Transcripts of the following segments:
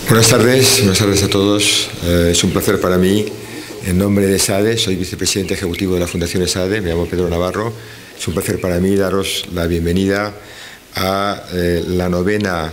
Buenas tardes a todos. Es un placer para mí, en nombre de SADE, soy vicepresidente ejecutivo de la Fundación SADE, me llamo Pedro Navarro. Es un placer para mí daros la bienvenida a la novena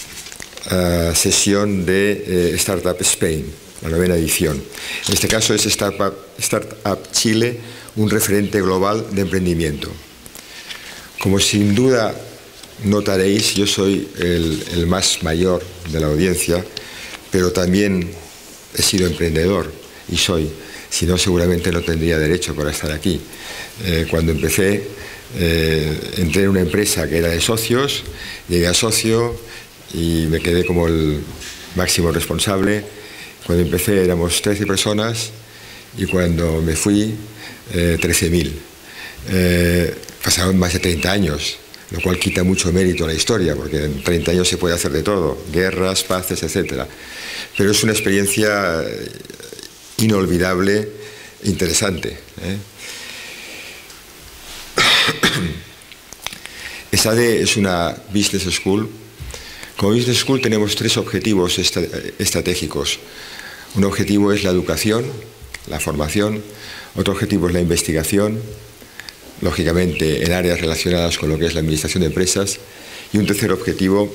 sesión de Startup Spain, la novena edición. En este caso es Startup Chile, un referente global de emprendimiento. Como sin duda notaréis, yo soy el más mayor de la audiencia, pero también he sido emprendedor y soy, si no seguramente no tendría derecho para estar aquí. Cuando empecé, entré en una empresa que era de socios, llegué a socio y me quedé como el máximo responsable. Cuando empecé éramos 13 personas y cuando me fui 13.000. Pasaron más de 30 años, lo cual quita mucho mérito a la historia, porque en 30 años se puede hacer de todo, guerras, paces, etc. Pero es una experiencia inolvidable, interesante. SADE es una business school. Como business school tenemos tres objetivos estratégicos. Un objetivo es la educación, la formación. Otro objetivo es la investigación, lógicamente en áreas relacionadas con lo que es la administración de empresas. Y un tercer objetivo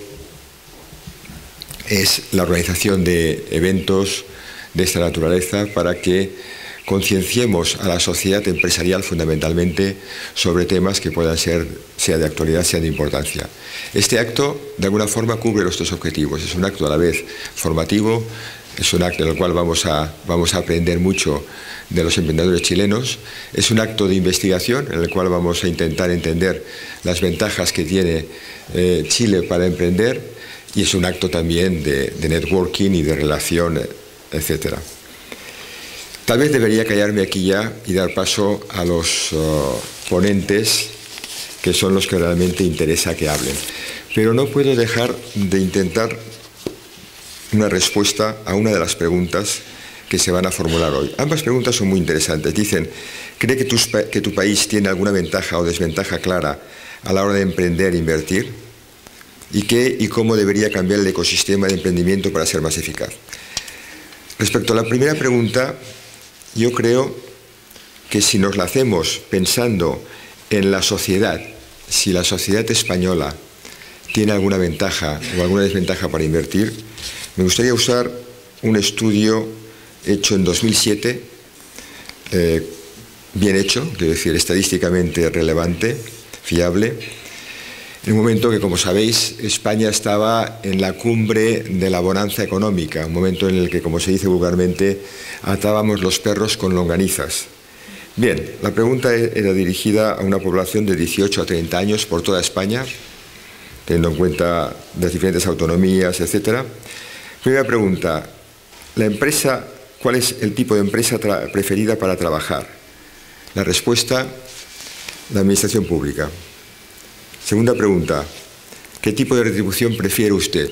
es la organización de eventos de esta naturaleza para que concienciemos a la sociedad empresarial fundamentalmente sobre temas que puedan ser, sea de actualidad, sea de importancia. Este acto, de alguna forma, cubre los tres objetivos. Es un acto a la vez formativo, es un acto en el cual vamos a aprender mucho de los emprendedores chilenos, es un acto de investigación en el cual vamos a intentar entender las ventajas que tiene Chile para emprender, y es un acto también de networking y de relación, etc. Tal vez debería callarme aquí ya y dar paso a los ponentes, que son los que realmente interesa que hablen. Pero no puedo dejar de intentar una respuesta a una de las preguntas que se van a formular hoy. Ambas preguntas son muy interesantes. Dicen, ¿cree que tu país tiene alguna ventaja o desventaja clara a la hora de emprender e invertir? ¿Y qué y cómo debería cambiar el ecosistema de emprendimiento para ser más eficaz? Respecto a la primera pregunta, yo creo que si nos la hacemos pensando en la sociedad, si la sociedad española tiene alguna ventaja o alguna desventaja para invertir, me gustaría usar un estudio hecho en 2007, bien hecho, quiero decir, estadísticamente relevante, fiable, en un momento que, como sabéis, España estaba en la cumbre de la bonanza económica, un momento en el que, como se dice vulgarmente, atábamos los perros con longanizas. Bien, la pregunta era dirigida a una población de 18 a 30 años por toda España, teniendo en cuenta las diferentes autonomías, etc. Primera pregunta, ¿cuál es el tipo de empresa preferida para trabajar? La respuesta, la administración pública. Segunda pregunta, ¿qué tipo de retribución prefiere usted?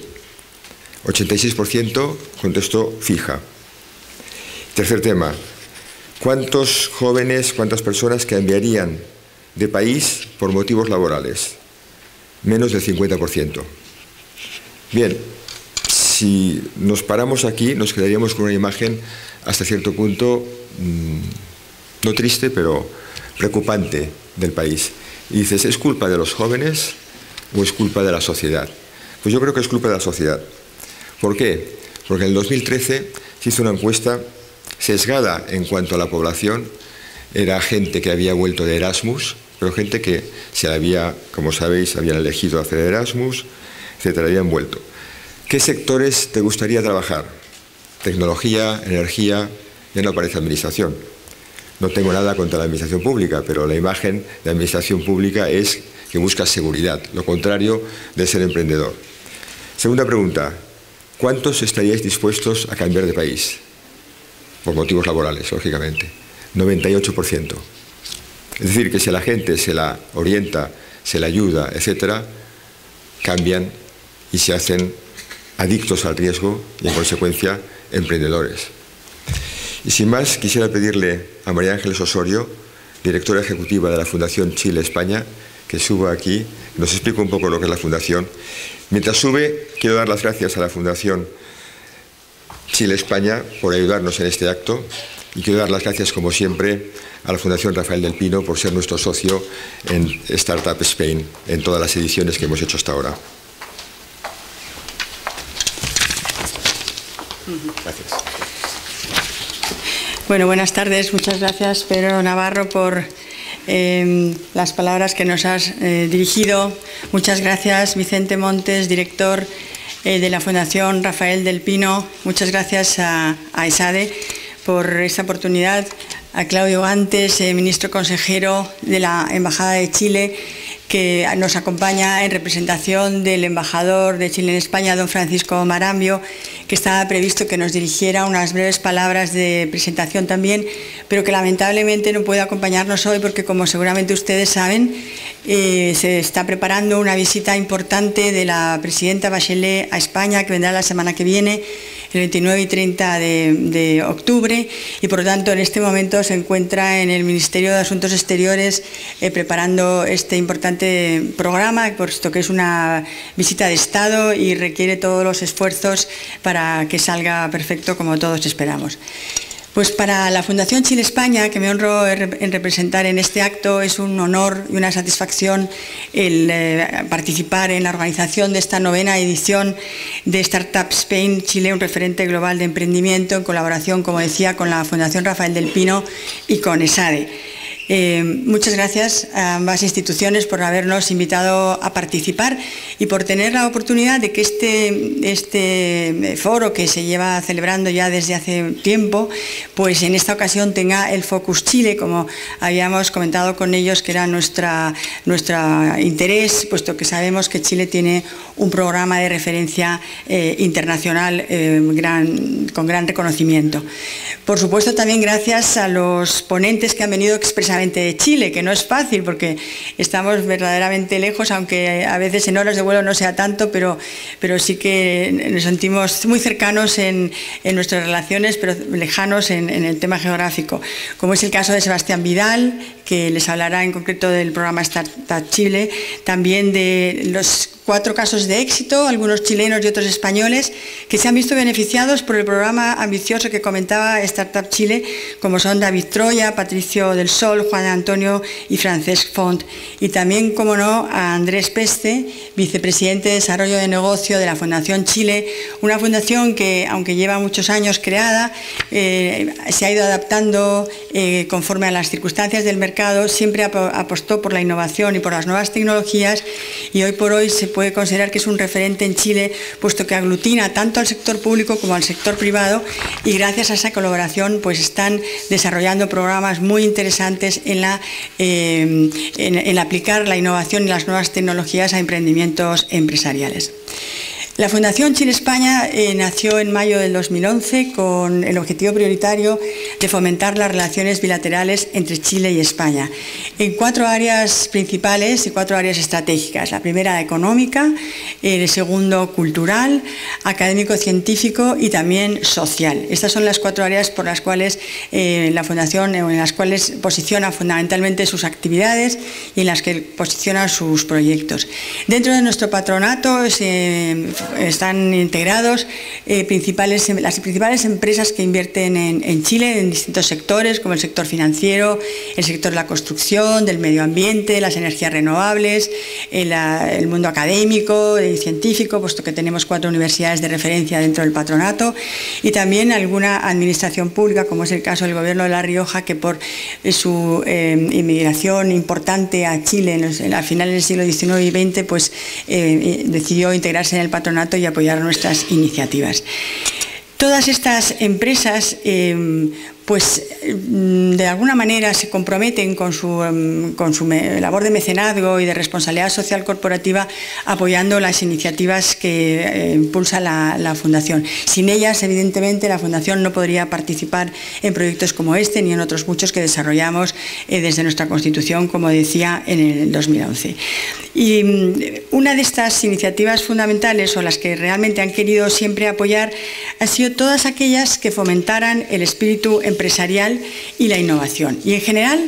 86% contestó fija. Tercer tema, ¿cuántos jóvenes, cuántas personas cambiarían de país por motivos laborales? Menos del 50%. Bien, si nos paramos aquí, nos quedaríamos con una imagen hasta cierto punto, no triste, pero preocupante del país. Y dices, ¿es culpa de los jóvenes o es culpa de la sociedad? Pues yo creo que es culpa de la sociedad. ¿Por qué? Porque en el 2013 se hizo una encuesta sesgada en cuanto a la población. Era gente que había vuelto de Erasmus, pero gente que como sabéis, habían elegido hacer Erasmus, etcétera, habían vuelto. ¿Qué sectores te gustaría trabajar? Tecnología, energía, ya no aparece administración. No tengo nada contra la administración pública, pero la imagen de administración pública es que busca seguridad, lo contrario de ser emprendedor. Segunda pregunta, ¿cuántos estaríais dispuestos a cambiar de país? Por motivos laborales, lógicamente. 98%. Es decir, que si a la gente se la orienta, se la ayuda, etc., cambian y se hacen adictos al riesgo y, en consecuencia, emprendedores. Y sin más, quisiera pedirle a María Ángeles Osorio, directora ejecutiva de la Fundación Chile España, que suba aquí, nos explique un poco lo que es la Fundación. Mientras sube, quiero dar las gracias a la Fundación Chile-España por ayudarnos en este acto, y quiero dar las gracias, como siempre, a la Fundación Rafael del Pino por ser nuestro socio en Startup Spain, en todas las ediciones que hemos hecho hasta ahora. Gracias. Bueno, buenas tardes. Muchas gracias, Pedro Navarro, por las palabras que nos has dirigido. Muchas gracias, Vicente Montes, director de la Fundación Rafael del Pino. Muchas gracias a ESADE por esta oportunidad, a Claudio Gantes, ministro consejero de la Embajada de Chile, que nos acompaña en representación del embajador de Chile en España, don Francisco Marambio, que estaba previsto que nos dirigiera unas breves palabras de presentación también, pero que lamentablemente no puede acompañarnos hoy porque, como seguramente ustedes saben, se está preparando una visita importante de la presidenta Bachelet a España, que vendrá la semana que viene, el 29 y 30 de octubre, y por lo tanto en este momento se encuentra en el Ministerio de Asuntos Exteriores preparando este importante programa, puesto que es una visita de Estado y requiere todos los esfuerzos para que salga perfecto, como todos esperamos. Pues para la Fundación Chile-España, que me honro en representar en este acto, es un honor y una satisfacción el participar en la organización de esta 9ª edición de Startup Spain Chile, un referente global de emprendimiento, en colaboración, como decía, con la Fundación Rafael del Pino y con ESADE. Muchas gracias a ambas instituciones por habernos invitado a participar y por tener la oportunidad de que este foro, que se lleva celebrando ya desde hace tiempo, pues en esta ocasión tenga el Focus Chile, como habíamos comentado con ellos, que era nuestro interés, puesto que sabemos que Chile tiene un programa de referencia internacional con gran reconocimiento. Por supuesto, también gracias a los ponentes que han venido expresamente de Chile, que no es fácil porque estamos verdaderamente lejos, aunque a veces en horas de vuelo no sea tanto, pero sí que nos sentimos muy cercanos en nuestras relaciones, pero lejanos en el tema geográfico, como es el caso de Sebastián Vidal, que les hablará en concreto del programa Startup Chile, también de los 4 casos de éxito, algunos chilenos y otros españoles, que se han visto beneficiados por el programa ambicioso que comentaba Startup Chile, como son David Troya, Patricio del Sol, Juan Antonio y Francesc Font. Y también, como no, a Andrés Peste, vicepresidente de Desarrollo de Negocio de la Fundación Chile, una fundación que, aunque lleva muchos años creada, se ha ido adaptando conforme a las circunstancias del mercado, siempre apostó por la innovación y por las nuevas tecnologías, y hoy por hoy se puede considerar que es un referente en Chile, puesto que aglutina tanto al sector público como al sector privado, y gracias a esa colaboración pues están desarrollando programas muy interesantes en aplicar la innovación y las nuevas tecnologías a emprendimientos empresariales. La Fundación Chile-España nació en mayo del 2011 con el objetivo prioritario de fomentar las relaciones bilaterales entre Chile y España en 4 áreas principales y 4 áreas estratégicas. La primera, económica; el segundo, cultural; académico-científico y también social. Estas son las 4 áreas por las cuales la Fundación, en las cuales posiciona fundamentalmente sus actividades y en las que posiciona sus proyectos. Dentro de nuestro patronato están integrados las principales empresas que invierten en Chile en distintos sectores, como el sector financiero, el sector de la construcción, del medio ambiente, las energías renovables, el mundo académico y científico, puesto que tenemos 4 universidades de referencia dentro del patronato, y también alguna administración pública, como es el caso del Gobierno de La Rioja, que por su inmigración importante a Chile a finales del siglo XIX y XX, pues decidió integrarse en el patronato y apoyar nuestras iniciativas. Todas estas empresas pues de alguna manera se comprometen con su labor de mecenazgo y de responsabilidad social corporativa, apoyando las iniciativas que impulsa la Fundación. Sin ellas, evidentemente, la Fundación no podría participar en proyectos como este ni en otros muchos que desarrollamos desde nuestra Constitución, como decía, en el 2011. Y una de estas iniciativas fundamentales, o las que realmente han querido siempre apoyar, han sido todas aquellas que fomentaran el espíritu empresarial y la innovación. Y en general,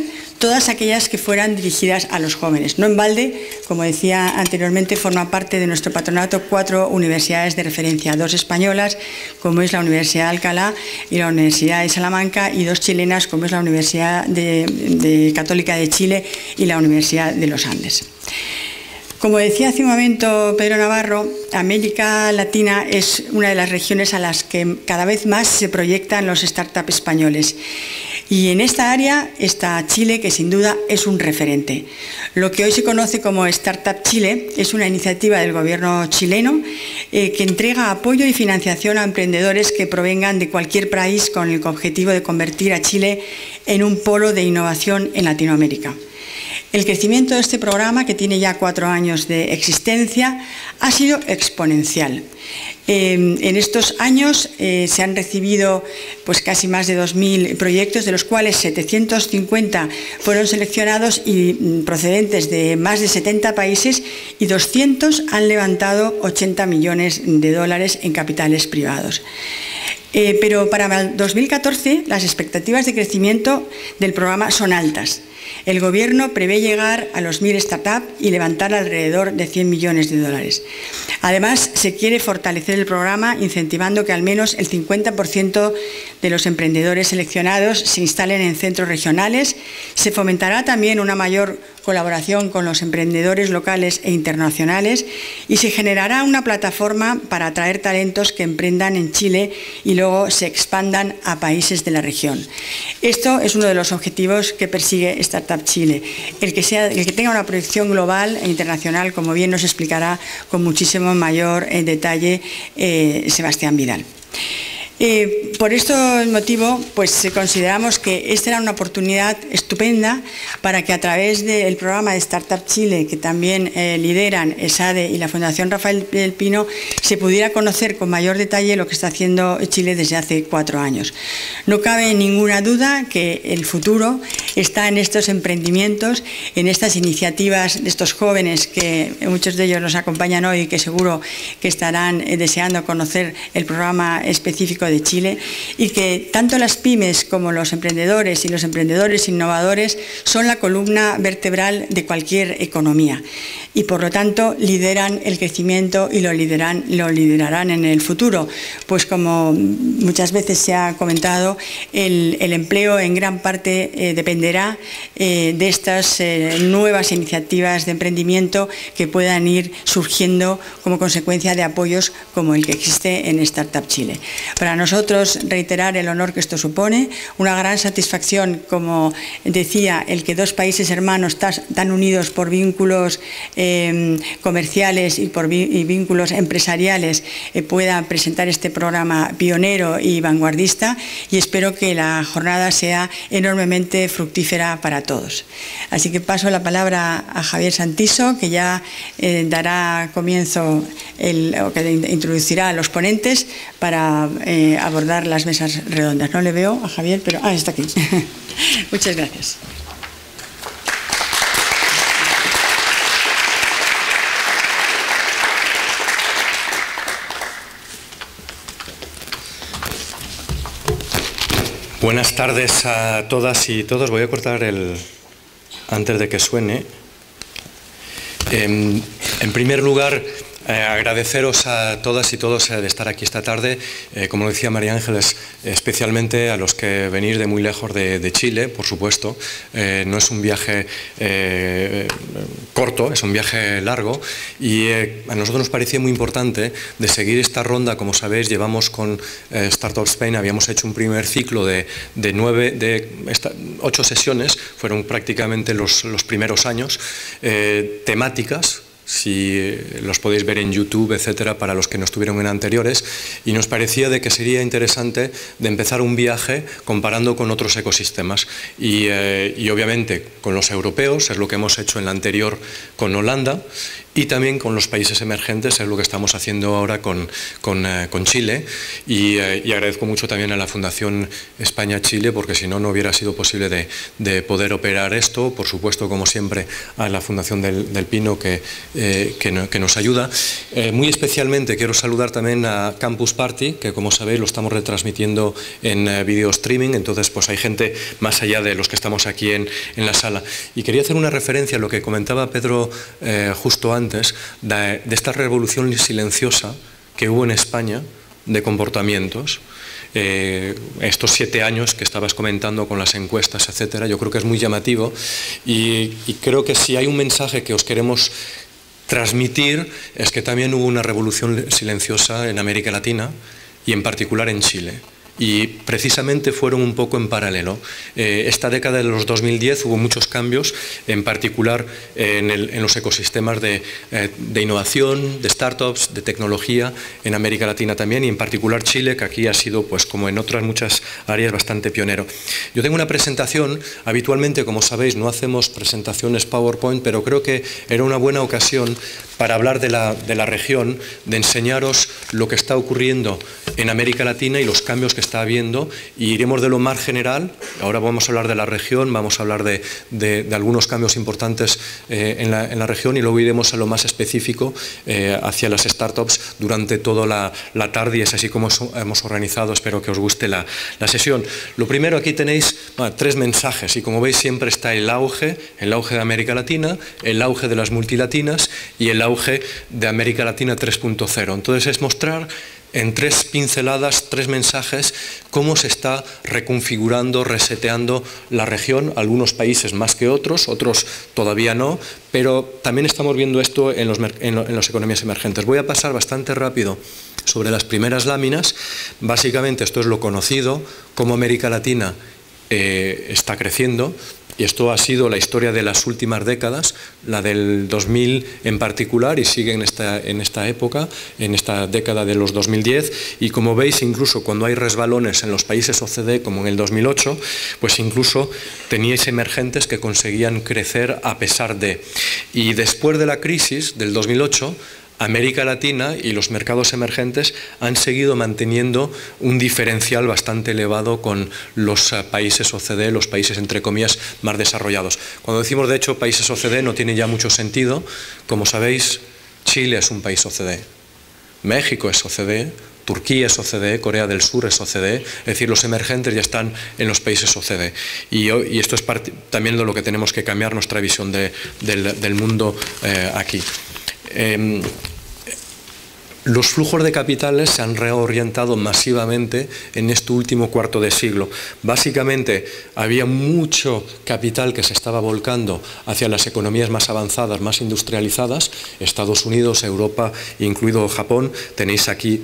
todas aquellas que fueran dirigidas a los jóvenes. No en balde, como decía anteriormente, forma parte de nuestro patronato 4 universidades de referencia, 2 españolas, como es la Universidad de Alcalá y la Universidad de Salamanca, y 2 chilenas, como es la Universidad Católica de Chile y la Universidad de los Andes. Como decía hace un momento Pedro Navarro, América Latina es una de las regiones a las que cada vez más se proyectan los startups españoles. Y en esta área está Chile, que sin duda es un referente. Lo que hoy se conoce como Startup Chile es una iniciativa del gobierno chileno que entrega apoyo y financiación a emprendedores que provengan de cualquier país con el objetivo de convertir a Chile en un polo de innovación en Latinoamérica. El crecimiento de este programa, que tiene ya 4 años de existencia, ha sido exponencial. En estos años se han recibido pues, casi más de 2.000 proyectos, de los cuales 750 fueron seleccionados y procedentes de más de 70 países, y 200 han levantado 80 millones de dólares en capitales privados. Pero para el 2014 las expectativas de crecimiento del programa son altas. El Gobierno prevé llegar a los 1.000 startups y levantar alrededor de 100 millones de dólares. Además, se quiere fortalecer el programa incentivando que al menos el 50% de los emprendedores seleccionados se instalen en centros regionales. Se fomentará también una mayor colaboración con los emprendedores locales e internacionales, y se generará una plataforma para atraer talentos que emprendan en Chile y luego se expandan a países de la región. Esto es uno de los objetivos que persigue Startup Chile, el que tenga una proyección global e internacional, como bien nos explicará con muchísimo mayor detalle Sebastián Vidal. Por este motivo, pues consideramos que esta era una oportunidad estupenda para que a través del programa de Startup Chile, que también lideran ESADE y la Fundación Rafael del Pino, se pudiera conocer con mayor detalle lo que está haciendo Chile desde hace 4 años. No cabe ninguna duda que el futuro está en estos emprendimientos, en estas iniciativas de estos jóvenes, que muchos de ellos nos acompañan hoy y que seguro que estarán deseando conocer el programa específico de Chile, y que tanto las pymes como los emprendedores y los emprendedores innovadores son la columna vertebral de cualquier economía, y por lo tanto lideran el crecimiento y lo liderarán en el futuro, pues como muchas veces se ha comentado, el empleo en gran parte dependerá de estas nuevas iniciativas de emprendimiento que puedan ir surgiendo como consecuencia de apoyos como el que existe en Startup Chile. Para nosotros, reiterar el honor que esto supone, una gran satisfacción, como decía, el que 2 países hermanos tan unidos por vínculos comerciales y por vínculos empresariales puedan presentar este programa pionero y vanguardista, y espero que la jornada sea enormemente fructífera para todos. Así que paso la palabra a Javier Santiso, que ya dará comienzo, o que introducirá a los ponentes para abordar las mesas redondas. No le veo a Javier, pero está aquí. Muchas gracias. Buenas tardes a todas y todos. Voy a cortar antes de que suene. En primer lugar, agradeceros a todas y todos de estar aquí esta tarde. Como decía María Ángeles, especialmente a los que venís de muy lejos de Chile, por supuesto. No es un viaje corto, es un viaje largo, y a nosotros nos parecía muy importante de seguir esta ronda. Como sabéis, llevamos con Startup Spain, habíamos hecho un primer ciclo de 8 sesiones, fueron prácticamente los primeros años, temáticas. Si los podéis ver en YouTube, etcétera, para los que no estuvieron en anteriores, y nos parecía de que sería interesante de empezar un viaje comparando con otros ecosistemas y obviamente con los europeos, es lo que hemos hecho en la anterior con Holanda, y también con los países emergentes, es lo que estamos haciendo ahora con Chile, y agradezco mucho también a la Fundación España-Chile, porque si no, no hubiera sido posible de poder operar esto. Por supuesto, como siempre, a la Fundación del Pino que nos ayuda. Muy especialmente quiero saludar también a Campus Party, que como sabéis lo estamos retransmitiendo en video streaming, entonces pues hay gente más allá de los que estamos aquí en la sala. Y quería hacer una referencia a lo que comentaba Pedro justo antes, de esta revolución silenciosa que hubo en España de comportamientos. Estos 7 años que estabas comentando con las encuestas, etcétera, yo creo que es muy llamativo, y creo que si hay un mensaje que os queremos transmitir es que también hubo una revolución silenciosa en América Latina y en particular en Chile. Y precisamente fueron un poco en paralelo. Esta década de los 2010 hubo muchos cambios, en particular en los ecosistemas de innovación, de startups, de tecnología, en América Latina también, y en particular Chile, que aquí ha sido, pues como en otras muchas áreas, bastante pionero. Yo tengo una presentación, habitualmente, como sabéis, no hacemos presentaciones PowerPoint, pero creo que era una buena ocasión para hablar de la región, de enseñaros lo que está ocurriendo en América Latina y los cambios que está habiendo, y iremos de lo más general. Ahora vamos a hablar de la región, vamos a hablar de algunos cambios importantes en la región, y luego iremos a lo más específico hacia las startups durante toda la tarde, y es así como hemos organizado. Espero que os guste la sesión. Lo primero, aquí tenéis 3 mensajes, y como veis siempre está el auge de América Latina, el auge de las multilatinas y el auge de América Latina 3.0. Entonces es mostrar en 3 pinceladas, 3 mensajes, cómo se está reconfigurando, reseteando la región, algunos países más que otros todavía no, pero también estamos viendo esto en las economías emergentes. Voy a pasar bastante rápido sobre las primeras láminas. Básicamente esto es lo conocido, cómo América Latina está creciendo. Y esto ha sido la historia de las últimas décadas, la del 2000 en particular, y sigue en esta época, en esta década de los 2010. Y como veis, incluso cuando hay resbalones en los países OCDE, como en el 2008, pues incluso teníais emergentes que conseguían crecer a pesar de. Y después de la crisis del 2008, América Latina y los mercados emergentes han seguido manteniendo un diferencial bastante elevado con los países OCDE, los países entre comillas más desarrollados. Cuando decimos de hecho países OCDE no tiene ya mucho sentido. Como sabéis, Chile es un país OCDE, México es OCDE, Turquía es OCDE, Corea del Sur es OCDE, es decir, los emergentes ya están en los países OCDE. Y esto es también de lo que tenemos que cambiar nuestra visión del mundo aquí. Los flujos de capitales se han reorientado masivamente en este último cuarto de siglo. Básicamente había mucho capital que se estaba volcando hacia las economías más avanzadas, más industrializadas, Estados Unidos, Europa, incluido Japón. Tenéis aquí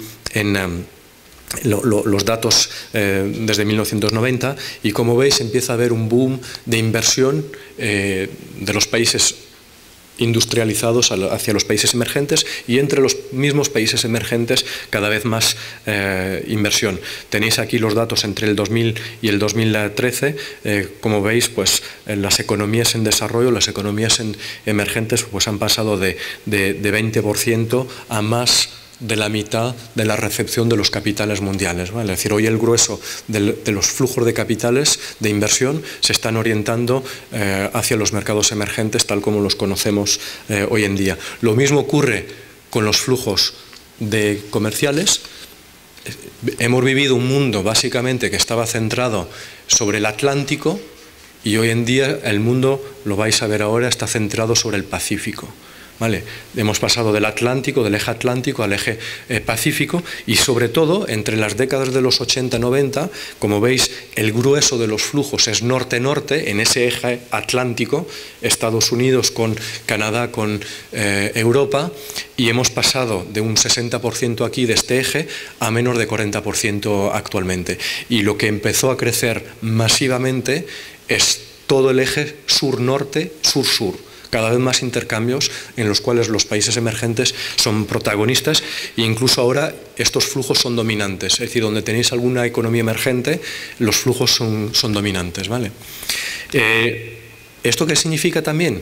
los datos desde 1990, y como veis empieza a haber un boom de inversión de los países industrializados hacia los países emergentes, y entre los mismos países emergentes cada vez más inversión. Tenéis aquí los datos entre el 2000 y el 2013. Como veis, pues las economías en desarrollo, las economías emergentes, pues han pasado de 20% a más de la mitad de la recepción de los capitales mundiales, ¿vale? Es decir, hoy el grueso de los flujos de capitales de inversión se están orientando hacia los mercados emergentes tal como los conocemos hoy en día. Lo mismo ocurre con los flujos de comerciales. Hemos vivido un mundo básicamente que estaba centrado sobre el Atlántico, y hoy en día el mundo, lo vais a ver ahora, está centrado sobre el Pacífico. ¿Vale? Hemos pasado del Atlántico, del eje Atlántico al eje Pacífico, y sobre todo entre las décadas de los 80-90, como veis, el grueso de los flujos es norte-norte, en ese eje Atlántico, Estados Unidos con Canadá, con Europa, y hemos pasado de un 60% aquí de este eje a menos de 40% actualmente. Y lo que empezó a crecer masivamente es todo el eje sur-norte, sur-sur. Cada vez más intercambios en los cuales los países emergentes son protagonistas, e incluso ahora estos flujos son dominantes. Es decir, donde tenéis alguna economía emergente, los flujos son dominantes, ¿vale? ¿Esto qué significa también?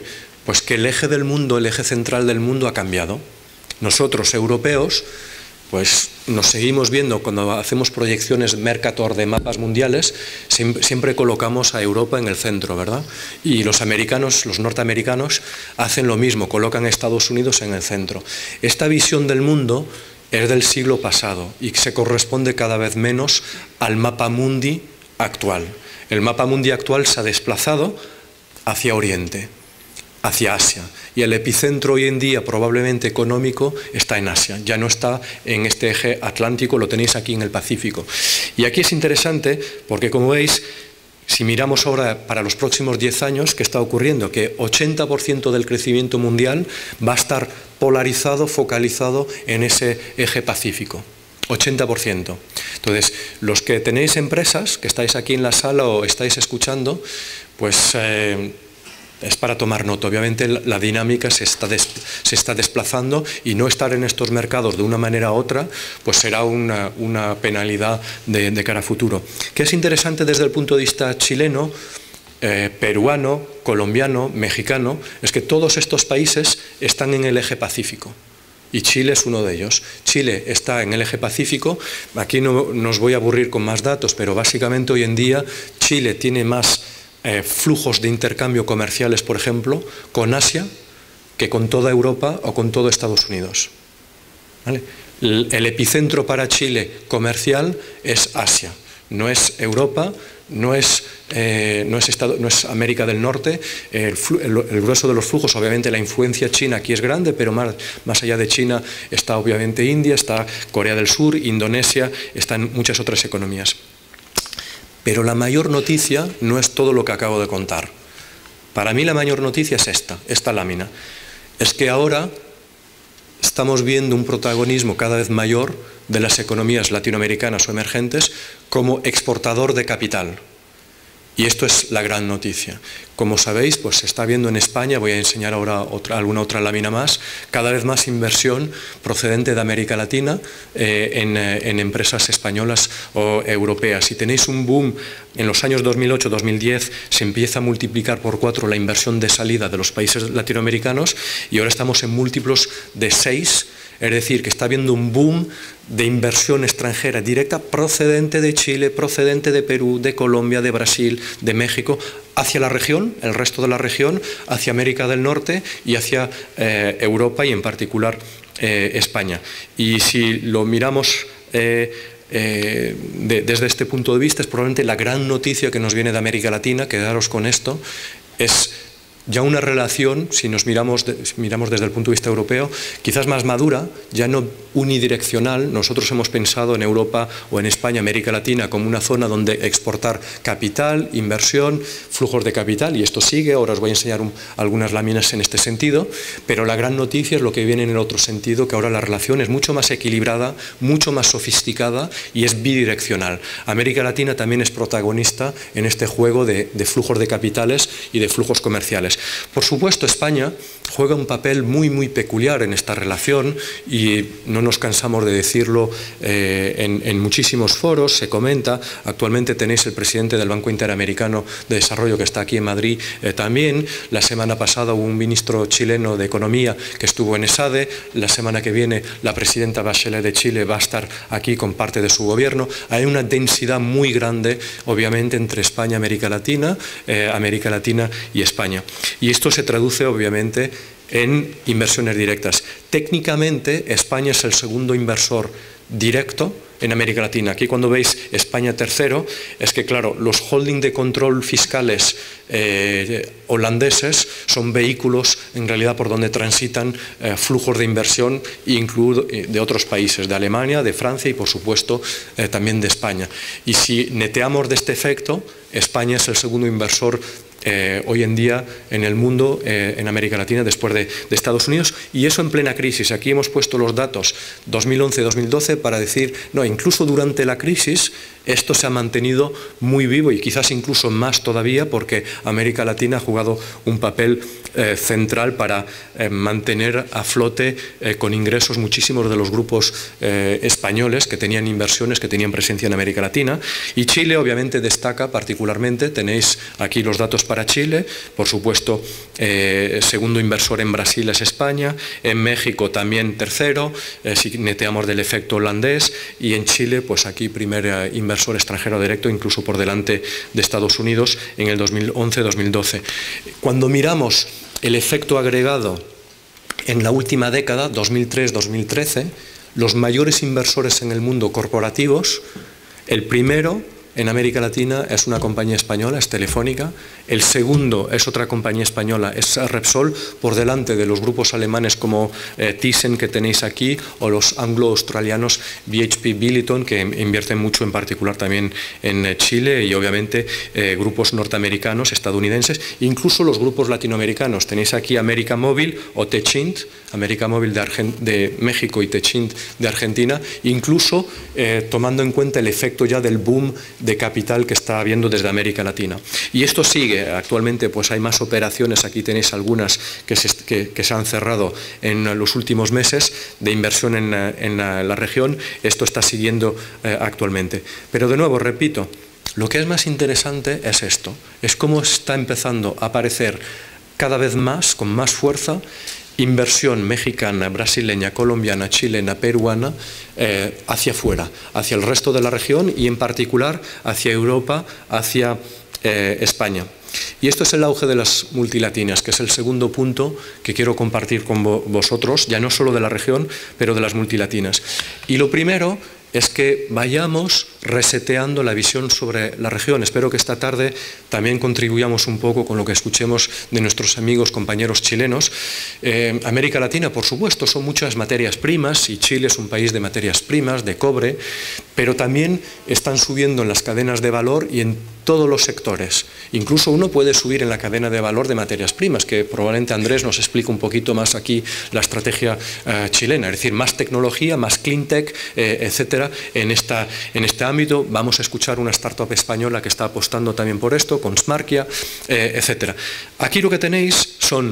Pues que el eje del mundo, el eje central del mundo ha cambiado. Nosotros, europeos, pues nos seguimos viendo, cuando hacemos proyecciones Mercator de mapas mundiales, siempre colocamos a Europa en el centro, ¿verdad? Y los americanos, los norteamericanos, hacen lo mismo, colocan a Estados Unidos en el centro. Esta visión del mundo es del siglo pasado y se corresponde cada vez menos al mapa mundi actual. El mapa mundi actual se ha desplazado hacia Oriente, hacia Asia, y el epicentro hoy en día probablemente económico está en Asia, ya no está en este eje atlántico, lo tenéis aquí en el Pacífico. Y aquí es interesante porque, como veis, si miramos ahora para los próximos 10 años, ¿qué está ocurriendo? Que 80% del crecimiento mundial va a estar polarizado, focalizado en ese eje Pacífico. 80%. Entonces, los que tenéis empresas, que estáis aquí en la sala o estáis escuchando, pues es para tomar nota. Obviamente la dinámica se está desplazando, y no estar en estos mercados de una manera u otra pues será una penalidad de cara a futuro. Que es interesante desde el punto de vista chileno, peruano, colombiano, mexicano, es que todos estos países están en el eje Pacífico. Y Chile es uno de ellos. Chile está en el eje Pacífico. Aquí no os voy a aburrir con más datos, pero básicamente hoy en día Chile tiene más flujos de intercambio comerciales, por ejemplo, con Asia, que con toda Europa o con todo Estados Unidos. ¿Vale? El epicentro para Chile comercial es Asia, no es Europa, no es América del Norte. El grueso de los flujos, obviamente la influencia china aquí es grande, pero más allá de China está obviamente India, está Corea del Sur, Indonesia, están muchas otras economías. Pero la mayor noticia no es todo lo que acabo de contar. Para mí la mayor noticia es esta lámina. Es que ahora estamos viendo un protagonismo cada vez mayor de las economías latinoamericanas o emergentes como exportador de capital. Y esto es la gran noticia. Como sabéis, pues se está viendo en España, voy a enseñar ahora alguna otra lámina más, cada vez más inversión procedente de América Latina en empresas españolas o europeas. Y tenéis un boom en los años 2008-2010, se empieza a multiplicar por 4 la inversión de salida de los países latinoamericanos, y ahora estamos en múltiplos de 6. Es decir, que está habiendo un boom de inversión extranjera directa procedente de Chile, procedente de Perú, de Colombia, de Brasil, de México, hacia la región, el resto de la región, hacia América del Norte y hacia Europa, y en particular España. Y si lo miramos desde este punto de vista, es probablemente la gran noticia que nos viene de América Latina. Quedaros con esto, es ya una relación, si nos miramos desde el punto de vista europeo, quizás más madura, ya no unidireccional. Nosotros hemos pensado en Europa o en España, América Latina, como una zona donde exportar capital, inversión, flujos de capital, y esto sigue. Ahora os voy a enseñar algunas láminas en este sentido, pero la gran noticia es lo que viene en el otro sentido, que ahora la relación es mucho más equilibrada, mucho más sofisticada y es bidireccional. América Latina también es protagonista en este juego de flujos de capitales y de flujos comerciales. Por supuesto, España juega un papel muy, muy peculiar en esta relación, y no nos cansamos de decirlo en muchísimos foros, se comenta. Actualmente tenéis el presidente del Banco Interamericano de Desarrollo, que está aquí en Madrid también. La semana pasada hubo un ministro chileno de Economía que estuvo en ESADE. La semana que viene la presidenta Bachelet de Chile va a estar aquí con parte de su gobierno. Hay una densidad muy grande, obviamente, entre España, América Latina y España. Y esto se traduce, obviamente, en inversiones directas. Técnicamente, España es el segundo inversor directo en América Latina. Aquí, cuando veis España tercero, es que, claro, los holding de control fiscales holandeses son vehículos, en realidad, por donde transitan flujos de inversión, incluido de otros países, de Alemania, de Francia y, por supuesto, también de España. Y si neteamos de este efecto, España es el segundo inversor hoy en día en el mundo, en América Latina, después de Estados Unidos, y eso en plena crisis. Aquí hemos puesto los datos 2011-2012 para decir, no, incluso durante la crisis esto se ha mantenido muy vivo, y quizás incluso más todavía, porque América Latina ha jugado un papel central para mantener a flote con ingresos muchísimos de los grupos españoles que tenían inversiones, que tenían presencia en América Latina. Y Chile obviamente destaca particularmente. Tenéis aquí los datos para Chile, por supuesto, segundo inversor en Brasil es España, en México también tercero, si neteamos del efecto holandés, y en Chile, pues aquí primer inversor extranjero directo, incluso por delante de Estados Unidos en el 2011-2012. Cuando miramos el efecto agregado en la última década, 2003-2013, los mayores inversores en el mundo corporativos, el primero en América Latina es una compañía española, es Telefónica. El segundo es otra compañía española, es Repsol, por delante de los grupos alemanes como Thyssen, que tenéis aquí, o los anglo-australianos BHP Billiton, que invierten mucho en particular también en Chile, y obviamente grupos norteamericanos, estadounidenses, incluso los grupos latinoamericanos. Tenéis aquí América Móvil o Techint, América Móvil de México y Techint de Argentina, incluso tomando en cuenta el efecto ya del boom de capital que está habiendo desde América Latina. Y esto sigue, actualmente pues hay más operaciones, aquí tenéis algunas que se han cerrado en los últimos meses de inversión en la región. Esto está siguiendo actualmente. Pero de nuevo, repito, lo que es más interesante es esto, es cómo está empezando a aparecer cada vez más, con más fuerza, inversión mexicana, brasileña, colombiana, chilena, peruana, hacia afuera, hacia el resto de la región y en particular hacia Europa, hacia España. Y esto es el auge de las multilatinas, que es el segundo punto que quiero compartir con vosotros, ya no solo de la región, pero de las multilatinas. Y lo primero es que vayamos reseteando la visión sobre la región. Espero que esta tarde también contribuyamos un poco con lo que escuchemos de nuestros amigos, compañeros chilenos. América Latina, por supuesto, son muchas materias primas y Chile es un país de materias primas, de cobre, pero también están subiendo en las cadenas de valor y en todos los sectores. Incluso uno puede subir en la cadena de valor de materias primas, que probablemente Andrés nos explique un poquito más aquí la estrategia chilena, es decir, más tecnología, más cleantech, etcétera, en este ámbito. Vamos a escuchar una startup española que está apostando también por esto, con Smartkia, etcétera. Aquí lo que tenéis son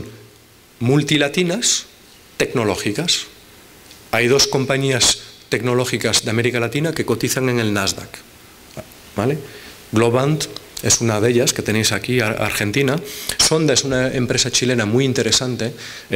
multilatinas tecnológicas. Hay dos compañías tecnológicas de América Latina que cotizan en el Nasdaq, ¿vale? Globant es una de ellas, que tenéis aquí, Argentina. Sonda es una empresa chilena muy interesante.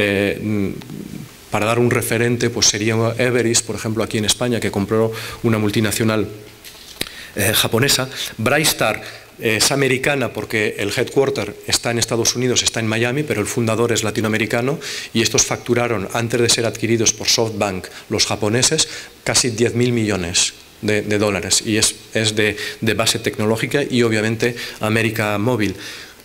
Para dar un referente, pues sería Everis, por ejemplo, aquí en España, que compró una multinacional japonesa. Brightstar es americana porque el headquarter está en Estados Unidos, está en Miami, pero el fundador es latinoamericano, y estos facturaron, antes de ser adquiridos por SoftBank, los japoneses, casi 10.000 millones de dólares, y es de base tecnológica, y obviamente América Móvil.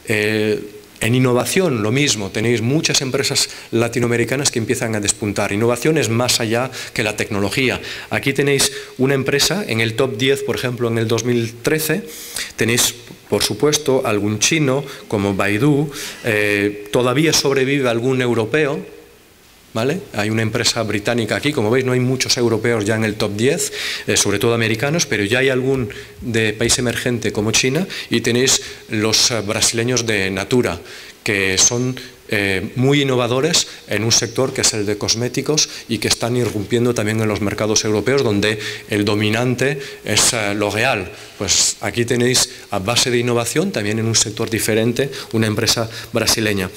En innovación, lo mismo, tenéis muchas empresas latinoamericanas que empiezan a despuntar. Innovación es más allá que la tecnología. Aquí tenéis una empresa en el top 10, por ejemplo, en el 2013, tenéis, por supuesto, algún chino como Baidu, todavía sobrevive algún europeo, ¿vale? Hay una empresa británica aquí, como veis no hay muchos europeos ya en el top 10, sobre todo americanos, pero ya hay algún de país emergente como China, y tenéis los brasileños de Natura, que son muy innovadores en un sector que es el de cosméticos y que están irrumpiendo también en los mercados europeos, donde el dominante es L'Oréal. Pues aquí tenéis, a base de innovación, también en un sector diferente, una empresa brasileña.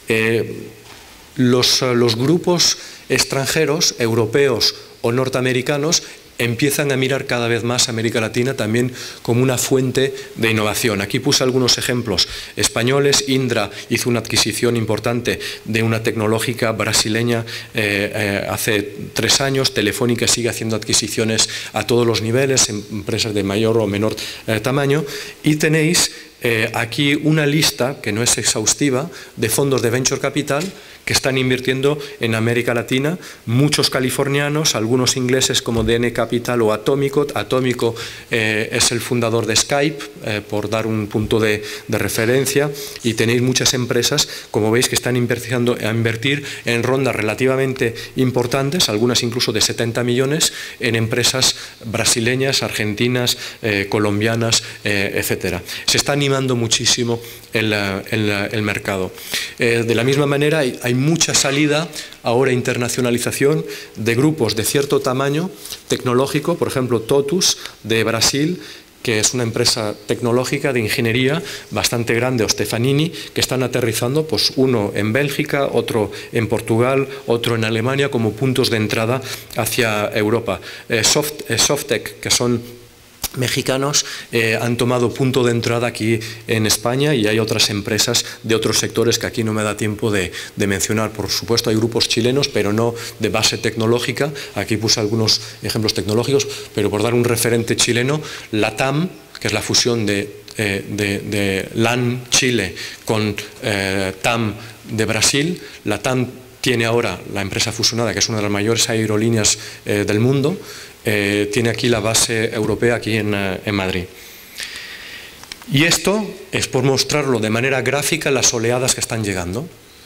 Los grupos extranjeros, europeos o norteamericanos, empiezan a mirar cada vez más a América Latina también como una fuente de innovación. Aquí puse algunos ejemplos españoles. Indra hizo una adquisición importante de una tecnológica brasileña hace 3 años. Telefónica sigue haciendo adquisiciones a todos los niveles, empresas de mayor o menor tamaño. Y tenéis aquí una lista, que no es exhaustiva, de fondos de venture capital que están invirtiendo en América Latina, muchos californianos, algunos ingleses como DN Capital o Atómico. Atómico es el fundador de Skype, por dar un punto de referencia, y tenéis muchas empresas, como veis, que están empezando a invertir en rondas relativamente importantes, algunas incluso de 70 millones, en empresas brasileñas, argentinas, colombianas, etcétera. Se está animando muchísimo el mercado. De la misma manera, hay mucha salida ahora, internacionalización de grupos de cierto tamaño tecnológico, por ejemplo TOTUS de Brasil, que es una empresa tecnológica de ingeniería bastante grande, o Stefanini, que están aterrizando, pues uno en Bélgica, otro en Portugal, otro en Alemania, como puntos de entrada hacia Europa. Softec, que son mexicanos, han tomado punto de entrada aquí en España, y hay otras empresas de otros sectores que aquí no me da tiempo de mencionar. Por supuesto hay grupos chilenos, pero no de base tecnológica. Aquí puse algunos ejemplos tecnológicos, pero por dar un referente chileno, LATAM, que es la fusión de LAN Chile con TAM de Brasil. LATAM tiene ahora la empresa fusionada, que es una de las mayores aerolíneas del mundo. Tiene aquí la base europea, aquí en Madrid. Y esto es por mostrarlo de manera gráfica las oleadas que están llegando.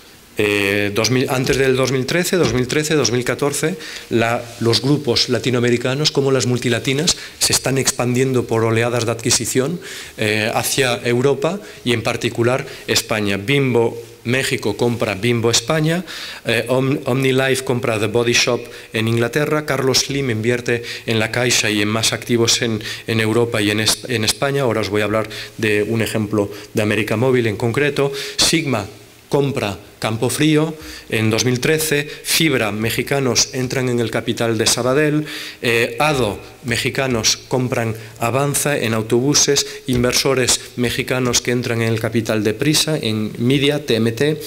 Antes del 2013, 2014, los grupos latinoamericanos como las multilatinas se están expandiendo por oleadas de adquisición hacia Europa y en particular España. Bimbo México compra Bimbo España, OmniLife compra The Body Shop en Inglaterra, Carlos Slim invierte en La Caixa y en más activos en Europa y en España. Ahora os voy a hablar de un ejemplo de América Móvil en concreto. Sigma compra Campofrío en 2013, Fibra, mexicanos, entran en el capital de Sabadell, ADO, mexicanos, compran Avanza en autobuses, inversores mexicanos que entran en el capital de Prisa, en Media, TMT,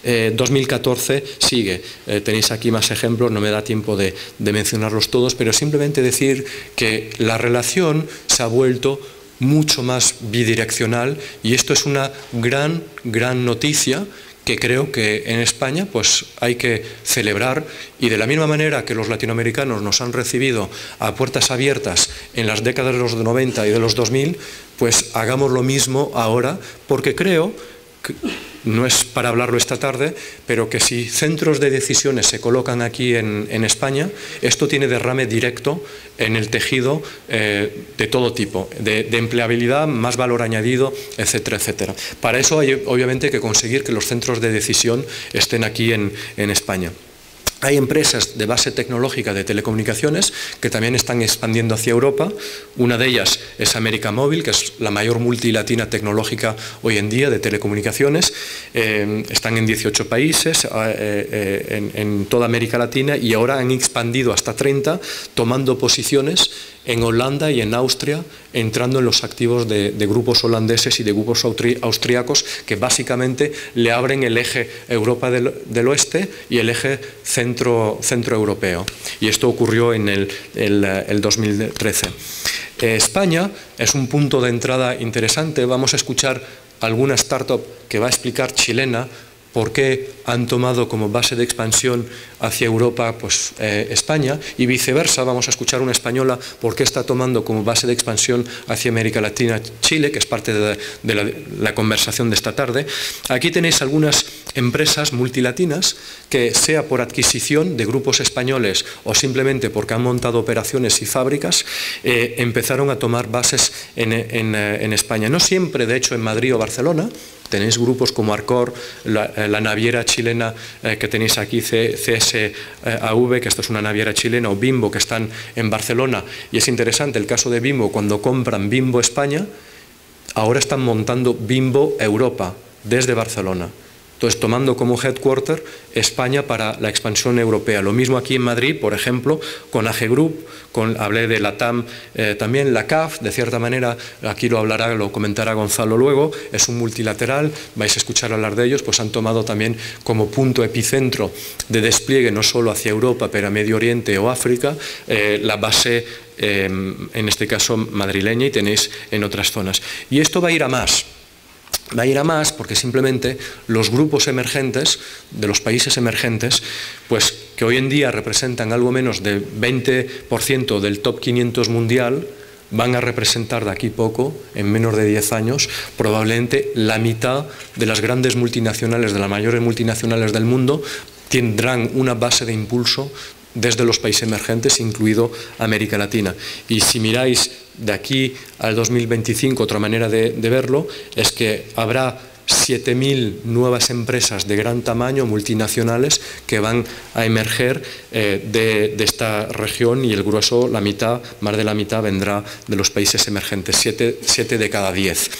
2014 sigue. Tenéis aquí más ejemplos, no me da tiempo de mencionarlos todos, pero simplemente decir que la relación se ha vuelto mucho más bidireccional, y esto es una gran noticia que creo que en España pues hay que celebrar, y de la misma manera que los latinoamericanos nos han recibido a puertas abiertas en las décadas de los 90 y de los 2000, pues hagamos lo mismo ahora, porque creo que no es para hablarlo esta tarde, pero que si centros de decisiones se colocan aquí en España, esto tiene derrame directo en el tejido de todo tipo, de empleabilidad, más valor añadido, etcétera, etcétera. Para eso hay obviamente que conseguir que los centros de decisión estén aquí en España. Hay empresas de base tecnológica de telecomunicaciones que también están expandiendo hacia Europa. Una de ellas es América Móvil, que es la mayor multilatina tecnológica hoy en día de telecomunicaciones. Están en 18 países, en toda América Latina, y ahora han expandido hasta 30, tomando posiciones en Holanda y en Austria, entrando en los activos de grupos holandeses y de grupos austriacos que básicamente le abren el eje Europa del Oeste y el eje centroeuropeo. Y esto ocurrió en el 2013. España es un punto de entrada interesante. Vamos a escuchar alguna startup que va a explicar, chilena, por qué han tomado como base de expansión hacia Europa pues, España, y viceversa. Vamos a escuchar una española por qué está tomando como base de expansión hacia América Latina Chile, que es parte de la conversación de esta tarde. Aquí tenéis algunas empresas multilatinas que, sea por adquisición de grupos españoles o simplemente porque han montado operaciones y fábricas, empezaron a tomar bases en España. No siempre, de hecho, en Madrid o Barcelona. Tenéis grupos como Arcor, la naviera chilena que tenéis aquí, CSAV, que esto es una naviera chilena, o Bimbo, que están en Barcelona. Y es interesante el caso de Bimbo, cuando compran Bimbo España, ahora están montando Bimbo Europa desde Barcelona. Entonces, tomando como headquarter España para la expansión europea. Lo mismo aquí en Madrid, por ejemplo, con AG Group, hablé de la TAM, también la CAF, de cierta manera, aquí lo comentará Gonzalo luego, es un multilateral, vais a escuchar hablar de ellos, pues han tomado también como punto epicentro de despliegue, no solo hacia Europa, pero a Medio Oriente o África, la base, en este caso madrileña, y tenéis en otras zonas. Y esto va a ir a más. Va a ir a más porque simplemente los grupos emergentes de los países emergentes, pues que hoy en día representan algo menos del 20% del top 500 mundial, van a representar de aquí poco, en menos de 10 años, probablemente la mitad de las grandes multinacionales, de las mayores multinacionales del mundo, tendrán una base de impulso desde los países emergentes, incluido América Latina. Y si miráis de aquí al 2025, otra manera de verlo es que habrá 7.000 nuevas empresas de gran tamaño, multinacionales, que van a emerger de esta región, y el grueso, la mitad, más de la mitad, vendrá de los países emergentes, 7 de cada 10.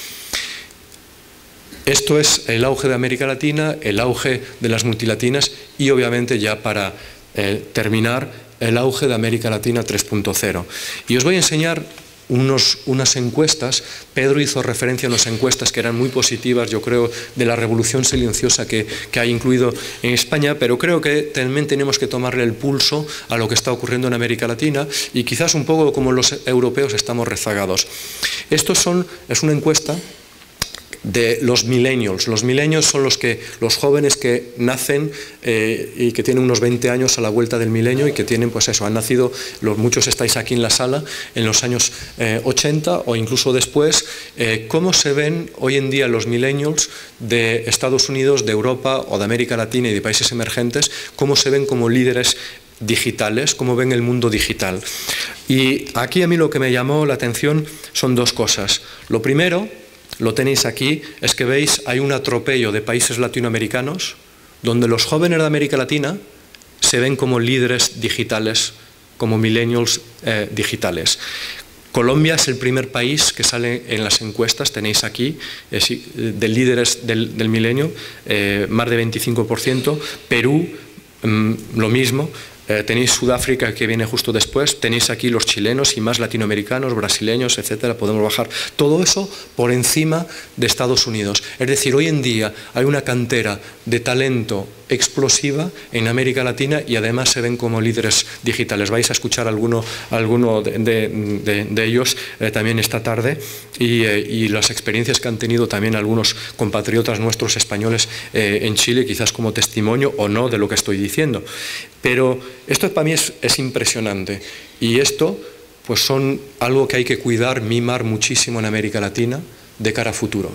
Esto es el auge de América Latina, el auge de las multilatinas y, obviamente, ya para terminar, el auge de América Latina 3.0. Y os voy a enseñar unas encuestas. Pedro hizo referencia a unas encuestas que eran muy positivas, yo creo, de la revolución silenciosa que ha incluido en España, pero creo que también tenemos que tomarle el pulso a lo que está ocurriendo en América Latina, y quizás un poco como los europeos estamos rezagados. Es una encuesta de los millennials. Los millennials son los jóvenes que nacen y que tienen unos 20 años a la vuelta del milenio, y que tienen, pues eso, han nacido, muchos estáis aquí en la sala, en los años 80 o incluso después. ¿Cómo se ven hoy en día los millennials de Estados Unidos, de Europa o de América Latina y de países emergentes? ¿Cómo se ven como líderes digitales? ¿Cómo ven el mundo digital? Y aquí a mí lo que me llamó la atención son dos cosas. Lo primero, lo tenéis aquí, es que veis, hay un atropello de países latinoamericanos donde los jóvenes de América Latina se ven como líderes digitales, como millennials digitales. Colombia es el primer país que sale en las encuestas, tenéis aquí, de líderes del milenio, más de 25%. Perú, lo mismo. Tenéis Sudáfrica, que viene justo después, tenéis aquí los chilenos y más latinoamericanos, brasileños, etcétera. Podemos bajar todo eso por encima de Estados Unidos. Es decir, hoy en día hay una cantera de talento explosiva en América Latina, y además se ven como líderes digitales. Vais a escuchar alguno de ellos también esta tarde, y las experiencias que han tenido también algunos compatriotas nuestros españoles en Chile, quizás como testimonio o no de lo que estoy diciendo. Pero esto para mí es impresionante, y esto pues son algo que hay que cuidar, mimar muchísimo en América Latina de cara a futuro.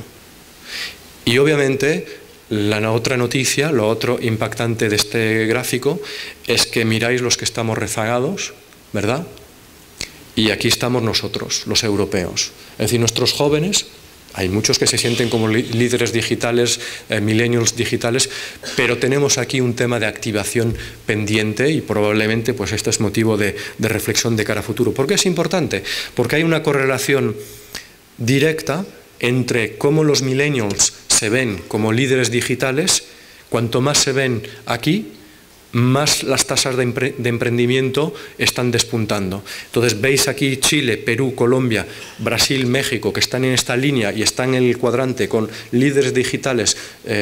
Y obviamente la otra noticia, lo otro impactante de este gráfico, es que miráis los que estamos rezagados, ¿verdad? Y aquí estamos nosotros, los europeos. Es decir, nuestros jóvenes, hay muchos que se sienten como líderes digitales, millennials digitales, pero tenemos aquí un tema de activación pendiente, y probablemente pues esto es motivo de reflexión de cara a futuro. ¿Por qué es importante? Porque hay una correlación directa entre cómo los millennials se ven como líderes digitales. Cuanto más se ven aquí, más las tasas de emprendimiento están despuntando. Entonces veis aquí Chile, Perú, Colombia, Brasil, México, que están en esta línea y están en el cuadrante con líderes digitales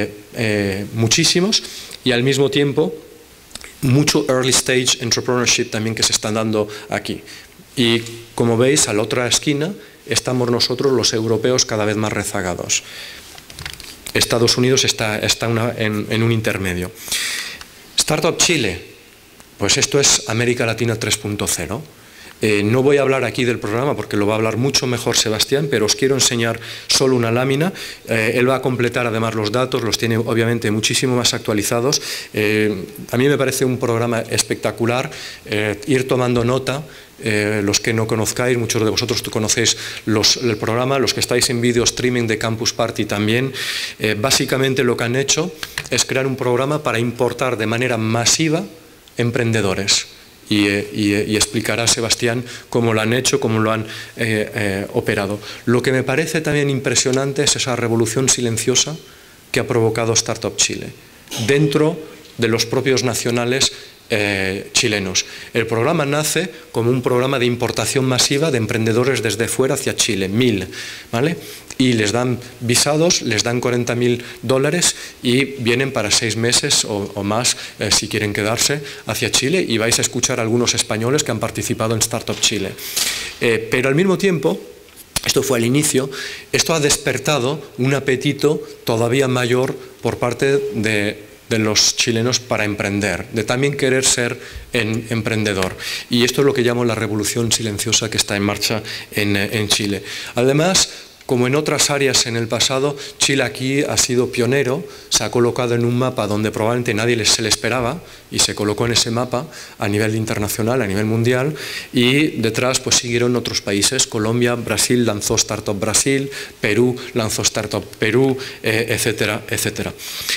muchísimos, y al mismo tiempo mucho early stage entrepreneurship también que se están dando aquí. Y como veis, a la otra esquina estamos nosotros, los europeos, cada vez más rezagados. Estados Unidos está en un intermedio. Startup Chile, pues esto es América Latina 3.0. No voy a hablar aquí del programa porque lo va a hablar mucho mejor Sebastián, pero os quiero enseñar solo una lámina. Él va a completar además los datos, los tiene obviamente muchísimo más actualizados. A mí me parece un programa espectacular, ir tomando nota. Los que no conozcáis, muchos de vosotros conocéis el programa, los que estáis en video streaming de Campus Party también. Básicamente lo que han hecho es crear un programa para importar de manera masiva emprendedores. Y explicará Sebastián cómo lo han hecho, cómo lo han operado. Lo que me parece también impresionante es esa revolución silenciosa que ha provocado Startup Chile dentro de los propios nacionales chilenos. El programa nace como un programa de importación masiva de emprendedores desde fuera hacia Chile, 1000, ¿vale? Y les dan visados, les dan $40.000 y vienen para 6 meses o más si quieren quedarse hacia Chile, y vais a escuchar a algunos españoles que han participado en Startup Chile. Pero al mismo tiempo, esto fue al inicio, esto ha despertado un apetito todavía mayor por parte de los chilenos para emprender, de también querer ser emprendedor. Y esto es lo que llamo la revolución silenciosa que está en marcha en Chile. Además, como en otras áreas en el pasado, Chile aquí ha sido pionero, se ha colocado en un mapa donde probablemente nadie se le esperaba y se colocó en ese mapa a nivel internacional, a nivel mundial, y detrás pues siguieron otros países. Colombia, Brasil lanzó Startup Brasil, Perú lanzó Startup Perú, etcétera, etcétera.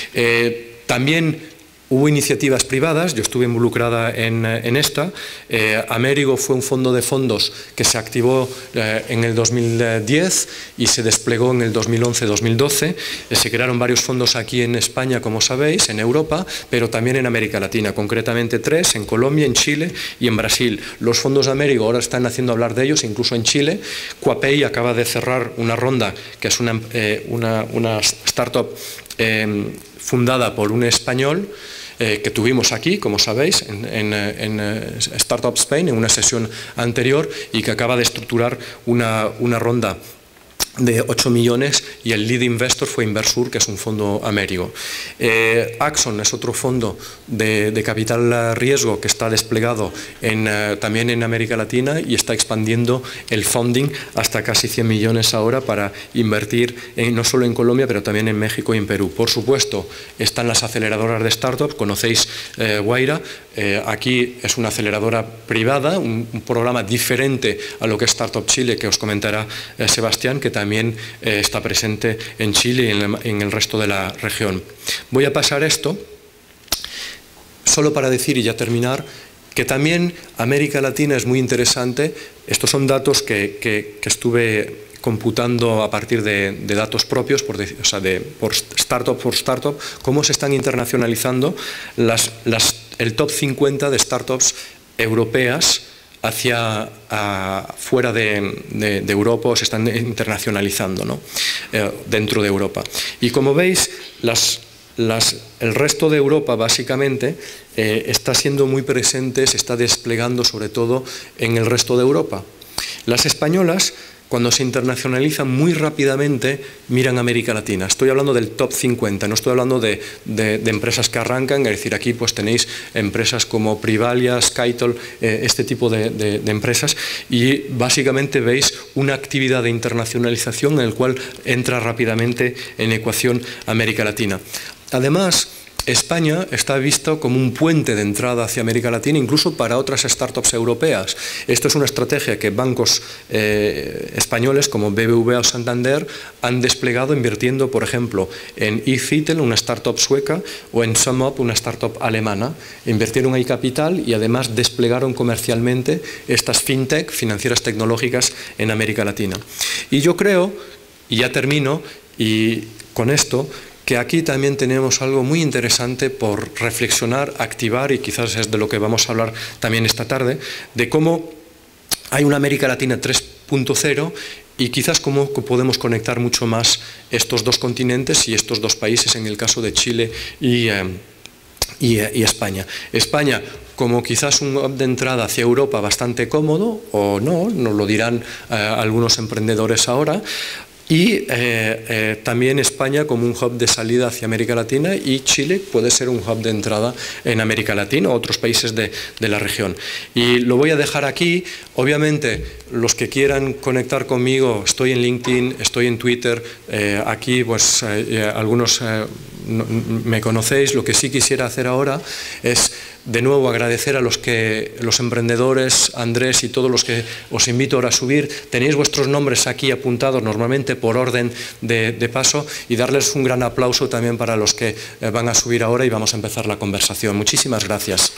También hubo iniciativas privadas, yo estuve involucrada en esta. Amerigo fue un fondo de fondos que se activó en el 2010 y se desplegó en el 2011-2012. Se crearon varios fondos aquí en España, como sabéis, en Europa, pero también en América Latina, concretamente 3, en Colombia, en Chile y en Brasil. Los fondos de Amerigo ahora están haciendo hablar de ellos, incluso en Chile. Coapei acaba de cerrar una ronda, que es una startup fundada por un español, que tuvimos aquí, como sabéis, en Startup Spain, en una sesión anterior, y que acaba de estructurar una ronda de 8 millones, y el lead investor fue Inversur, que es un fondo Amerigo. Axon es otro fondo de capital riesgo que está desplegado también en América Latina y está expandiendo el funding hasta casi 100 millones ahora para invertir no solo en Colombia, pero también en México y en Perú. Por supuesto, están las aceleradoras de startups, conocéis Guaira. Aquí es una aceleradora privada, un programa diferente a lo que es Startup Chile, que os comentará Sebastián, que también está presente en Chile y en el resto de la región. Voy a pasar esto solo para decir, y ya terminar, que también América Latina es muy interesante. Estos son datos que estuve computando a partir de datos propios, por startup, cómo se están internacionalizando el top 50 de startups europeas hacia fuera de Europa, o se están internacionalizando, ¿no? Dentro de Europa. Y como veis, el resto de Europa básicamente está siendo muy presente, se está desplegando sobre todo en el resto de Europa. Las españolas, cuando se internacionalizan muy rápidamente, miran a América Latina. Estoy hablando del top 50, no estoy hablando de empresas que arrancan, es decir, aquí pues tenéis empresas como Privalia, Skytol, este tipo de empresas, y básicamente veis una actividad de internacionalización en el cual entra rápidamente en ecuación América Latina. Además, España está visto como un puente de entrada hacia América Latina, incluso para otras startups europeas. Esto es una estrategia que bancos españoles como BBVA o Santander han desplegado invirtiendo, por ejemplo, en eFitel, una startup sueca, o en SumUp, una startup alemana. Invirtieron ahí capital y además desplegaron comercialmente estas fintech, financieras tecnológicas, en América Latina. Y yo creo, y ya termino, y con esto, que aquí también tenemos algo muy interesante por reflexionar, activar, y quizás es de lo que vamos a hablar también esta tarde, de cómo hay una América Latina 3.0 y quizás cómo podemos conectar mucho más estos dos continentes y estos dos países, en el caso de Chile y España. España como quizás un hub de entrada hacia Europa bastante cómodo, o no, nos lo dirán algunos emprendedores ahora. Y también España como un hub de salida hacia América Latina, y Chile puede ser un hub de entrada en América Latina o otros países de la región. Y lo voy a dejar aquí. Obviamente, los que quieran conectar conmigo, estoy en LinkedIn, estoy en Twitter, aquí pues algunos me conocéis. Lo que sí quisiera hacer ahora es de nuevo agradecer a los emprendedores, Andrés y todos los que os invito ahora a subir. Tenéis vuestros nombres aquí apuntados normalmente por orden de paso, y darles un gran aplauso también para los que van a subir ahora, y vamos a empezar la conversación. Muchísimas gracias.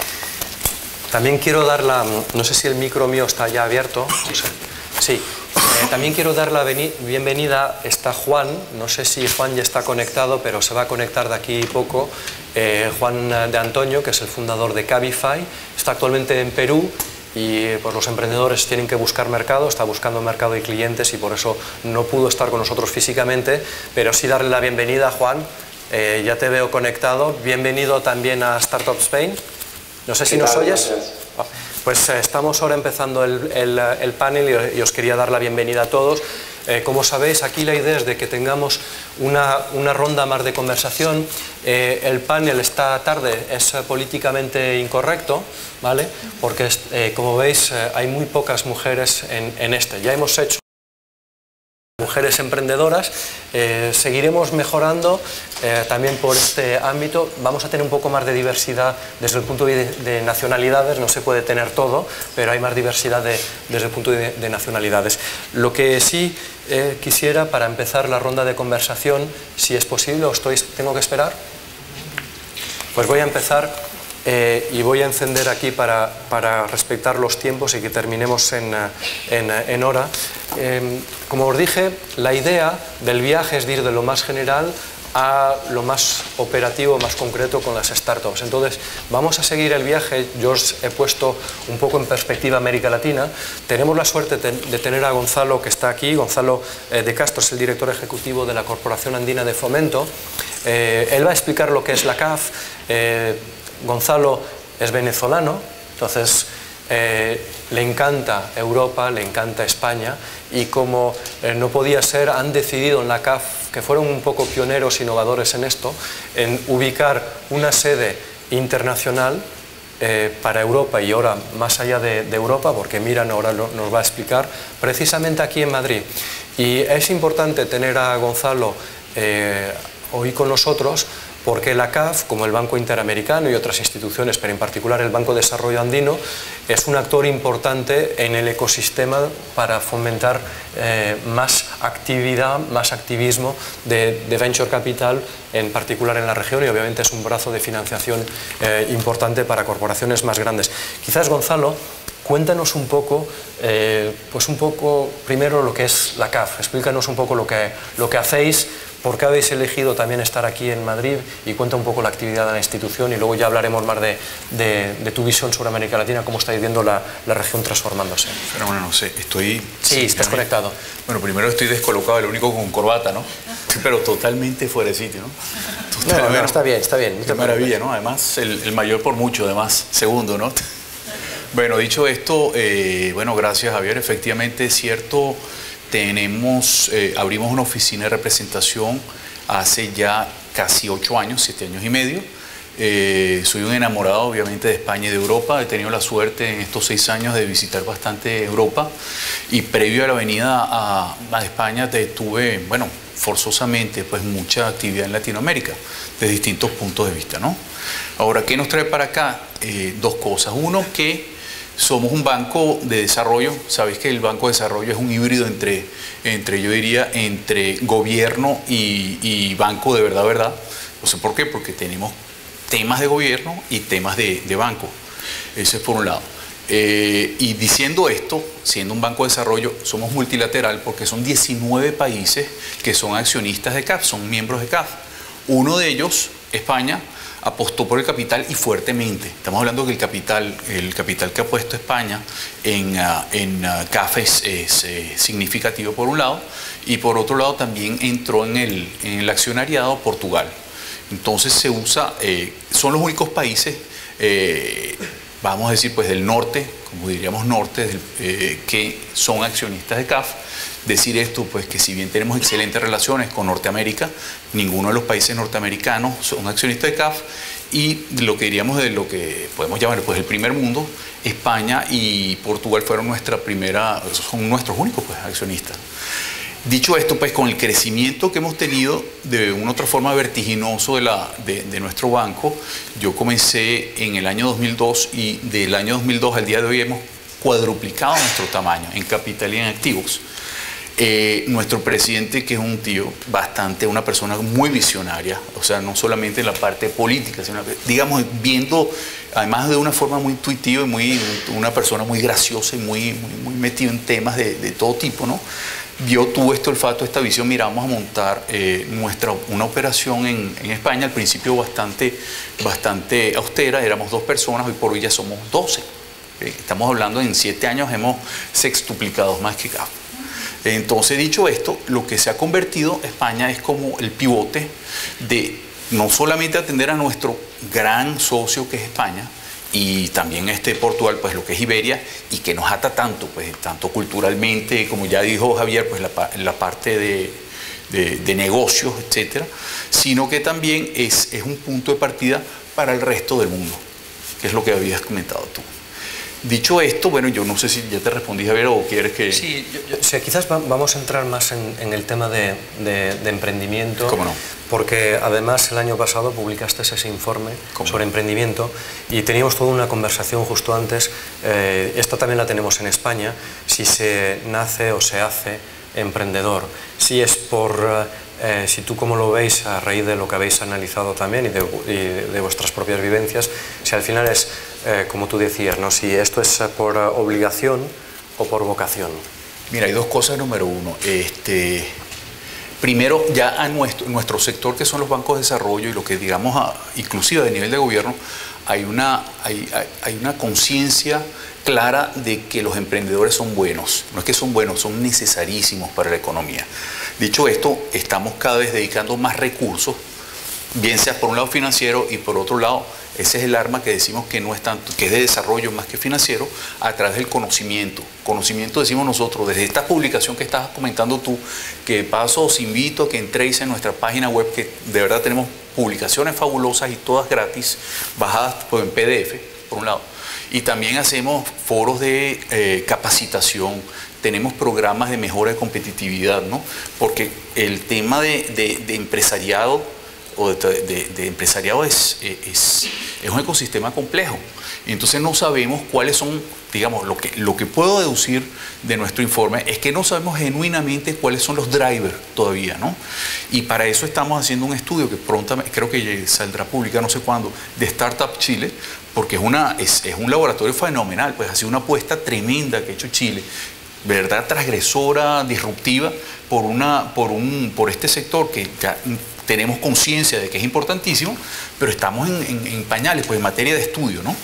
También quiero dar no sé si el micro mío está ya abierto. No sé. Sí. También quiero dar la bienvenida, está Juan, no sé si Juan ya está conectado, pero se va a conectar de aquí poco, Juan de Antonio, que es el fundador de Cabify, está actualmente en Perú y pues, los emprendedores tienen que buscar mercado, está buscando mercado y clientes y por eso no pudo estar con nosotros físicamente, pero sí darle la bienvenida a Juan, ya te veo conectado, bienvenido también a Startup Spain, no sé si nos oyes. Pues estamos ahora empezando el panel y os quería dar la bienvenida a todos. Como sabéis, aquí la idea es de que tengamos una ronda más de conversación. El panel esta tarde es políticamente incorrecto, ¿vale? Porque como veis hay muy pocas mujeres en este. Ya hemos hecho mujeres emprendedoras, seguiremos mejorando también por este ámbito. Vamos a tener un poco más de diversidad desde el punto de nacionalidades, no se puede tener todo, pero hay más diversidad desde el punto de nacionalidades. Lo que sí quisiera para empezar la ronda de conversación, si es posible, o tengo que esperar, pues voy a empezar. Y voy a encender aquí para respetar los tiempos y que terminemos en hora. Como os dije, la idea del viaje es de ir de lo más general a lo más operativo, más concreto con las startups. Entonces, vamos a seguir el viaje. Yo os he puesto un poco en perspectiva América Latina. Tenemos la suerte de tener a Gonzalo, que está aquí. Gonzalo de Castro es el director ejecutivo de la Corporación Andina de Fomento. Él va a explicar lo que es la CAF. Gonzalo es venezolano, entonces le encanta Europa, le encanta España y como no podía ser, han decidido en la CAF, que fueron un poco pioneros, innovadores en esto, en ubicar una sede internacional para Europa y ahora más allá de Europa, porque Miran ahora nos va a explicar, precisamente aquí en Madrid. Y es importante tener a Gonzalo hoy con nosotros, porque la CAF, como el Banco Interamericano y otras instituciones, pero en particular el Banco de Desarrollo Andino, es un actor importante en el ecosistema para fomentar más actividad, más activismo de venture capital, en particular en la región, y obviamente es un brazo de financiación importante para corporaciones más grandes. Quizás, Gonzalo, cuéntanos un poco, primero lo que es la CAF, explícanos un poco lo que hacéis, por qué habéis elegido también estar aquí en Madrid y cuenta un poco la actividad de la institución y luego ya hablaremos más de tu visión sobre América Latina, cómo estáis viendo la región transformándose. Pero bueno, no sé, estoy... Sí, estás conectado. Bueno, primero estoy descolocado, el único con corbata, ¿no? Pero totalmente fuera de sitio, ¿no? No, está bien, está bien. Qué maravilla, ¿no? Además, el mayor por mucho, además, segundo, ¿no? Bueno, dicho esto, bueno, gracias, Javier. Efectivamente, es cierto, abrimos una oficina de representación hace ya casi 8 años, 7 años y medio. Soy un enamorado, obviamente, de España y de Europa. He tenido la suerte en estos 6 años de visitar bastante Europa. Y previo a la venida a España tuve, bueno, forzosamente, pues mucha actividad en Latinoamérica, de distintos puntos de vista, ¿no? Ahora, ¿qué nos trae para acá? 2 cosas. Uno, que somos un banco de desarrollo. Sabéis que el banco de desarrollo es un híbrido entre gobierno y banco de verdad. No sé por qué, porque tenemos temas de gobierno y temas de banco. Eso es por un lado. Y diciendo esto, siendo un banco de desarrollo, somos multilateral porque son 19 países que son accionistas de CAF, son miembros de CAF. Uno de ellos, España, apostó por el capital y fuertemente. Estamos hablando que el capital que ha puesto España en CAF es significativo por un lado, y por otro lado también entró en el accionariado Portugal. Entonces se usa, son los únicos países, vamos a decir, pues del norte, como diríamos norte, que son accionistas de CAF. Decir esto, pues que si bien tenemos excelentes relaciones con Norteamérica, ninguno de los países norteamericanos son accionistas de CAF, y lo que diríamos de lo que podemos llamar pues el primer mundo, España y Portugal son nuestros únicos pues, accionistas. Dicho esto, pues con el crecimiento que hemos tenido de una otra forma vertiginoso de nuestro banco, yo comencé en el año 2002 y del año 2002 al día de hoy hemos cuadruplicado nuestro tamaño en capital y en activos. Nuestro presidente, que es un tío una persona muy visionaria, o sea, no solamente en la parte política, sino, digamos, viendo, además de una forma muy intuitiva y una persona muy graciosa y muy metida en temas de todo tipo, ¿no? Tuvo este olfato, esta visión, mira, vamos a montar una operación en España, al principio bastante austera, éramos 2 personas, hoy por hoy ya somos 12. Estamos hablando, en 7 años hemos sextuplicado más que CAF. Entonces, dicho esto, lo que se ha convertido España es como el pivote de no solamente atender a nuestro gran socio que es España, y también Portugal, pues lo que es Iberia, y que nos ata tanto, pues tanto culturalmente, como ya dijo Javier, pues la parte de negocios, etcétera, sino que también es un punto de partida para el resto del mundo, que es lo que habías comentado tú. Dicho esto, bueno, yo no sé si ya te respondí, Javier, o quieres que... Sí, quizás vamos a entrar más en el tema de emprendimiento. ¿Cómo no? Porque además el año pasado publicaste ese informe sobre emprendimiento y teníamos toda una conversación justo antes, esta también la tenemos en España, si se nace o se hace emprendedor, si es por... si tú como lo veis a raíz de lo que habéis analizado también y de vuestras propias vivencias, si al final es, como tú decías, ¿no? Si esto es por obligación o por vocación. Mira, hay 2 cosas. Número 1, primero, ya a nuestro sector, que son los bancos de desarrollo y lo que digamos, inclusive a nivel de gobierno, hay una conciencia clara de que los emprendedores son buenos. No es que son buenos, son necesarísimos para la economía. Dicho esto, estamos cada vez dedicando más recursos, bien sea por un lado financiero y por otro lado, ese es el arma que decimos que no es tanto, que es de desarrollo más que financiero, a través del conocimiento. Conocimiento decimos nosotros, desde esta publicación que estabas comentando tú, que de paso os invito a que entréis en nuestra página web, que de verdad tenemos publicaciones fabulosas y todas gratis, bajadas pues, en PDF, por un lado. Y también hacemos foros de capacitación, tenemos programas de mejora de competitividad, ¿no? Porque el tema de empresariado o de empresariado es un ecosistema complejo. Y entonces no sabemos cuáles son, digamos, lo que puedo deducir de nuestro informe es que no sabemos genuinamente cuáles son los drivers todavía, ¿no? Y para eso estamos haciendo un estudio que pronto, creo que saldrá pública, no sé cuándo, de Startup Chile, porque es un laboratorio fenomenal, pues ha sido una apuesta tremenda que ha hecho Chile, verdad, transgresora, disruptiva, por este sector que ya tenemos conciencia de que es importantísimo, pero estamos en pañales, pues en materia de estudio, ¿no?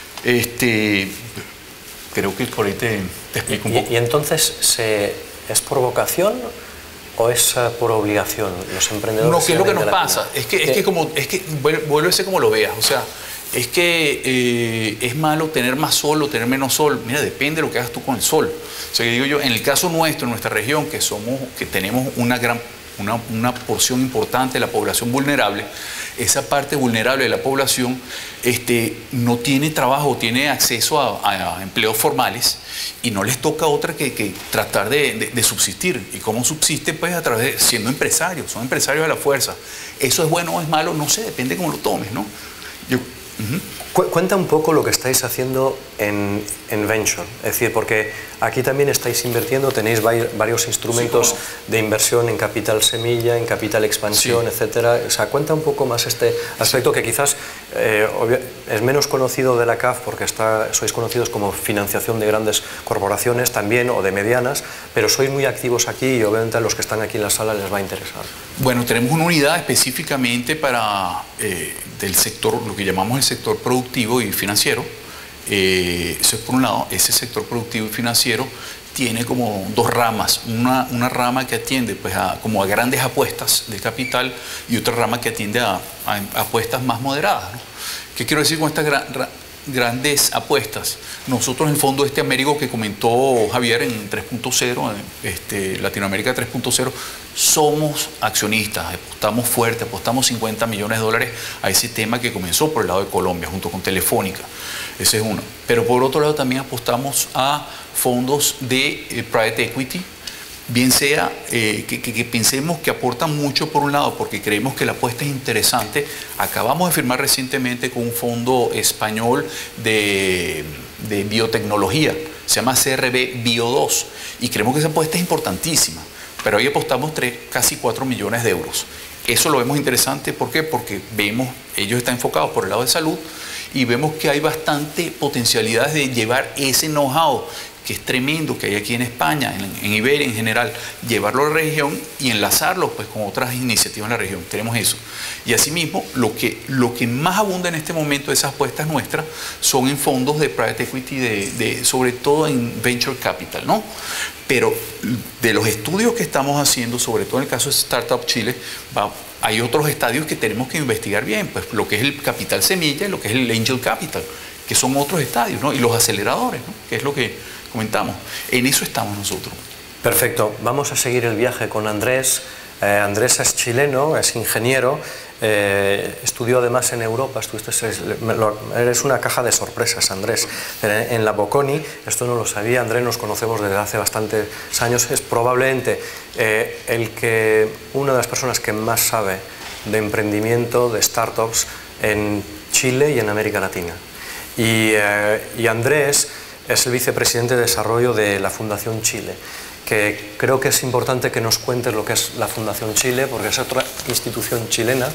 Creo que por ahí te explico un poco. ¿Y entonces es por vocación o es por obligación? Los emprendedores... No, ¿qué es lo que nos pasa? Es que vuelve a ser como lo veas, o sea, es que es malo tener más sol o tener menos sol. Mira, depende de lo que hagas tú con el sol. O sea, que digo yo, en el caso nuestro, en nuestra región, que tenemos una porción importante de la población vulnerable, esa parte vulnerable de la población no tiene trabajo, tiene acceso a empleos formales y no les toca otra que tratar de subsistir. ¿Y cómo subsiste? Pues a través de siendo empresarios, son empresarios a la fuerza. ¿Eso es bueno o es malo? No sé, depende de cómo lo tomes, ¿no? Cuenta un poco lo que estáis haciendo en Venture, es decir, porque aquí también estáis invirtiendo, tenéis varios instrumentos de inversión en capital semilla, en capital expansión, etcétera. O sea, cuenta un poco más este aspecto que quizás es menos conocido de la CAF porque sois conocidos como financiación de grandes corporaciones también o de medianas, pero sois muy activos aquí y obviamente a los que están aquí en la sala les va a interesar. Bueno, tenemos una unidad específicamente para del sector, lo que llamamos el sector productivo y financiero. Eso es por un lado. Ese sector productivo y financiero tiene como 2 ramas, una rama que atiende pues, como a grandes apuestas de capital y otra rama que atiende a apuestas más moderadas, ¿no? ¿Qué quiero decir con estas grandes apuestas? Nosotros en el fondo Américo que comentó Javier en 3.0, Latinoamérica 3.0, somos accionistas, apostamos fuerte, apostamos 50 millones de dólares a ese tema que comenzó por el lado de Colombia junto con Telefónica. Ese es uno. Pero por otro lado también apostamos a fondos de private equity, bien sea que pensemos que aportan mucho por un lado porque creemos que la apuesta es interesante. Acabamos de firmar recientemente con un fondo español de biotecnología, se se llama CRB Bio2, y creemos que esa apuesta es importantísima, pero hoy apostamos casi 4 millones de euros. Eso lo vemos interesante, ¿por qué? Porque vemos, ellos están enfocados por el lado de salud, y vemos que hay bastante potencialidades de llevar ese know-how, que es tremendo, que hay aquí en España, en Iberia en general, llevarlo a la región y enlazarlo pues con otras iniciativas en la región. Tenemos eso. Y asimismo, lo que más abunda en este momento de esas apuestas nuestras son en fondos de private equity, sobre todo en venture capital, ¿no? Pero de los estudios que estamos haciendo, sobre todo en el caso de Startup Chile, hay otros estadios que tenemos que investigar bien, pues lo que es el capital semilla y lo que es el angel capital, que son otros estadios, ¿no? Y los aceleradores, ¿no? Que es lo que comentamos. En eso estamos nosotros. Perfecto. Vamos a seguir el viaje con Andrés. Andrés es chileno, es ingeniero, estudió además en Europa, eres una caja de sorpresas, Andrés. En la Bocconi, esto no lo sabía, Andrés, nos conocemos desde hace bastantes años, es probablemente una de las personas que más sabe de emprendimiento, de startups en Chile y en América Latina. Y Andrés es el vicepresidente de desarrollo de la Fundación Chile, que creo que es importante que nos cuentes lo que es la Fundación Chile, porque es otra institución chilena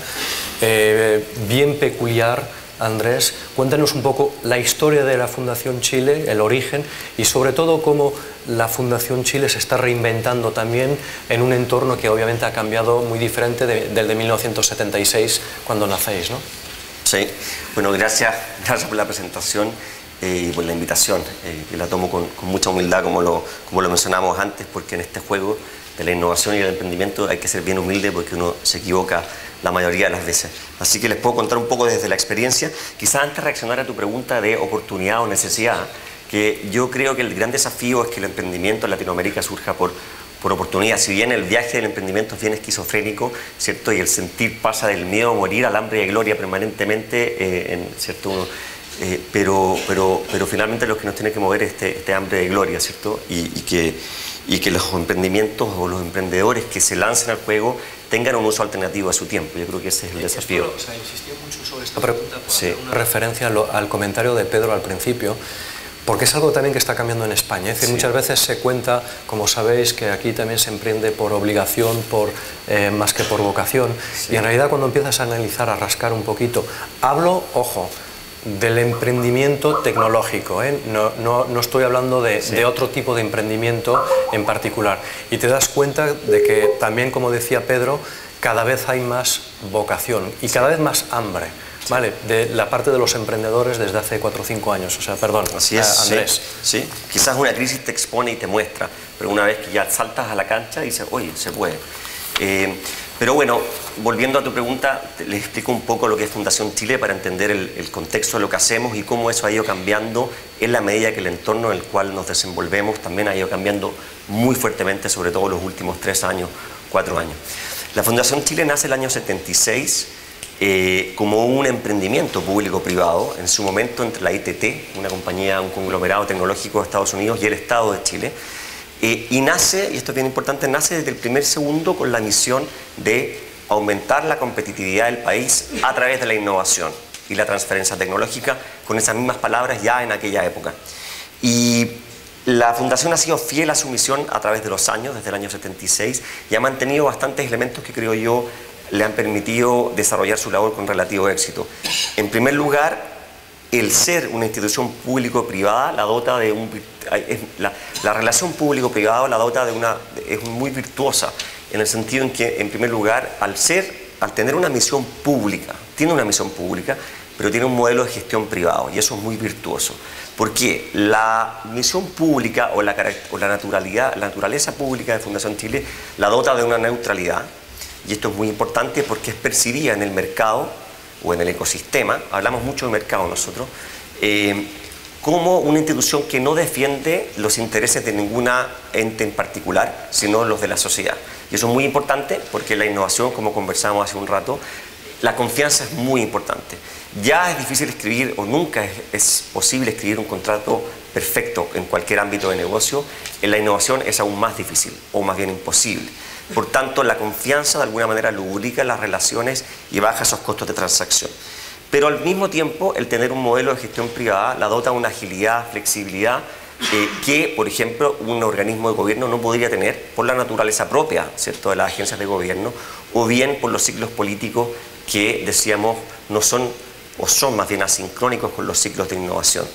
bien peculiar. Andrés, cuéntanos un poco la historia de la Fundación Chile, el origen, y sobre todo cómo la Fundación Chile se está reinventando también en un entorno que obviamente ha cambiado muy diferente del de 1976, cuando nacéis, ¿no? Sí, bueno, gracias por la presentación y por la invitación, que la tomo con mucha humildad, como lo mencionamos antes, porque en este juego de la innovación y el emprendimiento hay que ser bien humilde, porque uno se equivoca la mayoría de las veces. Así que les puedo contar un poco desde la experiencia. Quizás antes de reaccionar a tu pregunta de oportunidad o necesidad, que yo creo que el gran desafío es que el emprendimiento en Latinoamérica surja por oportunidad. Si bien el viaje del emprendimiento es bien esquizofrénico, ¿cierto? Y el sentir pasa del miedo a morir al hambre y a gloria permanentemente, ¿cierto? Pero finalmente lo que nos tiene que mover es este hambre de gloria, ¿cierto? Y que los emprendimientos o los emprendedores que se lancen al juego tengan un uso alternativo a su tiempo. Yo creo que ese es el desafío. O sea, insistió mucho sobre esta pregunta por hacer una referencia al comentario de Pedro al principio, porque es algo también que está cambiando en España. Es decir, muchas veces se cuenta, como sabéis, que aquí también se emprende por obligación, más que por vocación. Y en realidad cuando empiezas a analizar, a rascar un poquito, ojo, del emprendimiento tecnológico, ¿eh? No estoy hablando de otro tipo de emprendimiento en particular. Y te das cuenta de que también, como decía Pedro, cada vez hay más vocación y cada vez más hambre. Vale, de la parte de los emprendedores desde hace 4 o 5 años, o sea, perdón, así es, Andrés. Sí. Quizás una crisis te expone y te muestra, pero una vez que ya saltas a la cancha dices, oye, se puede. Pero bueno, volviendo a tu pregunta, les explico un poco lo que es Fundación Chile para entender el contexto de lo que hacemos y cómo eso ha ido cambiando en la medida que el entorno en el cual nos desenvolvemos también ha ido cambiando muy fuertemente, sobre todo los últimos 3 años, 4 años. La Fundación Chile nace el año 76 como un emprendimiento público-privado, en su momento entre la ITT, una compañía, un conglomerado tecnológico de Estados Unidos, y el Estado de Chile. Y nace, y esto es bien importante, nace desde el primer segundo con la misión de aumentar la competitividad del país a través de la innovación y la transferencia tecnológica, con esas mismas palabras ya en aquella época. Y la Fundación ha sido fiel a su misión a través de los años, desde el año 76, y ha mantenido bastantes elementos que creo yo le han permitido desarrollar su labor con relativo éxito. En primer lugar, el ser una institución público-privada la dota de la relación público-privado la dota de es muy virtuosa, en el sentido en que, en primer lugar, al tener una misión pública, tiene una misión pública, pero tiene un modelo de gestión privado, y eso es muy virtuoso. ¿Por qué? La misión pública o la naturaleza pública de Fundación Chile la dota de una neutralidad, y esto es muy importante porque es percibida en el mercado o en el ecosistema, hablamos mucho de mercado nosotros, como una institución que no defiende los intereses de ninguna ente en particular, sino los de la sociedad. Y eso es muy importante porque la innovación, como conversábamos hace un rato, la confianza es muy importante. Ya es difícil escribir, o nunca es posible escribir un contrato perfecto en cualquier ámbito de negocio. En la innovación es aún más difícil, o más bien imposible. Por tanto, la confianza de alguna manera lubrica las relaciones y baja esos costos de transacción. Pero al mismo tiempo, el tener un modelo de gestión privada la dota de una agilidad, flexibilidad que, por ejemplo, un organismo de gobierno no podría tener por la naturaleza propia, ¿cierto?, de las agencias de gobierno, o bien por los ciclos políticos que, decíamos, no son, o son más bien asincrónicos con los ciclos de innovación.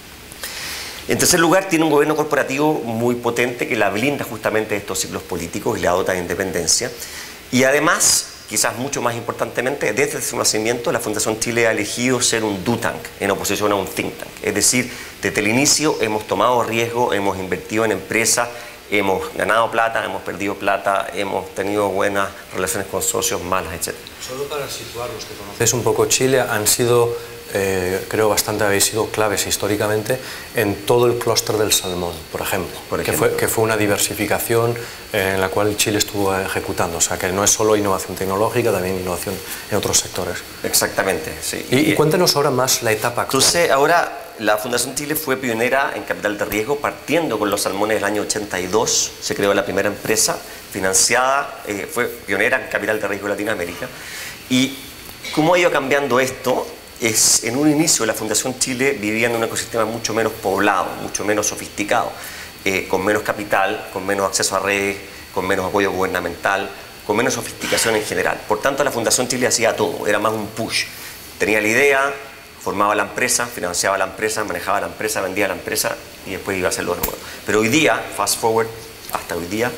En tercer lugar, tiene un gobierno corporativo muy potente que la blinda justamente de estos ciclos políticos y la dota de independencia. Y además, quizás mucho más importantemente, desde su nacimiento la Fundación Chile ha elegido ser un do tank en oposición a un think tank. Es decir, desde el inicio hemos tomado riesgo, hemos invertido en empresas, hemos ganado plata, hemos perdido plata, hemos tenido buenas relaciones con socios, malas, etc. Solo para situar los que conocéis un poco Chile, han sido, creo bastante habéis sido claves históricamente en todo el clúster del salmón, por ejemplo. Que fue una diversificación en la cual Chile estuvo ejecutando, o sea que no es solo innovación tecnológica, también innovación en otros sectores. Exactamente, sí. Y cuéntanos ahora más la etapa actual. Entonces, ahora la Fundación Chile fue pionera en capital de riesgo, partiendo con los salmones del año 82, se creó la primera empresa financiada, fue pionera en capital de riesgo de Latinoamérica. Y cómo ha ido cambiando esto es, en un inicio la Fundación Chile vivía en un ecosistema mucho menos poblado, mucho menos sofisticado, con menos capital, con menos acceso a redes, con menos apoyo gubernamental, con menos sofisticación en general. Por tanto, la Fundación Chile hacía todo, era más un push. Tenía la idea, formaba la empresa, financiaba la empresa, manejaba la empresa, vendía la empresa y después iba a hacerlo de nuevo. Pero hoy día, fast forward hasta hoy día,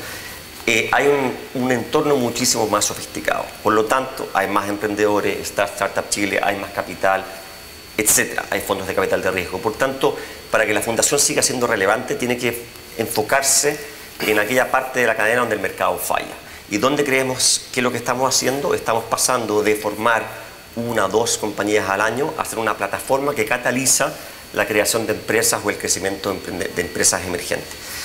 hay un entorno muchísimo más sofisticado. Por lo tanto, hay más emprendedores, está Startup Chile, hay más capital, etcétera. Hay fondos de capital de riesgo. Por tanto, para que la fundación siga siendo relevante, tiene que enfocarse en aquella parte de la cadena donde el mercado falla. ¿Y dónde creemos que lo que estamos haciendo? Estamos pasando de formar 1 o 2 compañías al año a hacer una plataforma que cataliza la creación de empresas o el crecimiento de empresas emergentes.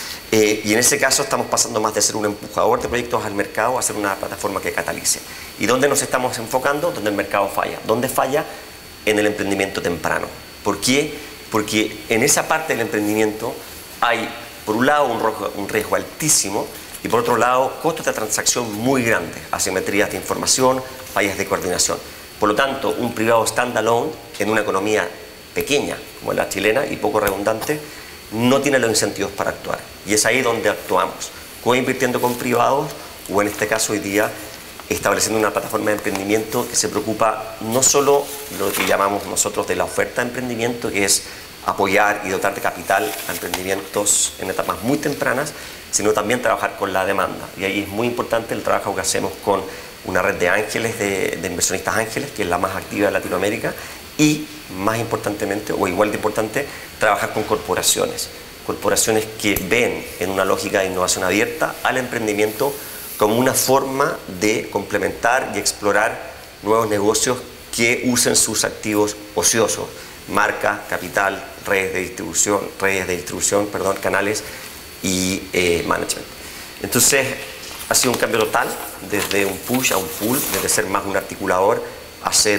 Y en ese caso estamos pasando más de ser un empujador de proyectos al mercado a ser una plataforma que catalice. ¿Y dónde nos estamos enfocando? Donde el mercado falla. ¿Dónde falla? En el emprendimiento temprano. ¿Por qué? Porque en esa parte del emprendimiento hay, por un lado, un riesgo altísimo y por otro lado, costos de transacción muy grandes, asimetrías de información, fallas de coordinación. Por lo tanto, un privado standalone en una economía pequeña como la chilena y poco redundante no tiene los incentivos para actuar. Y es ahí donde actuamos, coinvirtiendo con privados o en este caso hoy día estableciendo una plataforma de emprendimiento que se preocupa no solo lo que llamamos nosotros de la oferta de emprendimiento, que es apoyar y dotar de capital a emprendimientos en etapas muy tempranas, sino también trabajar con la demanda. Y ahí es muy importante el trabajo que hacemos con una red de ángeles, de inversionistas ángeles, que es la más activa de Latinoamérica, y más importantemente, o igual de importante, trabajar con corporaciones que ven en una lógica de innovación abierta al emprendimiento como una forma de complementar y explorar nuevos negocios que usen sus activos ociosos, marca, capital, redes de distribución, canales y management. Entonces, ha sido un cambio total, desde un push a un pull, desde ser más un articulador a ser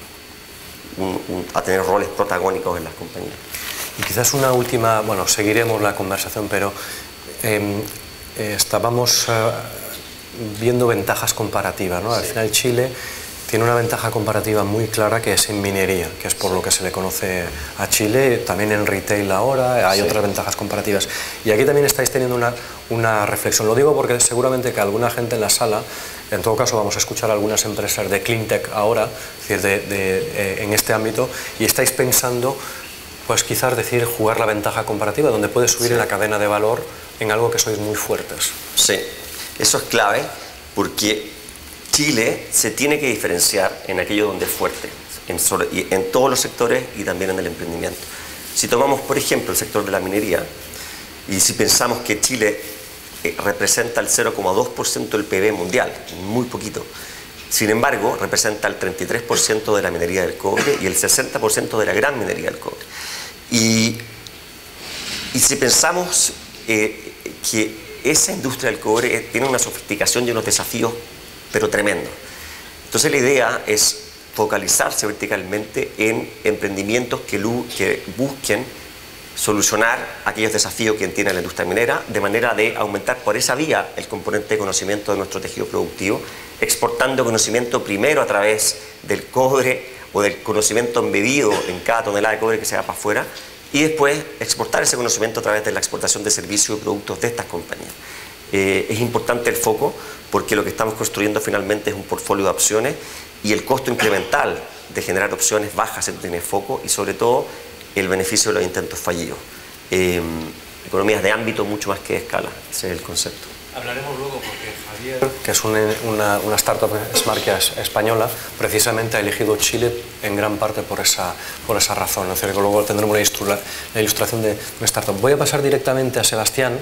a tener roles protagónicos en las compañías. Y quizás una última, bueno, seguiremos la conversación, pero estábamos viendo ventajas comparativas, ¿no? Al final Chile tiene una ventaja comparativa muy clara que es en minería, que es por lo que se le conoce a Chile, también en retail ahora, hay otras ventajas comparativas. Y aquí también estáis teniendo una reflexión. Lo digo porque seguramente que alguna gente en la sala, en todo caso vamos a escuchar a algunas empresas de cleantech ahora, es decir, en este ámbito, y estáis pensando, pues quizás decir, jugar la ventaja comparativa, donde puedes subir en la cadena de valor en algo que sois muy fuertes. Sí, eso es clave, porque Chile se tiene que diferenciar en aquello donde es fuerte, en todos los sectores y también en el emprendimiento. Si tomamos, por ejemplo, el sector de la minería, y si pensamos que Chile representa el 0,2% del PIB mundial, muy poquito, sin embargo, representa el 33% de la minería del cobre y el 60% de la gran minería del cobre. Y si pensamos que esa industria del cobre tiene una sofisticación y unos desafíos pero tremendo. Entonces la idea es focalizarse verticalmente en emprendimientos que busquen solucionar aquellos desafíos que tiene la industria minera, de manera de aumentar por esa vía el componente de conocimiento de nuestro tejido productivo, exportando conocimiento primero a través del cobre o del conocimiento embebido en cada tonelada de cobre que se va para afuera, y después exportar ese conocimiento a través de la exportación de servicios y productos de estas compañías. Es importante el foco porque lo que estamos construyendo finalmente es un portfolio de opciones y el costo incremental de generar opciones baja si tú tienes foco y sobre todo el beneficio de los intentos fallidos. Economías de ámbito mucho más que de escala, ese es el concepto. Hablaremos luego porque Javier, que es una startup Smart española, precisamente ha elegido Chile en gran parte por esa razón. Es decir, que luego tendremos la ilustración de una startup. Voy a pasar directamente a Sebastián.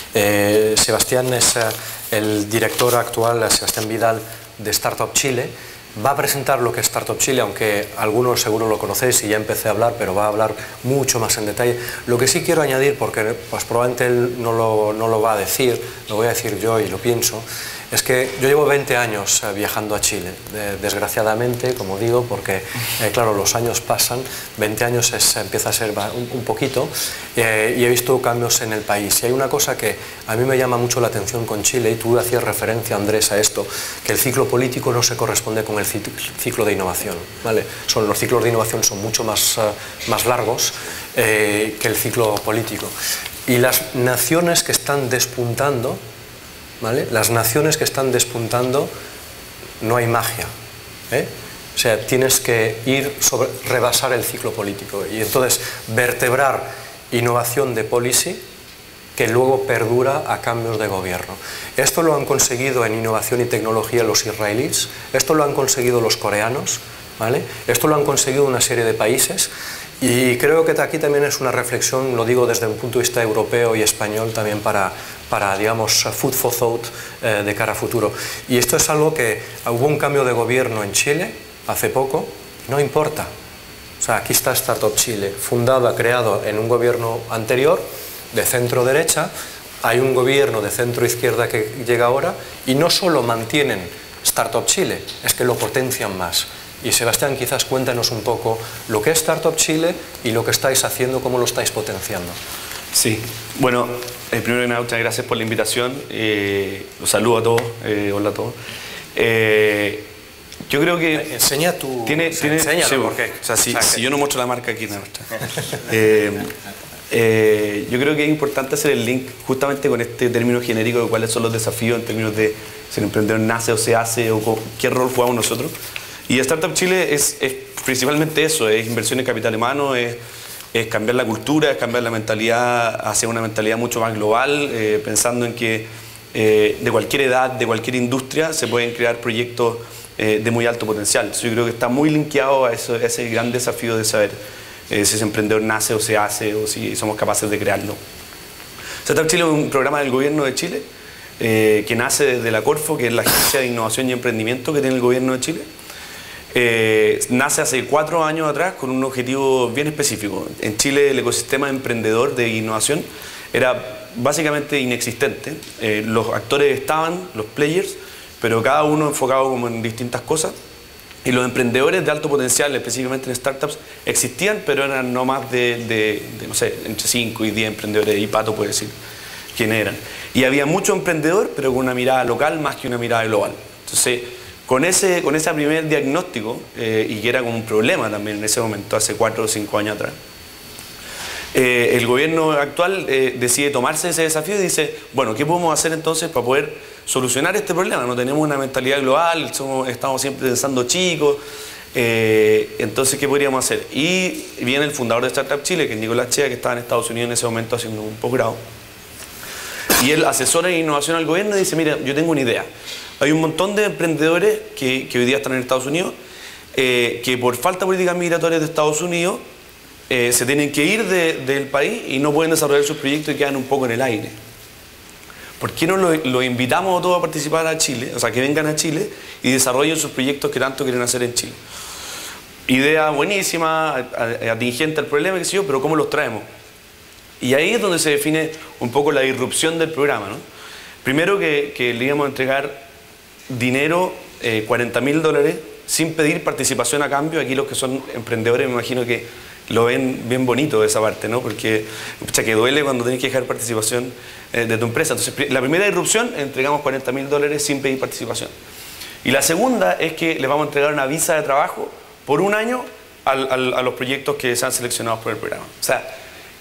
Sebastián es el director actual, Sebastián Vidal, de Startup Chile. Va a presentar lo que es Startup Chile, aunque algunos seguro lo conocéis y ya empecé a hablar, pero va a hablar mucho más en detalle. Lo que sí quiero añadir, porque pues probablemente él no lo va a decir, lo voy a decir yo y lo pienso, es que yo llevo 20 años viajando a Chile, desgraciadamente, como digo, porque claro, los años pasan, 20 años empieza a ser un poquito, y he visto cambios en el país. Y hay una cosa que a mí me llama mucho la atención con Chile, y tú hacías referencia, Andrés, a esto, que el ciclo político no se corresponde con el ciclo de innovación, ¿vale? Los ciclos de innovación son mucho más largos que el ciclo político. Y las naciones que están despuntando, ¿vale? Las naciones que están despuntando, no hay magia, ¿eh? O sea, tienes que rebasar el ciclo político y entonces vertebrar innovación de policy que luego perdura a cambios de gobierno. Esto lo han conseguido en innovación y tecnología los israelíes, esto lo han conseguido los coreanos, ¿vale? Esto lo han conseguido una serie de países. Y creo que aquí también es una reflexión, lo digo desde un punto de vista europeo y español, también para digamos, food for thought de cara a futuro. Y esto es algo que hubo un cambio de gobierno en Chile hace poco, no importa. O sea, aquí está Startup Chile, fundado, creado en un gobierno anterior, de centro-derecha, hay un gobierno de centro-izquierda que llega ahora, y no solo mantienen Startup Chile, es que lo potencian más. Y Sebastián, quizás cuéntanos un poco lo que es Startup Chile y lo que estáis haciendo, cómo lo estáis potenciando. Sí, bueno, primero que nada, muchas gracias por la invitación. Los saludo a todos, hola a todos. Yo creo que... Enseña tu... Enséñalo, sí, porque, o sea, si yo no muestro la marca aquí, nada. Yo creo que es importante hacer el link justamente con este término genérico de cuáles son los desafíos en términos de si el emprendedor nace o se hace o qué rol jugamos nosotros. Y Startup Chile es principalmente eso, es inversión en capital humano, es cambiar la cultura, es cambiar la mentalidad hacia una mentalidad mucho más global, pensando en que de cualquier edad, de cualquier industria, se pueden crear proyectos de muy alto potencial. Yo creo que está muy linkeado a ese gran desafío de saber si ese emprendedor nace o se hace o si somos capaces de crearlo. Startup Chile es un programa del gobierno de Chile que nace desde la Corfo, que es la Agencia de Innovación y Emprendimiento que tiene el gobierno de Chile. Nace hace 4 años atrás con un objetivo bien específico. En Chile el ecosistema emprendedor de innovación era básicamente inexistente. Los actores estaban, los players, pero cada uno enfocado como en distintas cosas. Y los emprendedores de alto potencial, específicamente en startups, existían, pero eran no más de no sé, entre 5 y 10 emprendedores, y Pato puede decir quiénes eran. Y había mucho emprendedor, pero con una mirada local más que una mirada global. Entonces, con ese primer diagnóstico, y que era como un problema también en ese momento, hace 4 o 5 años atrás, el gobierno actual decide tomarse ese desafío y dice, bueno, ¿qué podemos hacer entonces para poder solucionar este problema? No tenemos una mentalidad global, estamos siempre pensando chicos, entonces ¿qué podríamos hacer? Y viene el fundador de Startup Chile, que es Nicolás Chea, que estaba en Estados Unidos en ese momento haciendo un posgrado, y él asesora en innovación al gobierno y dice, mira, yo tengo una idea. Hay un montón de emprendedores que hoy día están en Estados Unidos, que por falta de políticas migratorias de Estados Unidos se tienen que ir del país y no pueden desarrollar sus proyectos y quedan un poco en el aire. ¿Por qué no los invitamos a todos a participar a Chile? O sea, que vengan a Chile y desarrollen sus proyectos que tanto quieren hacer en Chile. Idea buenísima, atingente al problema, qué sé yo, pero ¿cómo los traemos? Y ahí es donde se define un poco la disrupción del programa, ¿no? Primero que le íbamos a entregar dinero, $40.000, sin pedir participación a cambio. Aquí los que son emprendedores me imagino que lo ven bien bonito esa parte, ¿no? Porque que duele cuando tienes que dejar participación de tu empresa. Entonces, la primera disrupción, entregamos $40.000 sin pedir participación. Y la segunda es que les vamos a entregar una visa de trabajo por 1 año a los proyectos que sean seleccionados por el programa. O sea,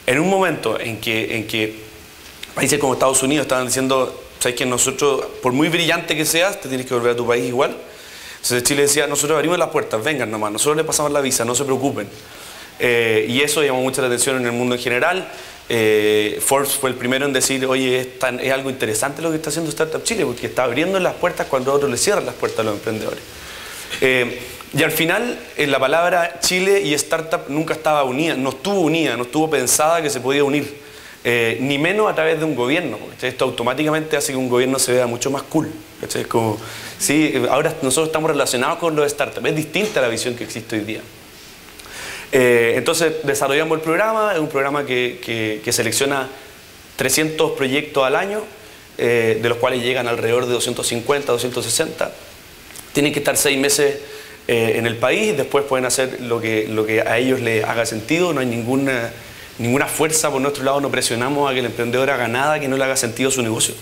En un momento en que países como Estados Unidos estaban diciendo, sabes que nosotros, por muy brillante que seas, te tienes que volver a tu país igual. Entonces Chile decía, nosotros abrimos las puertas, vengan nomás, nosotros les pasamos la visa, no se preocupen. Y eso llamó mucha la atención en el mundo en general. Forbes fue el primero en decir, oye, es algo interesante lo que está haciendo Startup Chile, porque está abriendo las puertas cuando otros le cierran las puertas a los emprendedores. Y al final, la palabra Chile y Startup nunca estaba unida, no estuvo pensada que se podía unir, ni menos a través de un gobierno. Esto automáticamente hace que un gobierno se vea mucho más cool. Es como, sí, ahora nosotros estamos relacionados con los startups, es distinta la visión que existe hoy día. Entonces desarrollamos el programa, es un programa que selecciona 300 proyectos al año, de los cuales llegan alrededor de 250, 260. Tienen que estar 6 meses en el país, después pueden hacer lo que a ellos les haga sentido, no hay ninguna fuerza por nuestro lado, no presionamos a que el emprendedor haga nada que no le haga sentido a su negocio.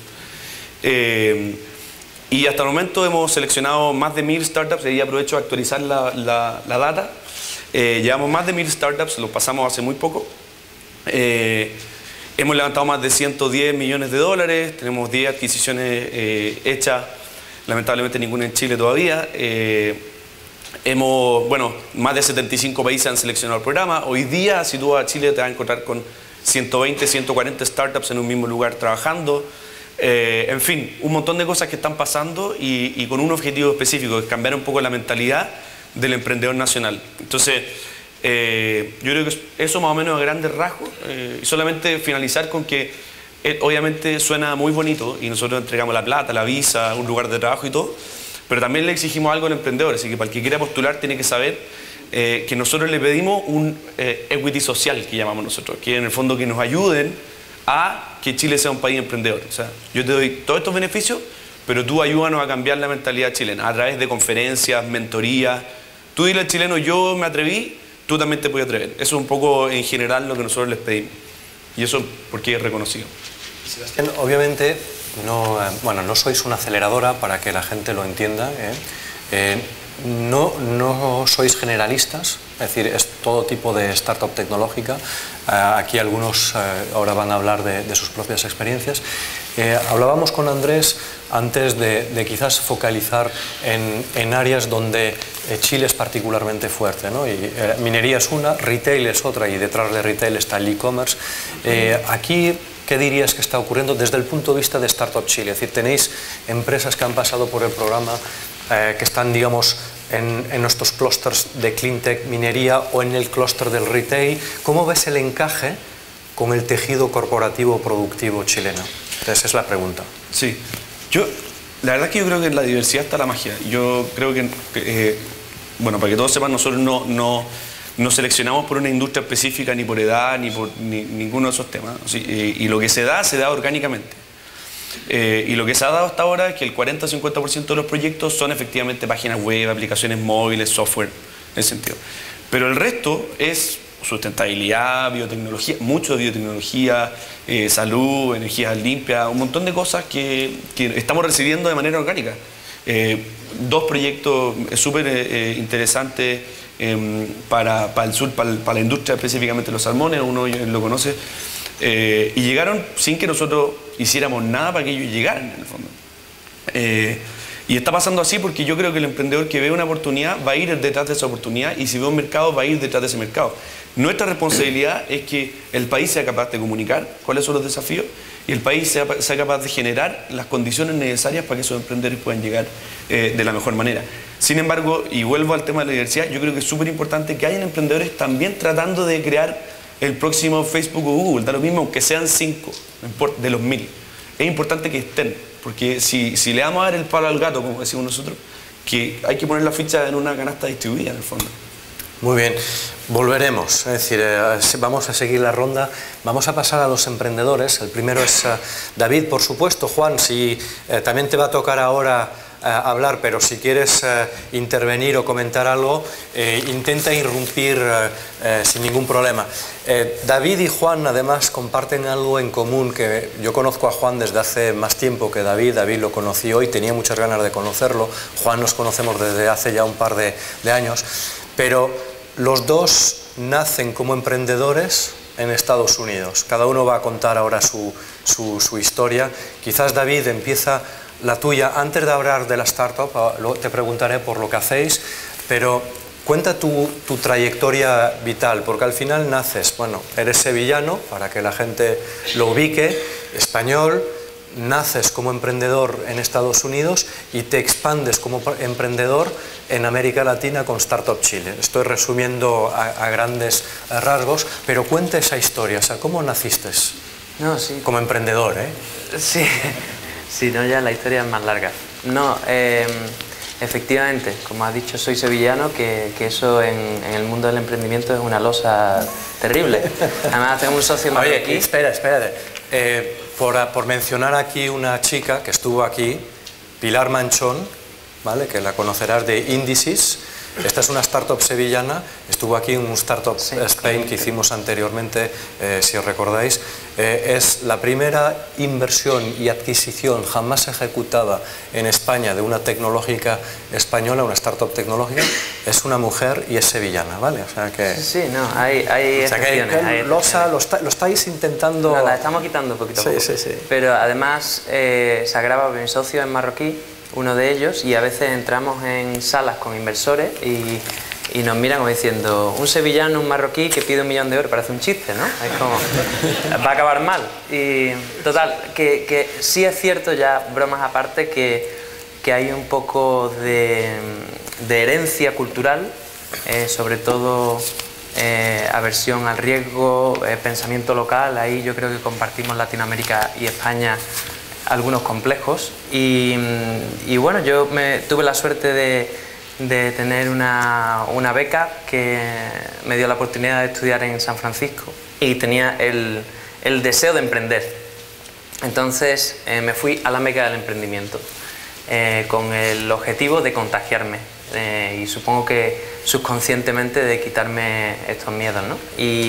Y hasta el momento hemos seleccionado más de 1000 startups, y ahí aprovecho a actualizar la data. Llevamos más de 1000 startups, lo pasamos hace muy poco. Hemos levantado más de 110 millones de dólares, tenemos 10 adquisiciones hechas, lamentablemente ninguna en Chile todavía. Más de 75 países han seleccionado el programa. Hoy día, si tú vas a Chile, te vas a encontrar con 120, 140 startups en un mismo lugar trabajando. En fin, un montón de cosas que están pasando y con un objetivo específico, que es cambiar un poco la mentalidad del emprendedor nacional. Entonces, yo creo que eso más o menos a grandes rasgos. Y solamente finalizar con que obviamente suena muy bonito y nosotros entregamos la plata, la visa, un lugar de trabajo y todo, pero también le exigimos algo al emprendedor, así que para el que quiera postular tiene que saber que nosotros le pedimos un equity social, que llamamos nosotros, que en el fondo que nos ayuden a que Chile sea un país emprendedor. O sea, yo te doy todos estos beneficios, pero tú ayúdanos a cambiar la mentalidad chilena a través de conferencias, mentorías. Tú dile al chileno, yo me atreví, tú también te puedes atrever. Eso es un poco en general lo que nosotros les pedimos. Y eso porque es reconocido. Sebastián, obviamente no sois una aceleradora, para que la gente lo entienda. No sois generalistas, es decir, es todo tipo de startup tecnológica. Aquí algunos ahora van a hablar de sus propias experiencias. Hablábamos con Andrés antes de quizás focalizar en áreas donde Chile es particularmente fuerte, ¿no? Y minería es una, retail es otra, y detrás de retail está el e-commerce. Aquí, ¿qué dirías que está ocurriendo desde el punto de vista de Startup Chile? Es decir, tenéis empresas que han pasado por el programa, que están, digamos, en nuestros clústeres de cleantech, minería, o en el clúster del retail. ¿Cómo ves el encaje con el tejido corporativo productivo chileno? Esa es la pregunta. Sí, la verdad es que yo creo que en la diversidad está la magia. Yo creo que, para que todos sepan, nosotros no seleccionamos por una industria específica, ni por edad, ni por ninguno de esos temas. Y lo que se da orgánicamente. Y lo que se ha dado hasta ahora es que el 40-50% de los proyectos son efectivamente páginas web, aplicaciones móviles, software, en ese sentido. Pero el resto es sustentabilidad, biotecnología, mucho de biotecnología, salud, energías limpias, un montón de cosas que estamos recibiendo de manera orgánica. 2 proyectos súper interesantes para el sur, para la industria, específicamente los salmones, uno lo conoce, y llegaron sin que nosotros hiciéramos nada para que ellos llegaran, en el fondo. Y está pasando así porque yo creo que el emprendedor que ve una oportunidad va a ir detrás de esa oportunidad, y si ve un mercado va a ir detrás de ese mercado. Nuestra responsabilidad es que el país sea capaz de comunicar cuáles son los desafíos, y el país sea capaz de generar las condiciones necesarias para que esos emprendedores puedan llegar de la mejor manera. Sin embargo, y vuelvo al tema de la diversidad, yo creo que es súper importante que hayan emprendedores también tratando de crear el próximo Facebook o Google, da lo mismo aunque sean 5 de los 1000. Es importante que estén, porque si le vamos a dar el palo al gato, como decimos nosotros, que hay que poner la ficha en una canasta distribuida, en el fondo. Muy bien, volveremos, es decir, vamos a seguir la ronda, vamos a pasar a los emprendedores. El primero es David, por supuesto. Juan, si también te va a tocar ahora hablar, pero si quieres intervenir o comentar algo, intenta irrumpir sin ningún problema. David y Juan además comparten algo en común, que yo conozco a Juan desde hace más tiempo que David. David lo conocí hoy, tenía muchas ganas de conocerlo. Juan nos conocemos desde hace ya un par de años, pero los dos nacen como emprendedores en Estados Unidos. Cada uno va a contar ahora su historia. Quizás, David, empieza la tuya. Antes de hablar de la startup, te preguntaré por lo que hacéis, pero cuenta tu trayectoria vital, porque al final naces, bueno, eres sevillano, para que la gente lo ubique, español, naces como emprendedor en Estados Unidos y te expandes como emprendedor en América Latina con Startup Chile. Estoy resumiendo a grandes rasgos, pero cuenta esa historia, o sea, ¿cómo naciste como emprendedor? Sí, sí, no, ya la historia es más larga. No, efectivamente, como has dicho, soy sevillano, que eso en el mundo del emprendimiento es una losa terrible. Además tengo un socio marroquí. Oye, espérate. Por mencionar aquí una chica que estuvo aquí, Pilar Manchón, ¿vale? Que la conocerás de Indices. Esta es una startup sevillana, estuvo aquí en un Startup Spain que hicimos anteriormente, si os recordáis. Es la primera inversión y adquisición jamás ejecutada en España de una tecnológica española, una startup tecnológica. Es una mujer y es sevillana, ¿vale? O sea que... Sí, no, hay excepciones. Lo estáis intentando... No, la estamos quitando poquito a poco. Sí. Pero además se agrava, mi socio es marroquí, uno de ellos, y a veces entramos en salas con inversores y nos miran como diciendo, un sevillano, un marroquí que pide 1 millón de euros, parece un chiste, ¿no? Es como, va a acabar mal. Y total, que sí es cierto, ya bromas aparte, que hay un poco de herencia cultural, sobre todo aversión al riesgo, pensamiento local. Ahí yo creo que compartimos Latinoamérica y España algunos complejos, y bueno, yo tuve la suerte de tener una beca que me dio la oportunidad de estudiar en San Francisco y tenía el deseo de emprender. Entonces me fui a la meca del emprendimiento con el objetivo de contagiarme y supongo que subconscientemente de quitarme estos miedos, ¿no?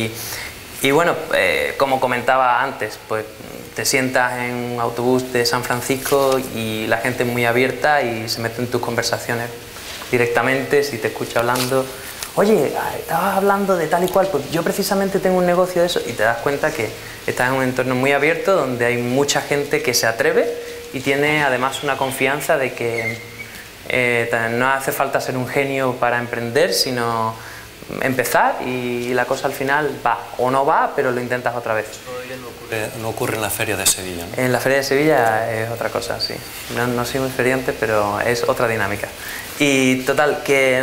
Y bueno, como comentaba antes, pues te sientas en un autobús de San Francisco y la gente es muy abierta y se mete en tus conversaciones directamente. Si te escucha hablando, oye, estabas hablando de tal y cual, pues yo precisamente tengo un negocio de eso, y te das cuenta que estás en un entorno muy abierto donde hay mucha gente que se atreve y tiene además una confianza de que no hace falta ser un genio para emprender, sino empezar y la cosa al final va o no va, pero lo intentas otra vez. No ocurre en la Feria de Sevilla, ¿no? En la Feria de Sevilla es otra cosa, sí. No soy muy feriante, pero es otra dinámica. Y total, que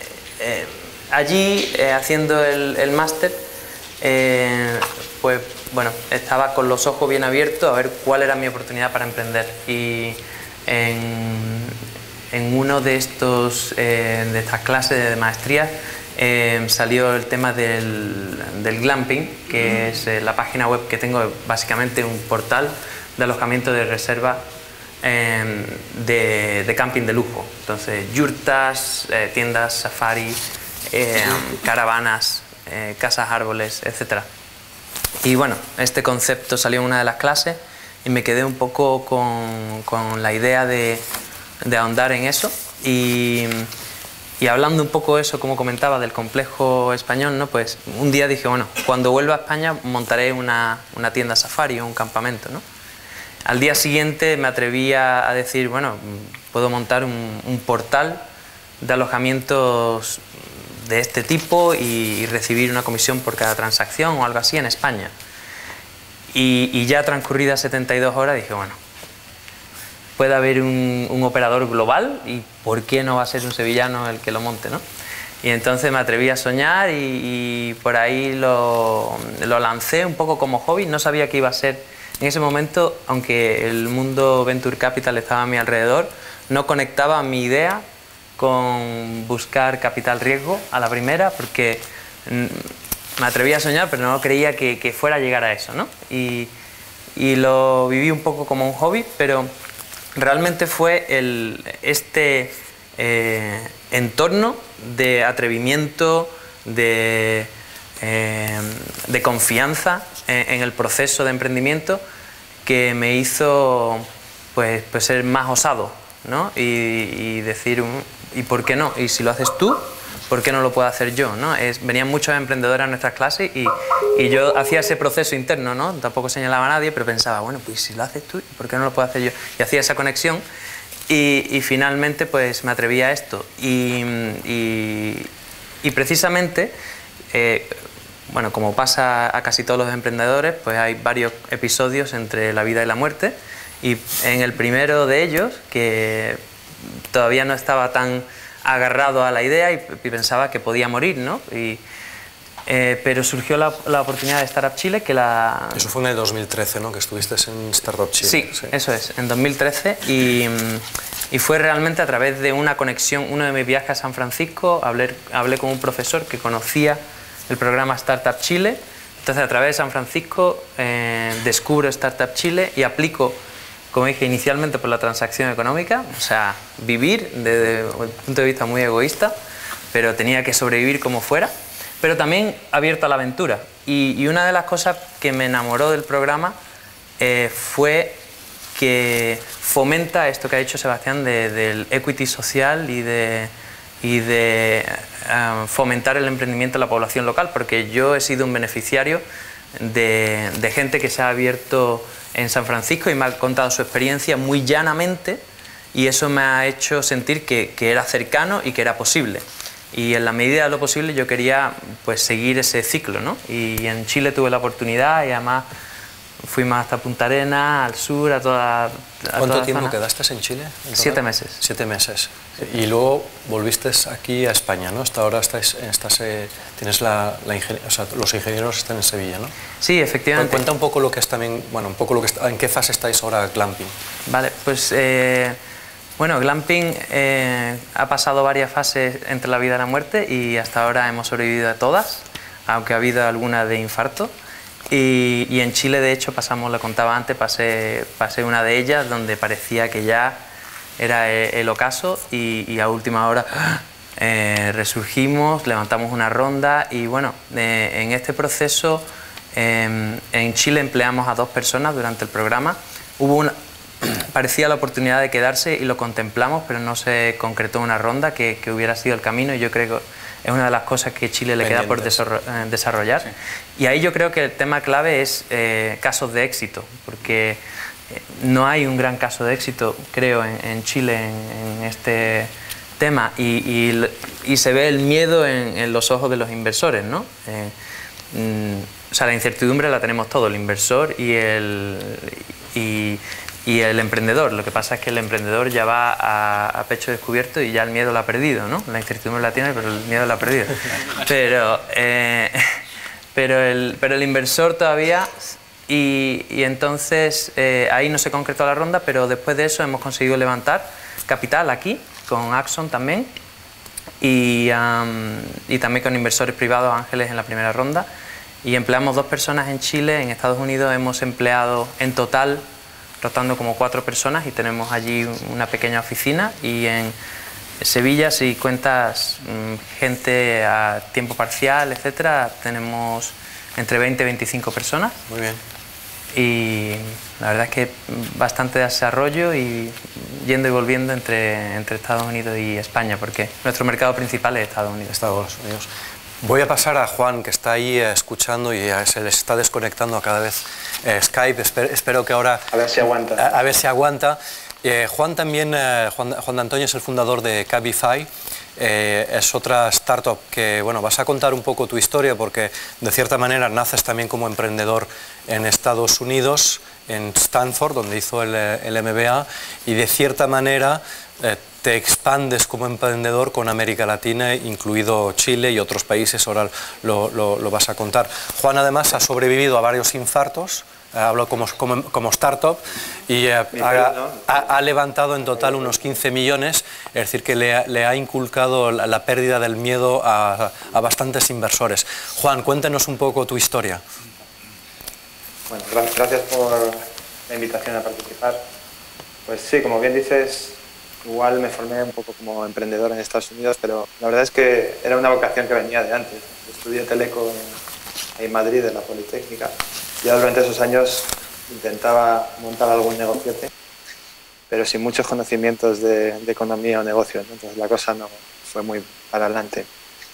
allí haciendo el máster, pues bueno, estaba con los ojos bien abiertos a ver cuál era mi oportunidad para emprender. Y en uno de estas clases de maestría salió el tema del glamping, que es la página web que tengo, básicamente un portal de alojamiento de reserva de camping de lujo. Entonces, yurtas, tiendas, safari, caravanas, casas árboles, etc. Y bueno, este concepto salió en una de las clases y me quedé un poco con la idea de ahondar en eso. Y hablando un poco eso, como comentaba, del complejo español, ¿no? Pues un día dije, bueno, cuando vuelva a España montaré una tienda safari o un campamento, ¿no? Al día siguiente me atreví a decir, bueno, puedo montar un portal de alojamientos de este tipo y recibir una comisión por cada transacción o algo así en España. Y ya transcurridas 72 horas dije, bueno, puede haber un operador global y ¿por qué no va a ser un sevillano el que lo monte, ¿no? Y entonces me atreví a soñar y por ahí lo lancé un poco como hobby. No sabía qué iba a ser en ese momento, aunque el mundo Venture Capital estaba a mi alrededor, no conectaba mi idea con buscar capital riesgo a la primera, porque me atreví a soñar, pero no creía que fuera a llegar a eso, ¿no? Y lo viví un poco como un hobby, pero realmente fue este entorno de atrevimiento, de confianza en el proceso de emprendimiento que me hizo pues ser más osado, ¿no? Y decir, ¿y por qué no? Y si lo haces tú, ¿por qué no lo puedo hacer yo, ¿no? Venían muchos emprendedores a nuestras clases y yo hacía ese proceso interno, ¿no? Tampoco señalaba a nadie, pero pensaba, bueno, pues si lo haces tú, ¿por qué no lo puedo hacer yo? Y hacía esa conexión y finalmente pues me atreví a esto. Y precisamente, bueno, como pasa a casi todos los emprendedores, pues hay varios episodios entre la vida y la muerte. Y en el primero de ellos, que todavía no estaba tan agarrado a la idea y pensaba que podía morir, ¿no? Pero surgió la oportunidad de Startup Chile, que la... Eso fue en el 2013, ¿no? Que estuviste en Startup Chile. Sí, eso es, en 2013, y fue realmente a través de una conexión, uno de mis viajes a San Francisco, hablé con un profesor que conocía el programa Startup Chile. Entonces, a través de San Francisco descubro Startup Chile y aplico, como dije inicialmente, por la transacción económica, o sea, vivir desde un punto de vista muy egoísta, pero tenía que sobrevivir como fuera, pero también abierto a la aventura. Y una de las cosas que me enamoró del programa fue que fomenta esto que ha dicho Sebastián del equity social y de fomentar el emprendimiento en la población local, porque yo he sido un beneficiario de gente que se ha abierto en San Francisco y me ha contado su experiencia muy llanamente, y eso me ha hecho sentir que era cercano y que era posible. Y en la medida de lo posible yo quería pues seguir ese ciclo, ¿no? Y en Chile tuve la oportunidad y además fuimos hasta Punta Arenas, al sur, a toda ¿Cuánto tiempo zona. quedaste en Chile? 7 meses. 7 meses. Y luego volviste aquí a España, ¿no? Hasta ahora tienes o sea, los ingenieros están en Sevilla, ¿no? Sí, efectivamente. Cuenta un poco lo que es también, bueno, un poco en qué fase estáis ahora Glamping. Vale, pues bueno, Glamping ha pasado varias fases entre la vida y la muerte y hasta ahora hemos sobrevivido a todas, aunque ha habido alguna de infarto. Y en Chile, de hecho, lo contaba antes, pasé una de ellas donde parecía que ya era el ocaso y a última hora resurgimos, levantamos una ronda y bueno, en este proceso en Chile empleamos a 2 personas durante el programa. Parecía la oportunidad de quedarse y lo contemplamos, pero no se concretó una ronda que hubiera sido el camino, y yo creo que es una de las cosas que Chile le queda por desarrollar. Sí. Y ahí yo creo que el tema clave es casos de éxito, porque no hay un gran caso de éxito, creo, en Chile en este tema, y se ve el miedo en los ojos de los inversores, ¿no? O sea, la incertidumbre la tenemos todo, el inversor y el emprendedor. Lo que pasa es que el emprendedor ya va a pecho descubierto y ya el miedo lo ha perdido, ¿no? La incertidumbre la tiene, pero el miedo lo ha perdido. Pero el inversor todavía... Y entonces ahí no se concretó la ronda, pero después de eso hemos conseguido levantar capital aquí, con Axon también, y también con inversores privados, ángeles, en la primera ronda. Y empleamos 2 personas en Chile. En Estados Unidos hemos empleado en total, rotando, como 4 personas, y tenemos allí una pequeña oficina. Y en Sevilla, si cuentas gente a tiempo parcial, etcétera, tenemos entre 20 y 25 personas. Muy bien. Y la verdad es que bastante desarrollo y yendo y volviendo entre Estados Unidos y España, porque nuestro mercado principal es Estados Unidos. Voy a pasar a Juan, que está ahí escuchando y se les está desconectando a cada vez Skype. Espero que ahora... A ver si aguanta. A ver si aguanta. Juan también, Juan de Antonio es el fundador de Cabify. Es otra startup que, bueno, vas a contar un poco tu historia, porque de cierta manera naces también como emprendedor en Estados Unidos, en Stanford, donde hizo el MBA, y de cierta manera te expandes como emprendedor con América Latina, incluido Chile y otros países. Ahora lo vas a contar. Juan además ha sobrevivido a varios infartos. Hablo como startup, y ha levantado en total unos 15 millones, es decir, que le ha inculcado la pérdida del miedo a bastantes inversores. Juan, cuéntanos un poco tu historia. Bueno, gracias por la invitación a participar. Pues sí, como bien dices, igual me formé un poco como emprendedor en Estados Unidos, pero la verdad es que era una vocación que venía de antes. Estudié teleco en Madrid, en la Politécnica. Ya durante esos años intentaba montar algún negociote, pero sin muchos conocimientos de economía o negocios, ¿no? Entonces la cosa no fue muy para adelante.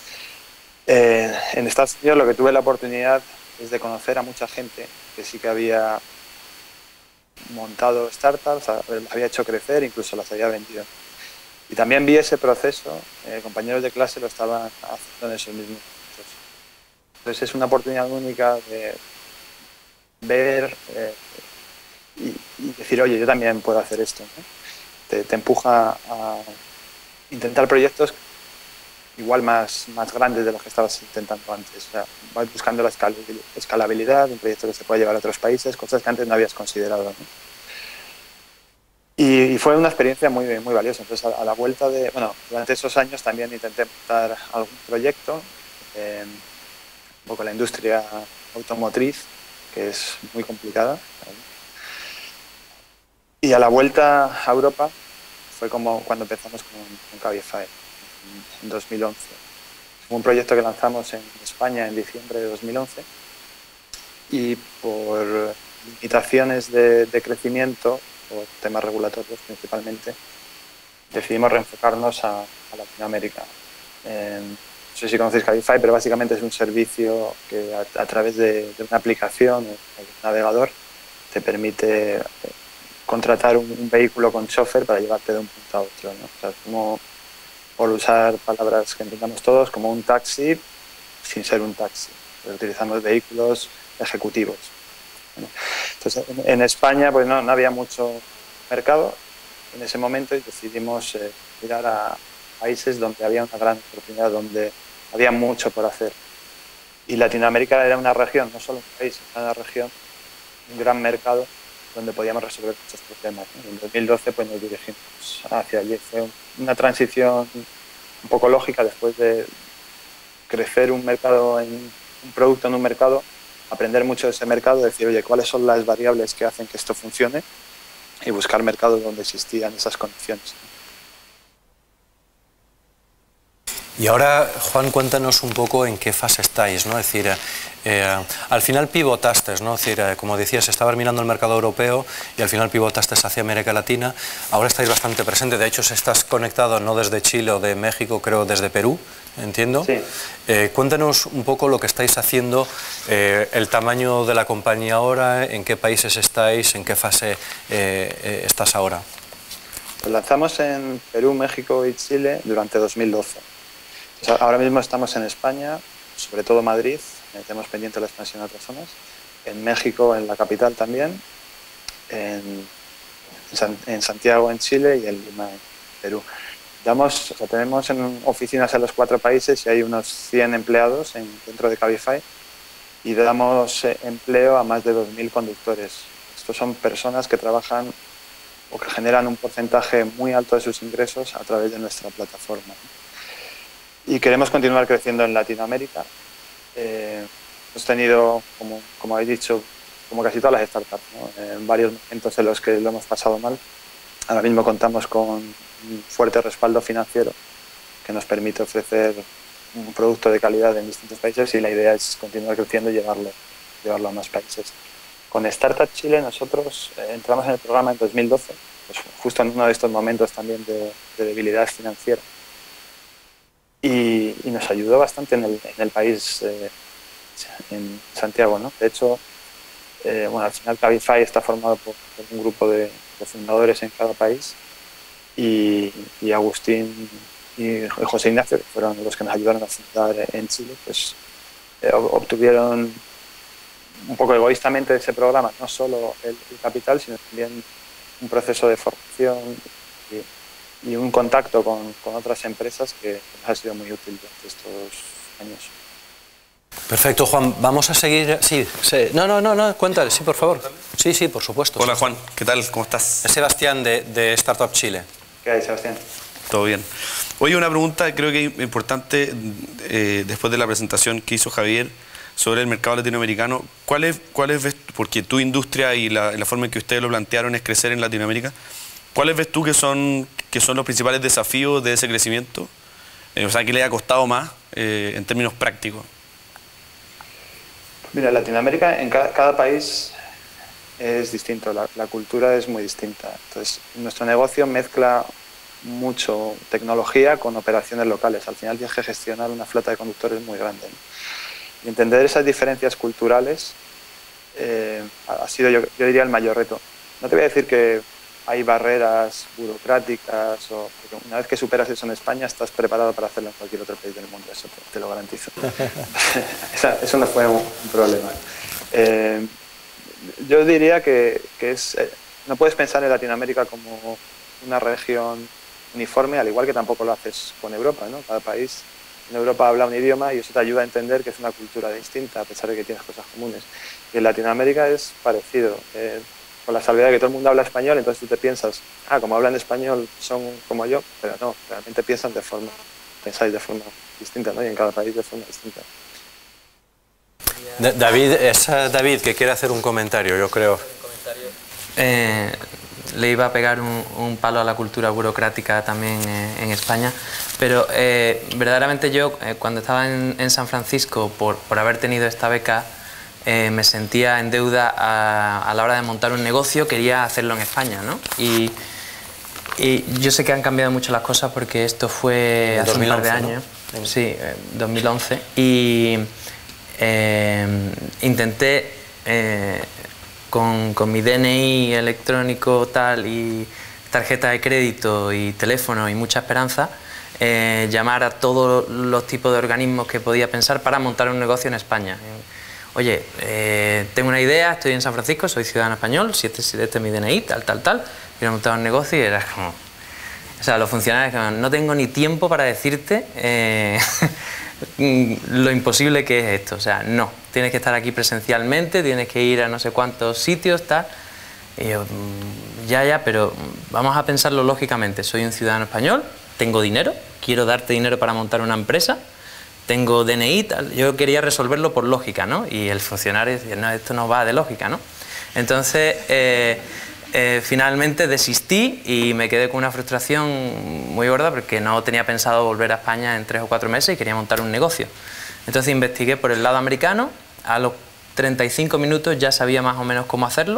En Estados Unidos lo que tuve la oportunidad es de conocer a mucha gente que sí que había montado startups, las había hecho crecer, incluso las había vendido. Y también vi ese proceso, compañeros de clase lo estaban haciendo en esos mismos procesos. Entonces es una oportunidad única de ver y decir, oye, yo también puedo hacer esto, ¿no? Te empuja a intentar proyectos igual más grandes de los que estabas intentando antes. O sea, vas buscando la escalabilidad, un proyecto que se pueda llevar a otros países, cosas que antes no habías considerado, ¿no? Y fue una experiencia muy valiosa. Entonces, a la vuelta de... Bueno, durante esos años también intenté montar algún proyecto, un poco la industria automotriz, que es muy complicada. Y a la vuelta a Europa fue como cuando empezamos con Cabify, en 2011. Fue un proyecto que lanzamos en España en diciembre de 2011 y por limitaciones de crecimiento, por temas regulatorios principalmente, decidimos reenfocarnos a Latinoamérica. No sé si conocéis Cabify, pero básicamente es un servicio que a través de una aplicación o un navegador te permite contratar un vehículo con chofer para llevarte de un punto a otro, ¿no? O sea, como, por usar palabras que entendamos todos, como un taxi sin ser un taxi. Utilizamos vehículos ejecutivos. Entonces, en España pues no había mucho mercado en ese momento y decidimos mirar a países donde había una gran oportunidad, donde había mucho por hacer. Y Latinoamérica era una región, no solo un país, era una región, un gran mercado donde podíamos resolver muchos problemas, ¿no? En 2012 pues nos dirigimos hacia allí. Fue una transición un poco lógica después de crecer un mercado, un producto en un mercado, aprender mucho de ese mercado, decir, oye, ¿cuáles son las variables que hacen que esto funcione? Y buscar mercados donde existían esas condiciones. Y ahora, Juan, cuéntanos un poco en qué fase estáis, ¿no? Es decir, al final pivotaste, ¿no? Es decir, como decías, estabas mirando el mercado europeo y al final pivotaste hacia América Latina. Ahora estáis bastante presentes, de hecho, estás conectado no desde Chile o de México, creo desde Perú, entiendo. Sí. Cuéntanos un poco lo que estáis haciendo, el tamaño de la compañía ahora, en qué países estáis, en qué fase estás ahora. Pues lanzamos en Perú, México y Chile durante 2012. Ahora mismo estamos en España, sobre todo Madrid, tenemos pendiente la expansión a otras zonas, en México, en la capital también, en Santiago, en Chile, y en Lima, en Perú. Tenemos oficinas en los 4 países y hay unos 100 empleados dentro de Cabify y damos empleo a más de 2.000 conductores. Estos son personas que trabajan o que generan un porcentaje muy alto de sus ingresos a través de nuestra plataforma. Y queremos continuar creciendo en Latinoamérica. Hemos tenido, como habéis dicho, como casi todas las startups, ¿no? En varios momentos en los que lo hemos pasado mal. Ahora mismo contamos con un fuerte respaldo financiero que nos permite ofrecer un producto de calidad en distintos países y la idea es continuar creciendo y llevarlo a más países. Con Startup Chile nosotros entramos en el programa en 2012, pues justo en uno de estos momentos también de debilidad financiera. Y nos ayudó bastante en el país, en Santiago, ¿no? De hecho, al final Cabify está formado por un grupo de fundadores en cada país y Agustín y José Ignacio, que fueron los que nos ayudaron a fundar en Chile, pues obtuvieron un poco egoístamente de ese programa, no solo el capital, sino también un proceso de formación y un contacto con otras empresas que nos ha sido muy útil durante estos años. Perfecto, Juan. Vamos a seguir... Sí, no, cuéntale, sí, por favor. Sí, por supuesto. Hola, Juan. ¿Qué tal? ¿Cómo estás? Es Sebastián de Startup Chile. ¿Qué hay, Sebastián? Todo bien. Oye, una pregunta creo que es importante después de la presentación que hizo Javier sobre el mercado latinoamericano. ¿Cuáles ves, porque tu industria y la forma en que ustedes lo plantearon es crecer en Latinoamérica, ¿cuáles ves tú que son los principales desafíos de ese crecimiento? O sea, ¿qué le ha costado más en términos prácticos? Mira, Latinoamérica, en cada país es distinto, la cultura es muy distinta. Entonces, nuestro negocio mezcla mucho tecnología con operaciones locales. Al final tienes que gestionar una flota de conductores muy grande, ¿no? Y entender esas diferencias culturales ha sido, yo diría, el mayor reto. No te voy a decir que hay barreras burocráticas, porque una vez que superas eso en España estás preparado para hacerlo en cualquier otro país del mundo, eso te lo garantizo. Eso no fue un problema. Yo diría que no puedes pensar en Latinoamérica como una región uniforme, al igual que tampoco lo haces con Europa, ¿no? Cada país en Europa habla un idioma y eso te ayuda a entender que es una cultura distinta, a pesar de que tienes cosas comunes. Y en Latinoamérica es parecido, con la salvedad de que todo el mundo habla español, entonces tú te piensas, como hablan español son como yo, pero no, realmente pensáis de forma distinta, ¿no? Y en cada país de forma distinta. David, es David que quiere hacer un comentario, yo creo. Le iba a pegar un palo a la cultura burocrática también en España, pero verdaderamente yo cuando estaba en San Francisco por haber tenido esta beca me sentía en deuda a la hora de montar un negocio, quería hacerlo en España, ¿no? Y yo sé que han cambiado mucho las cosas porque esto fue hace 2011, un par de años, ¿no? Sí, 2011, y intenté con mi DNI electrónico tal y tarjeta de crédito y teléfono y mucha esperanza, llamar a todos los tipos de organismos que podía pensar para montar un negocio en España. Oye, tengo una idea, estoy en San Francisco, soy ciudadano español, si este es mi DNI, tal, quiero montar un negocio, y era como... O sea, los funcionarios, no tengo ni tiempo para decirte lo imposible que es esto, o sea, no, tienes que estar aquí presencialmente, tienes que ir a no sé cuántos sitios, tal, y yo, ya, pero vamos a pensarlo lógicamente, soy un ciudadano español, tengo dinero, quiero darte dinero para montar una empresa, tengo DNI, tal, yo quería resolverlo por lógica, ¿no? Y el funcionario decía, no, esto no va de lógica, ¿no? Entonces, finalmente desistí y me quedé con una frustración muy gorda porque no tenía pensado volver a España en 3 o 4 meses y quería montar un negocio. Entonces investigué por el lado americano, a los 35 minutos ya sabía más o menos cómo hacerlo,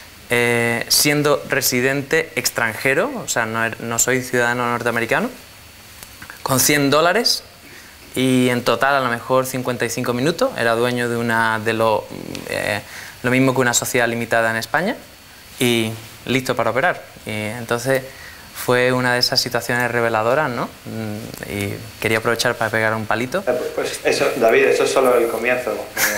siendo residente extranjero, o sea, no soy ciudadano norteamericano, con $100 y en total a lo mejor 55 minutos, era dueño de lo mismo que una sociedad limitada en España, y listo para operar. Y entonces fue una de esas situaciones reveladoras, ¿no? Y quería aprovechar para pegar un palito. Pues eso, David, eso es solo el comienzo.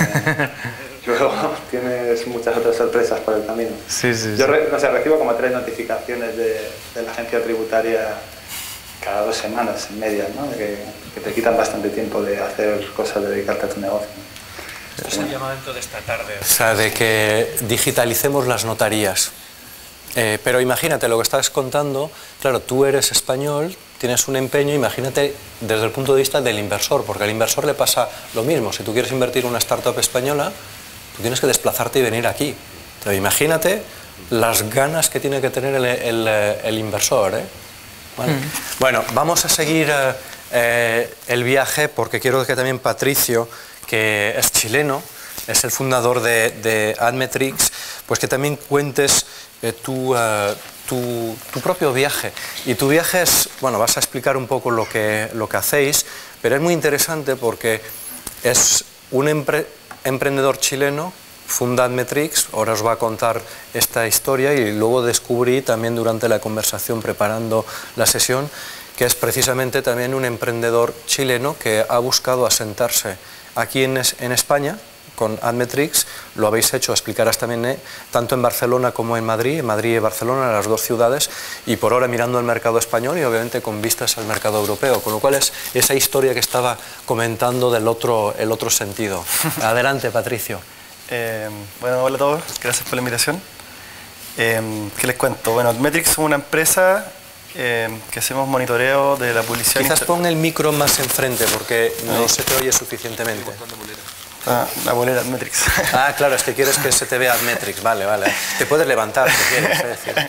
Luego tienes muchas otras sorpresas por el camino. Sí. Yo recibo como 3 notificaciones de la agencia tributaria cada 2 semanas en media, ¿no? Que te quitan bastante tiempo de hacer cosas, de dedicarte a tu negocio. Es un llamamiento de esta tarde. O sea, de que digitalicemos las notarías. Pero imagínate lo que estás contando, claro, tú eres español, tienes un empeño, imagínate desde el punto de vista del inversor, porque al inversor le pasa lo mismo. Si tú quieres invertir en una startup española, tú tienes que desplazarte y venir aquí. Entonces, imagínate las ganas que tiene que tener el inversor, ¿eh? ¿Vale? Bueno, vamos a seguir el viaje porque quiero que también Patricio, que es chileno, es el fundador de Admetrix, pues que también cuentes tu propio viaje. Y tu viaje es, bueno, vas a explicar un poco lo que hacéis, pero es muy interesante porque es un emprendedor chileno, funda Admetrix, ahora os va a contar esta historia, y luego descubrí también durante la conversación preparando la sesión que es precisamente también un emprendedor chileno que ha buscado asentarse aquí en España con Admetrix. Lo habéis hecho, explicarás también, tanto en Barcelona como en Madrid y Barcelona, las 2 ciudades, y por ahora mirando el mercado español y obviamente con vistas al mercado europeo, con lo cual es esa historia que estaba comentando del el otro sentido. Adelante, Patricio. Bueno, hola a todos, gracias por la invitación. ¿Qué les cuento? Bueno, Admetrix es una empresa que hacemos monitoreo de la publicidad. Quizás pon el micro más enfrente porque no se te oye suficientemente. La bolera Admetrix. Ah, claro, es que quieres que se te vea Admetrix, vale. Te puedes levantar si quieres.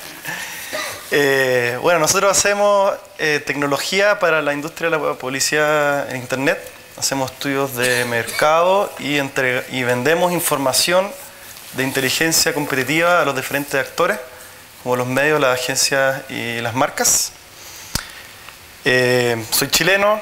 Bueno, nosotros hacemos tecnología para la industria de la publicidad en Internet. Hacemos estudios de mercado y vendemos información de inteligencia competitiva a los diferentes actores, como los medios, las agencias y las marcas. Soy chileno.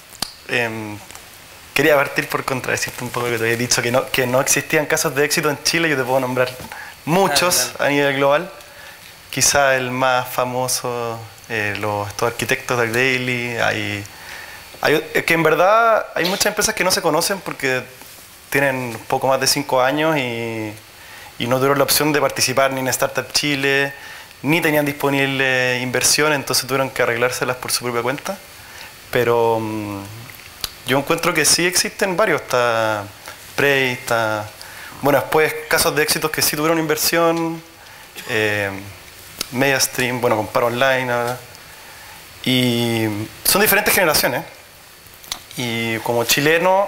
Quería partir por contradecirte un poco que te había dicho que no existían casos de éxito en Chile. Yo te puedo nombrar muchos a nivel global. Quizá el más famoso, estos arquitectos del Daily. Que en verdad hay muchas empresas que no se conocen porque tienen poco más de 5 años y no tuvieron la opción de participar ni en Startup Chile, ni tenían disponible inversión, entonces tuvieron que arreglárselas por su propia cuenta. Pero yo encuentro que sí existen varios, está Prey, está... Bueno, después casos de éxitos que sí tuvieron inversión, MediaStream, bueno, Comparo Online, ¿verdad? Y son diferentes generaciones. Y como chileno,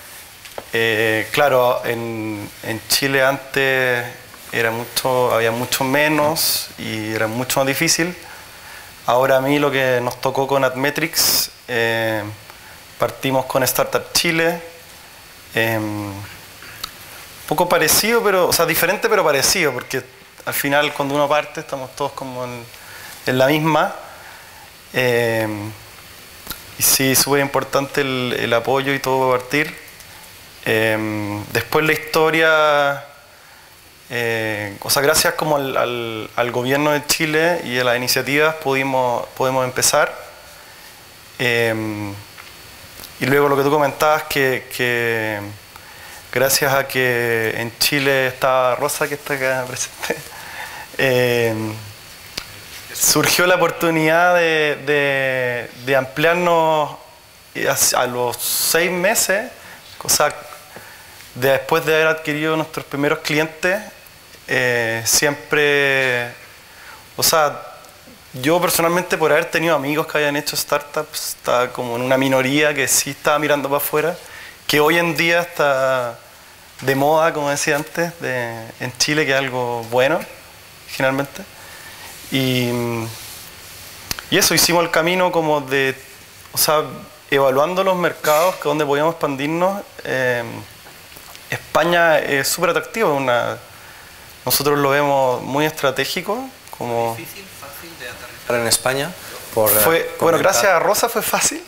claro, en Chile antes había mucho menos y era mucho más difícil. Ahora a mí lo que nos tocó con Admetrics, partimos con Startup Chile, un poco parecido, o sea, diferente pero parecido, porque al final cuando uno parte estamos todos como en la misma. Y sí, súper importante el apoyo y todo para partir. Después la historia, o sea, gracias como al gobierno de Chile y a las iniciativas podemos empezar. Y luego lo que tú comentabas, que gracias a que en Chile estaba Rosa, que está acá presente, surgió la oportunidad de ampliarnos a los 6 meses, o sea, después de haber adquirido nuestros primeros clientes, siempre, o sea, yo personalmente por haber tenido amigos que habían hecho startups, estaba como en una minoría que sí estaba mirando para afuera, que hoy en día está de moda, como decía antes, en Chile, que es algo bueno, generalmente. Y eso, hicimos el camino como o sea, evaluando los mercados que donde podíamos expandirnos. España es súper atractivo, nosotros lo vemos muy estratégico. Como ¿Difícil, fácil de aterrizar en España? Bueno, gracias a Rosa fue fácil,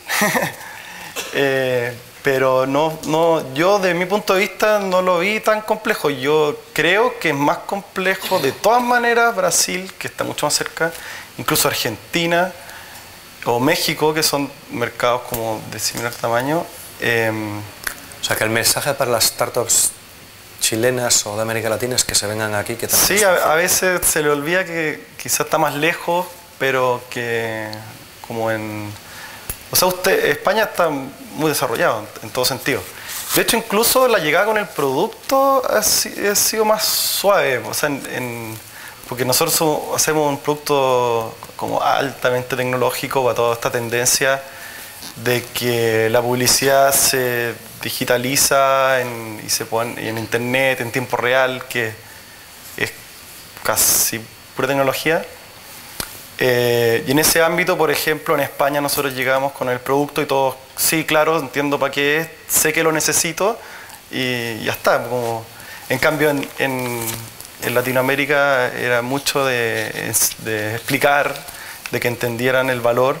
pero yo de mi punto de vista no lo vi tan complejo. Yo creo que es más complejo de todas maneras Brasil, que está mucho más cerca, incluso Argentina o México, que son mercados como de similar tamaño. O sea, que el mensaje para las startups chilenas o de América Latina es que se vengan aquí. Que sí, a veces se le olvida que quizás está más lejos, pero que como o sea, España está muy desarrollado en todo sentido. De hecho, incluso la llegada con el producto ha sido más suave, o sea, porque nosotros hacemos un producto como altamente tecnológico para toda esta tendencia de que la publicidad se digitaliza y se pone en internet en tiempo real, que es casi pura tecnología. Y en ese ámbito, por ejemplo, en España nosotros llegamos con el producto y todos, sí, claro, entiendo para qué es, sé que lo necesito y ya está. En cambio, en Latinoamérica era mucho de explicar, de que entendieran el valor.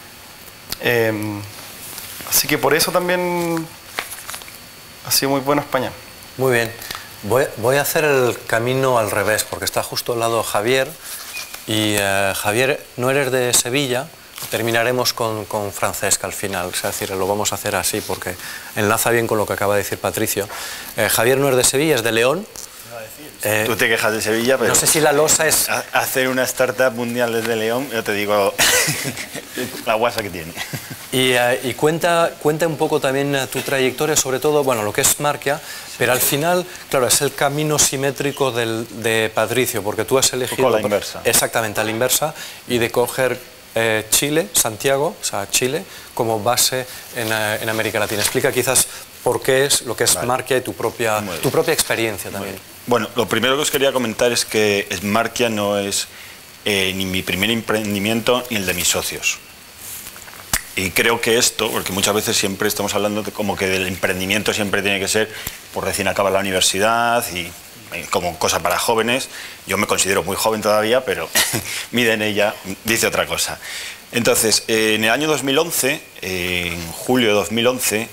Así que por eso también ha sido muy bueno España. Muy bien. Voy a hacer el camino al revés, porque está justo al lado Javier. Y Javier, no eres de Sevilla, terminaremos con Francesca al final, es decir, lo vamos a hacer así porque enlaza bien con lo que acaba de decir Patricio. Javier no es de Sevilla, es de León. Tú te quejas de Sevilla, pero no sé si la losa es... Hacer una startup mundial desde León, yo te digo la guasa que tiene. Y cuenta un poco también tu trayectoria, sobre todo, bueno, lo que es Markia, pero al final, claro, es el camino simétrico de Patricio, porque tú has elegido... A la inversa. Exactamente, a la inversa, y de coger Chile, Santiago, o sea, Chile, como base en América Latina. Explica quizás por qué es lo que es Markia y tu propia experiencia también. Bueno, lo primero que os quería comentar es que Markia no es ni mi primer emprendimiento ni el de mis socios. Y creo que esto, porque muchas veces siempre estamos hablando como que del emprendimiento siempre tiene que ser por recién acaba la universidad y como cosa para jóvenes. Yo me considero muy joven todavía, pero mi DNI dice otra cosa. Entonces, en el año 2011, en julio de 2011,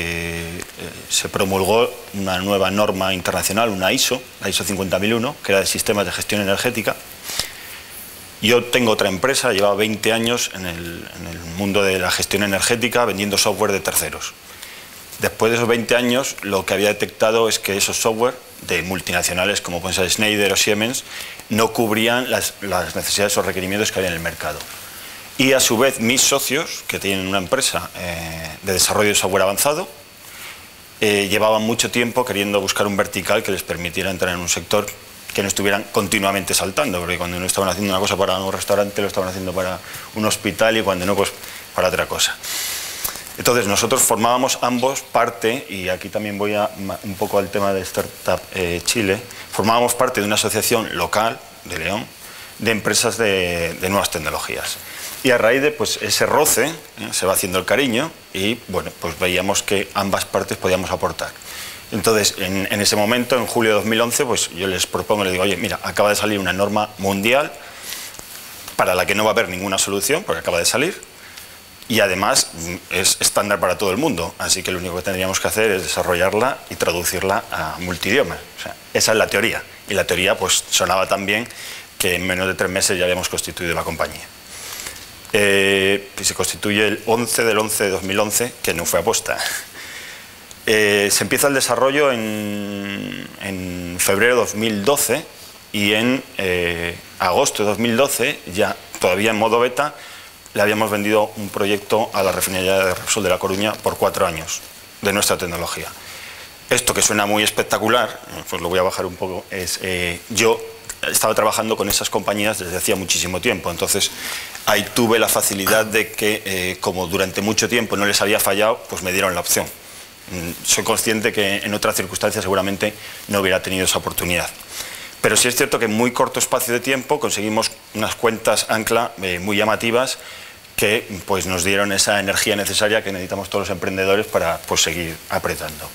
se promulgó una nueva norma internacional, una ISO, la ISO 50001, que era de sistemas de gestión energética. Yo tengo otra empresa, llevaba 20 años en el mundo de la gestión energética vendiendo software de terceros. Después de esos 20 años, lo que había detectado es que esos software de multinacionales como pueden ser Schneider o Siemens no cubrían las necesidades o requerimientos que había en el mercado. Y a su vez mis socios, que tienen una empresa de desarrollo de software avanzado, llevaban mucho tiempo queriendo buscar un vertical que les permitiera entrar en un sector que no estuvieran continuamente saltando, porque cuando no estaban haciendo una cosa para un restaurante, lo estaban haciendo para un hospital, y cuando no, pues para otra cosa. Entonces nosotros formábamos ambos parte, y aquí también voy un poco al tema de Startup Chile, formábamos parte de una asociación local de León de empresas de nuevas tecnologías. Y a raíz de pues, ese roce, se va haciendo el cariño, y bueno, pues veíamos que ambas partes podíamos aportar. Entonces, en ese momento, en julio de 2011, pues yo les propongo, les digo, oye, mira, acaba de salir una norma mundial para la que no va a haber ninguna solución, porque acaba de salir, y además es estándar para todo el mundo, así que lo único que tendríamos que hacer es desarrollarla y traducirla a multidioma. O sea, esa es la teoría, y la teoría pues sonaba tan bien que en menos de 3 meses ya habíamos constituido la compañía. Y se constituye el 11 del 11 de 2011, que no fue aposta. Se empieza el desarrollo en febrero de 2012, y en agosto de 2012, ya todavía en modo beta, le habíamos vendido un proyecto a la refinería de Repsol de La Coruña por 4 años de nuestra tecnología. Esto, que suena muy espectacular, pues lo voy a bajar un poco, es yo estaba trabajando con esas compañías desde hacía muchísimo tiempo, entonces ahí tuve la facilidad de que como durante mucho tiempo no les había fallado, pues me dieron la opción. Soy consciente que en otras circunstancias seguramente no hubiera tenido esa oportunidad. Pero sí es cierto que en muy corto espacio de tiempo conseguimos unas cuentas ancla muy llamativas que pues, nos dieron esa energía necesaria que necesitamos todos los emprendedores para pues, seguir apretando.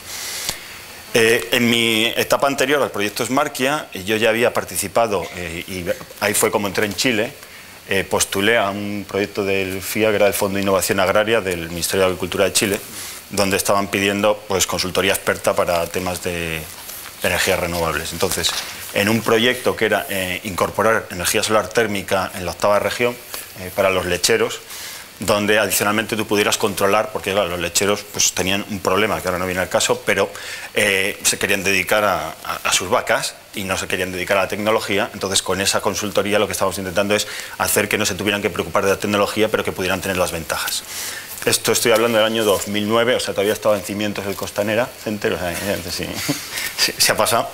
En mi etapa anterior al proyecto Smartkia, yo ya había participado, y ahí fue como entré en Chile, postulé a un proyecto del FIA, que era el Fondo de Innovación Agraria del Ministerio de Agricultura de Chile, donde estaban pidiendo pues, consultoría experta para temas de energías renovables. Entonces, en un proyecto que era incorporar energía solar térmica en la 8ª región para los lecheros, donde adicionalmente tú pudieras controlar, porque claro, los lecheros pues, tenían un problema, que ahora no viene al caso, pero se querían dedicar a sus vacas y no se querían dedicar a la tecnología. Entonces, con esa consultoría lo que estamos intentando es hacer que no se tuvieran que preocupar de la tecnología, pero que pudieran tener las ventajas. Esto estoy hablando del año 2009, o sea, todavía estaba en cimientos del Costanera Center, o sea, sí, se ha pasado.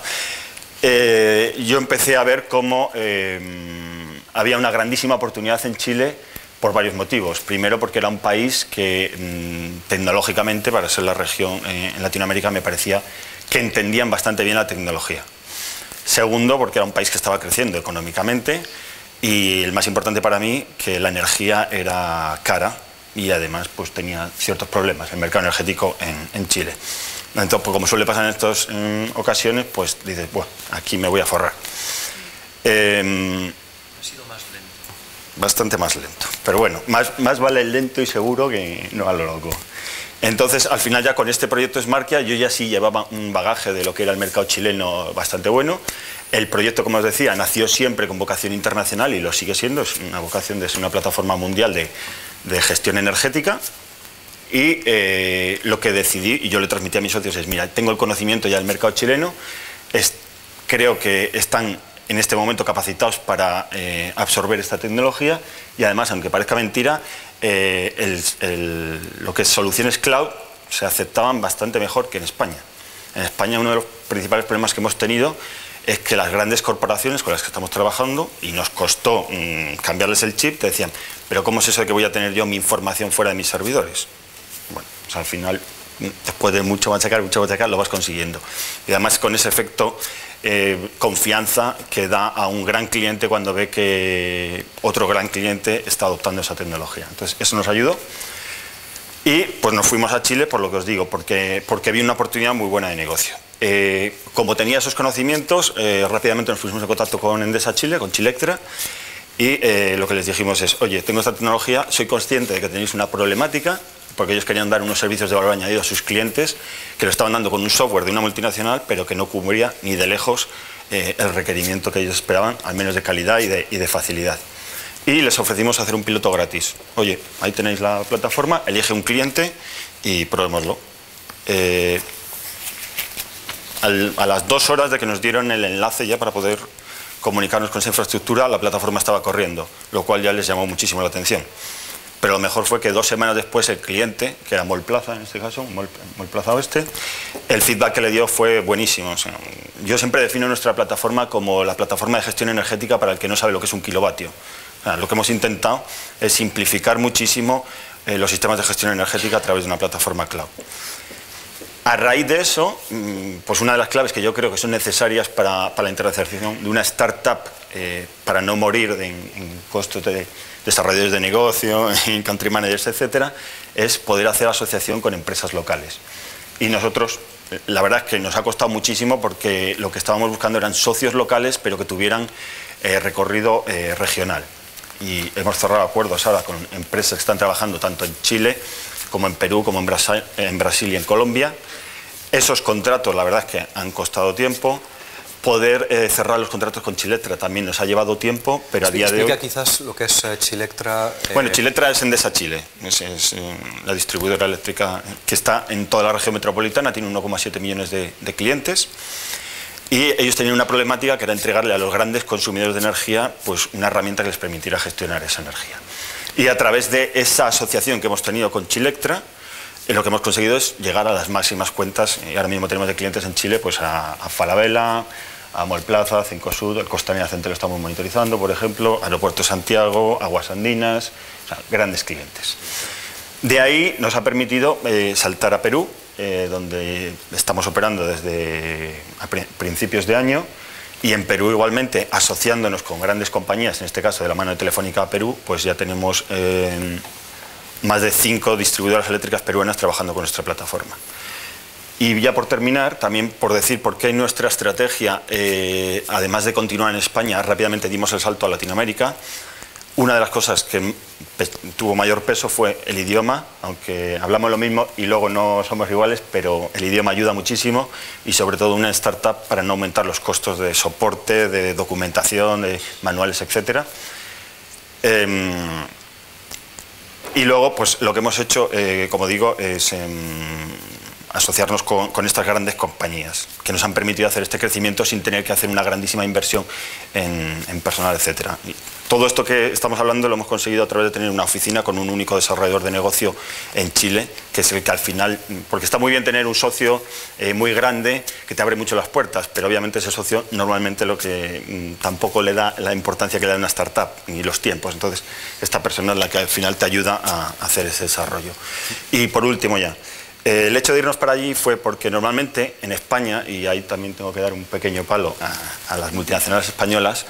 Yo empecé a ver cómo había una grandísima oportunidad en Chile por varios motivos. Primero, porque era un país que tecnológicamente, para ser la región en Latinoamérica, me parecía que entendían bastante bien la tecnología. Segundo, porque era un país que estaba creciendo económicamente, y el más importante para mí, que la energía era cara y además pues, tenía ciertos problemas el mercado energético en Chile. Entonces, pues, como suele pasar en estas ocasiones, pues dices, bueno, aquí me voy a forrar. Ha sido más lento. Bastante más lento, pero bueno, más vale el lento y seguro que no a lo loco. Entonces, al final ya con este proyecto Smartkia, yo ya sí llevaba un bagaje de lo que era el mercado chileno bastante bueno. El proyecto, como os decía, nació siempre con vocación internacional y lo sigue siendo, es una vocación de ser una plataforma mundial de gestión energética. Y lo que decidí, y yo le transmití a mis socios, es, mira, tengo el conocimiento ya del mercado chileno, creo que están en este momento capacitados para absorber esta tecnología, y además, aunque parezca mentira, lo que es soluciones cloud se aceptaban bastante mejor que en España. En España uno de los principales problemas que hemos tenido es que las grandes corporaciones con las que estamos trabajando, y nos costó cambiarles el chip, te decían, pero ¿cómo es eso de que voy a tener yo mi información fuera de mis servidores? Bueno, pues al final, después de mucho machacar, lo vas consiguiendo. Y además con ese efecto confianza que da a un gran cliente cuando ve que otro gran cliente está adoptando esa tecnología. Entonces, eso nos ayudó. Y pues nos fuimos a Chile, por lo que os digo, porque vi una oportunidad muy buena de negocio. Como tenía esos conocimientos, rápidamente nos pusimos en contacto con Endesa Chile, con Chilectra, y lo que les dijimos es, oye, tengo esta tecnología, soy consciente de que tenéis una problemática, porque ellos querían dar unos servicios de valor añadido a sus clientes, que lo estaban dando con un software de una multinacional, pero que no cubría ni de lejos el requerimiento que ellos esperaban, al menos de calidad y de facilidad. Y les ofrecimos hacer un piloto gratis. Oye, ahí tenéis la plataforma, elige un cliente y probémoslo. A las 2 horas de que nos dieron el enlace ya para poder comunicarnos con esa infraestructura, la plataforma estaba corriendo, lo cual ya les llamó muchísimo la atención. Pero lo mejor fue que 2 semanas después el cliente, que era Molplaza en este caso, Molplaza Oeste, el feedback que le dio fue buenísimo. O sea, yo siempre defino nuestra plataforma como la plataforma de gestión energética para el que no sabe lo que es un kilovatio. O sea, lo que hemos intentado es simplificar muchísimo los sistemas de gestión energética a través de una plataforma cloud. A raíz de eso, pues una de las claves que yo creo que son necesarias para la internacionalización de una startup, para no morir en costos de desarrolladores de negocio, en country managers, etcétera, es poder hacer asociación con empresas locales. Y nosotros, la verdad es que nos ha costado muchísimo porque lo que estábamos buscando eran socios locales, pero que tuvieran recorrido regional. Y hemos cerrado acuerdos ahora con empresas que están trabajando tanto en Chile como en Perú, como en Brasil y en Colombia. Esos contratos, la verdad es que han costado tiempo. Poder cerrar los contratos con Chilectra también nos ha llevado tiempo, pero a día de hoy... Explica quizás lo que es Chilectra... Bueno, Chilectra es Endesa Chile, es la distribuidora eléctrica que está en toda la región metropolitana, tiene 1,7 millones de clientes, y ellos tenían una problemática que era entregarle a los grandes consumidores de energía pues una herramienta que les permitiera gestionar esa energía. Y a través de esa asociación que hemos tenido con Chilectra, lo que hemos conseguido es llegar a las máximas cuentas, y ahora mismo tenemos de clientes en Chile pues a Falabella, a Molplaza, Cencosud, el Costanera Center lo estamos monitorizando, por ejemplo, Aeropuerto de Santiago, Aguas Andinas, o sea, grandes clientes. De ahí nos ha permitido saltar a Perú, donde estamos operando desde principios de año, y en Perú igualmente, asociándonos con grandes compañías, en este caso de la mano de Telefónica Perú, pues ya tenemos más de 5 distribuidoras eléctricas peruanas trabajando con nuestra plataforma. Y ya por terminar, también por decir por qué nuestra estrategia, además de continuar en España, rápidamente dimos el salto a Latinoamérica. Una de las cosas que tuvo mayor peso fue el idioma, aunque hablamos lo mismo y luego no somos iguales, pero el idioma ayuda muchísimo, y sobre todo una startup para no aumentar los costos de soporte, de documentación, de manuales, etc. Y luego, pues lo que hemos hecho, como digo, es asociarnos con estas grandes compañías que nos han permitido hacer este crecimiento sin tener que hacer una grandísima inversión en personal, etcétera. Y todo esto que estamos hablando lo hemos conseguido a través de tener una oficina con un único desarrollador de negocio en Chile, que es el que al final, porque está muy bien tener un socio muy grande que te abre mucho las puertas, pero obviamente ese socio normalmente lo que tampoco le da la importancia que le da una startup ni los tiempos. Entonces esta persona es la que al final te ayuda a hacer ese desarrollo. Y por último ya, el hecho de irnos para allí fue porque normalmente en España, y ahí también tengo que dar un pequeño palo a las multinacionales españolas,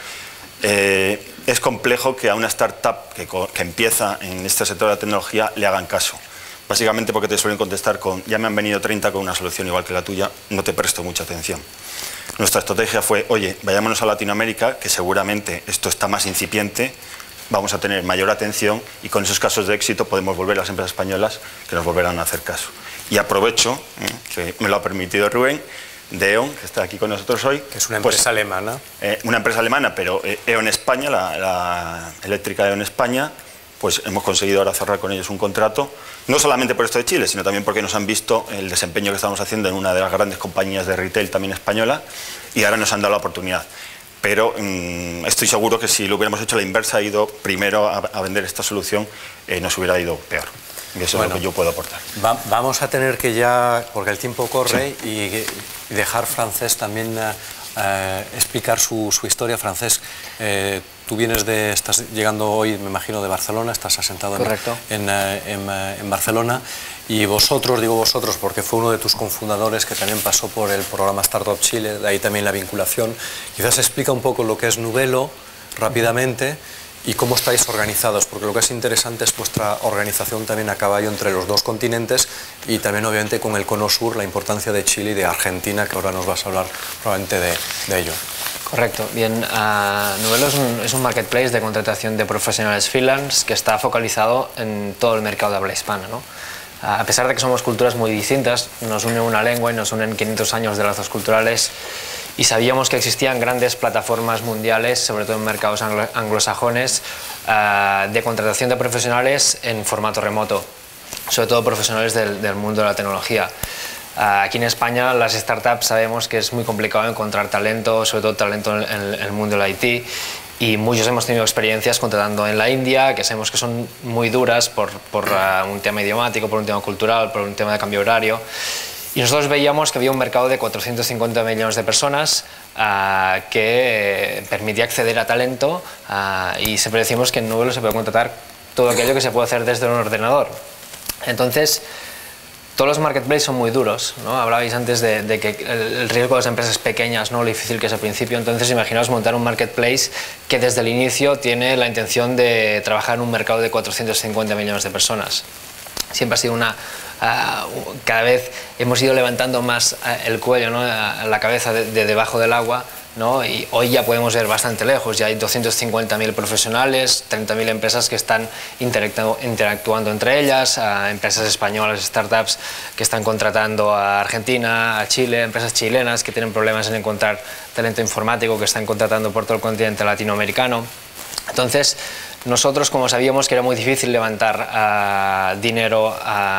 es complejo que a una startup que empieza en este sector de la tecnología le hagan caso. Básicamente porque te suelen contestar con, ya me han venido 30 con una solución igual que la tuya, no te presto mucha atención. Nuestra estrategia fue, oye, vayámonos a Latinoamérica, que seguramente esto está más incipiente, vamos a tener mayor atención, y con esos casos de éxito podemos volver a las empresas españolas que nos volverán a hacer caso. Y aprovecho, que me lo ha permitido Rubén, de E.ON, que está aquí con nosotros hoy. Que es una empresa alemana. Una empresa alemana, pero E.ON España, la eléctrica de E.ON España, pues hemos conseguido ahora cerrar con ellos un contrato, no solamente por esto de Chile, sino también porque nos han visto el desempeño que estamos haciendo en una de las grandes compañías de retail también española, y ahora nos han dado la oportunidad. Pero estoy seguro que si lo hubiéramos hecho a la inversa, ido primero a vender esta solución, nos hubiera ido peor. Y eso es lo que yo puedo aportar. Vamos a tener que ya, porque el tiempo corre, sí, y dejar Francesc también explicar su historia. Francesc, tú estás llegando hoy, me imagino, de Barcelona, estás asentado en Barcelona, y vosotros, digo vosotros porque fue uno de tus cofundadores que también pasó por el programa Startup Chile, de ahí también la vinculación. Quizás explica un poco lo que es Nuvelo rápidamente, y cómo estáis organizados, porque lo que es interesante es vuestra organización también a caballo entre los dos continentes y también obviamente con el cono sur, la importancia de Chile y de Argentina, que ahora nos vas a hablar probablemente de ello. Correcto. Bien, Nubelo es un marketplace de contratación de profesionales freelance que está focalizado en todo el mercado de habla hispana, ¿no? A pesar de que somos culturas muy distintas, nos une una lengua y nos unen 500 años de lazos culturales, y sabíamos que existían grandes plataformas mundiales, sobre todo en mercados anglosajones, de contratación de profesionales en formato remoto, sobre todo profesionales del mundo de la tecnología. Aquí en España las startups sabemos que es muy complicado encontrar talento, sobre todo talento en el mundo del IT, y muchos hemos tenido experiencias contratando en la India, que sabemos que son muy duras por un tema idiomático, por un tema cultural, por un tema de cambio horario. Y nosotros veíamos que había un mercado de 450 millones de personas que permitía acceder a talento, y siempre decimos que en Nubelo se puede contratar todo aquello que se puede hacer desde un ordenador. Entonces, todos los marketplaces son muy duros, ¿no? Hablabais antes de que el riesgo de las empresas pequeñas, ¿no? Lo difícil que es al principio. Entonces, imaginaos montar un marketplace que desde el inicio tiene la intención de trabajar en un mercado de 450 millones de personas. Siempre ha sido cada vez hemos ido levantando más el cuello, ¿no? La cabeza de debajo del agua, ¿no? Y hoy ya podemos ver bastante lejos, ya hay 250.000 profesionales, 30.000 empresas que están interactuando entre ellas, empresas españolas, startups que están contratando a Argentina, a Chile, empresas chilenas que tienen problemas en encontrar talento informático, que están contratando por todo el continente latinoamericano. Entonces, nosotros, como sabíamos que era muy difícil levantar dinero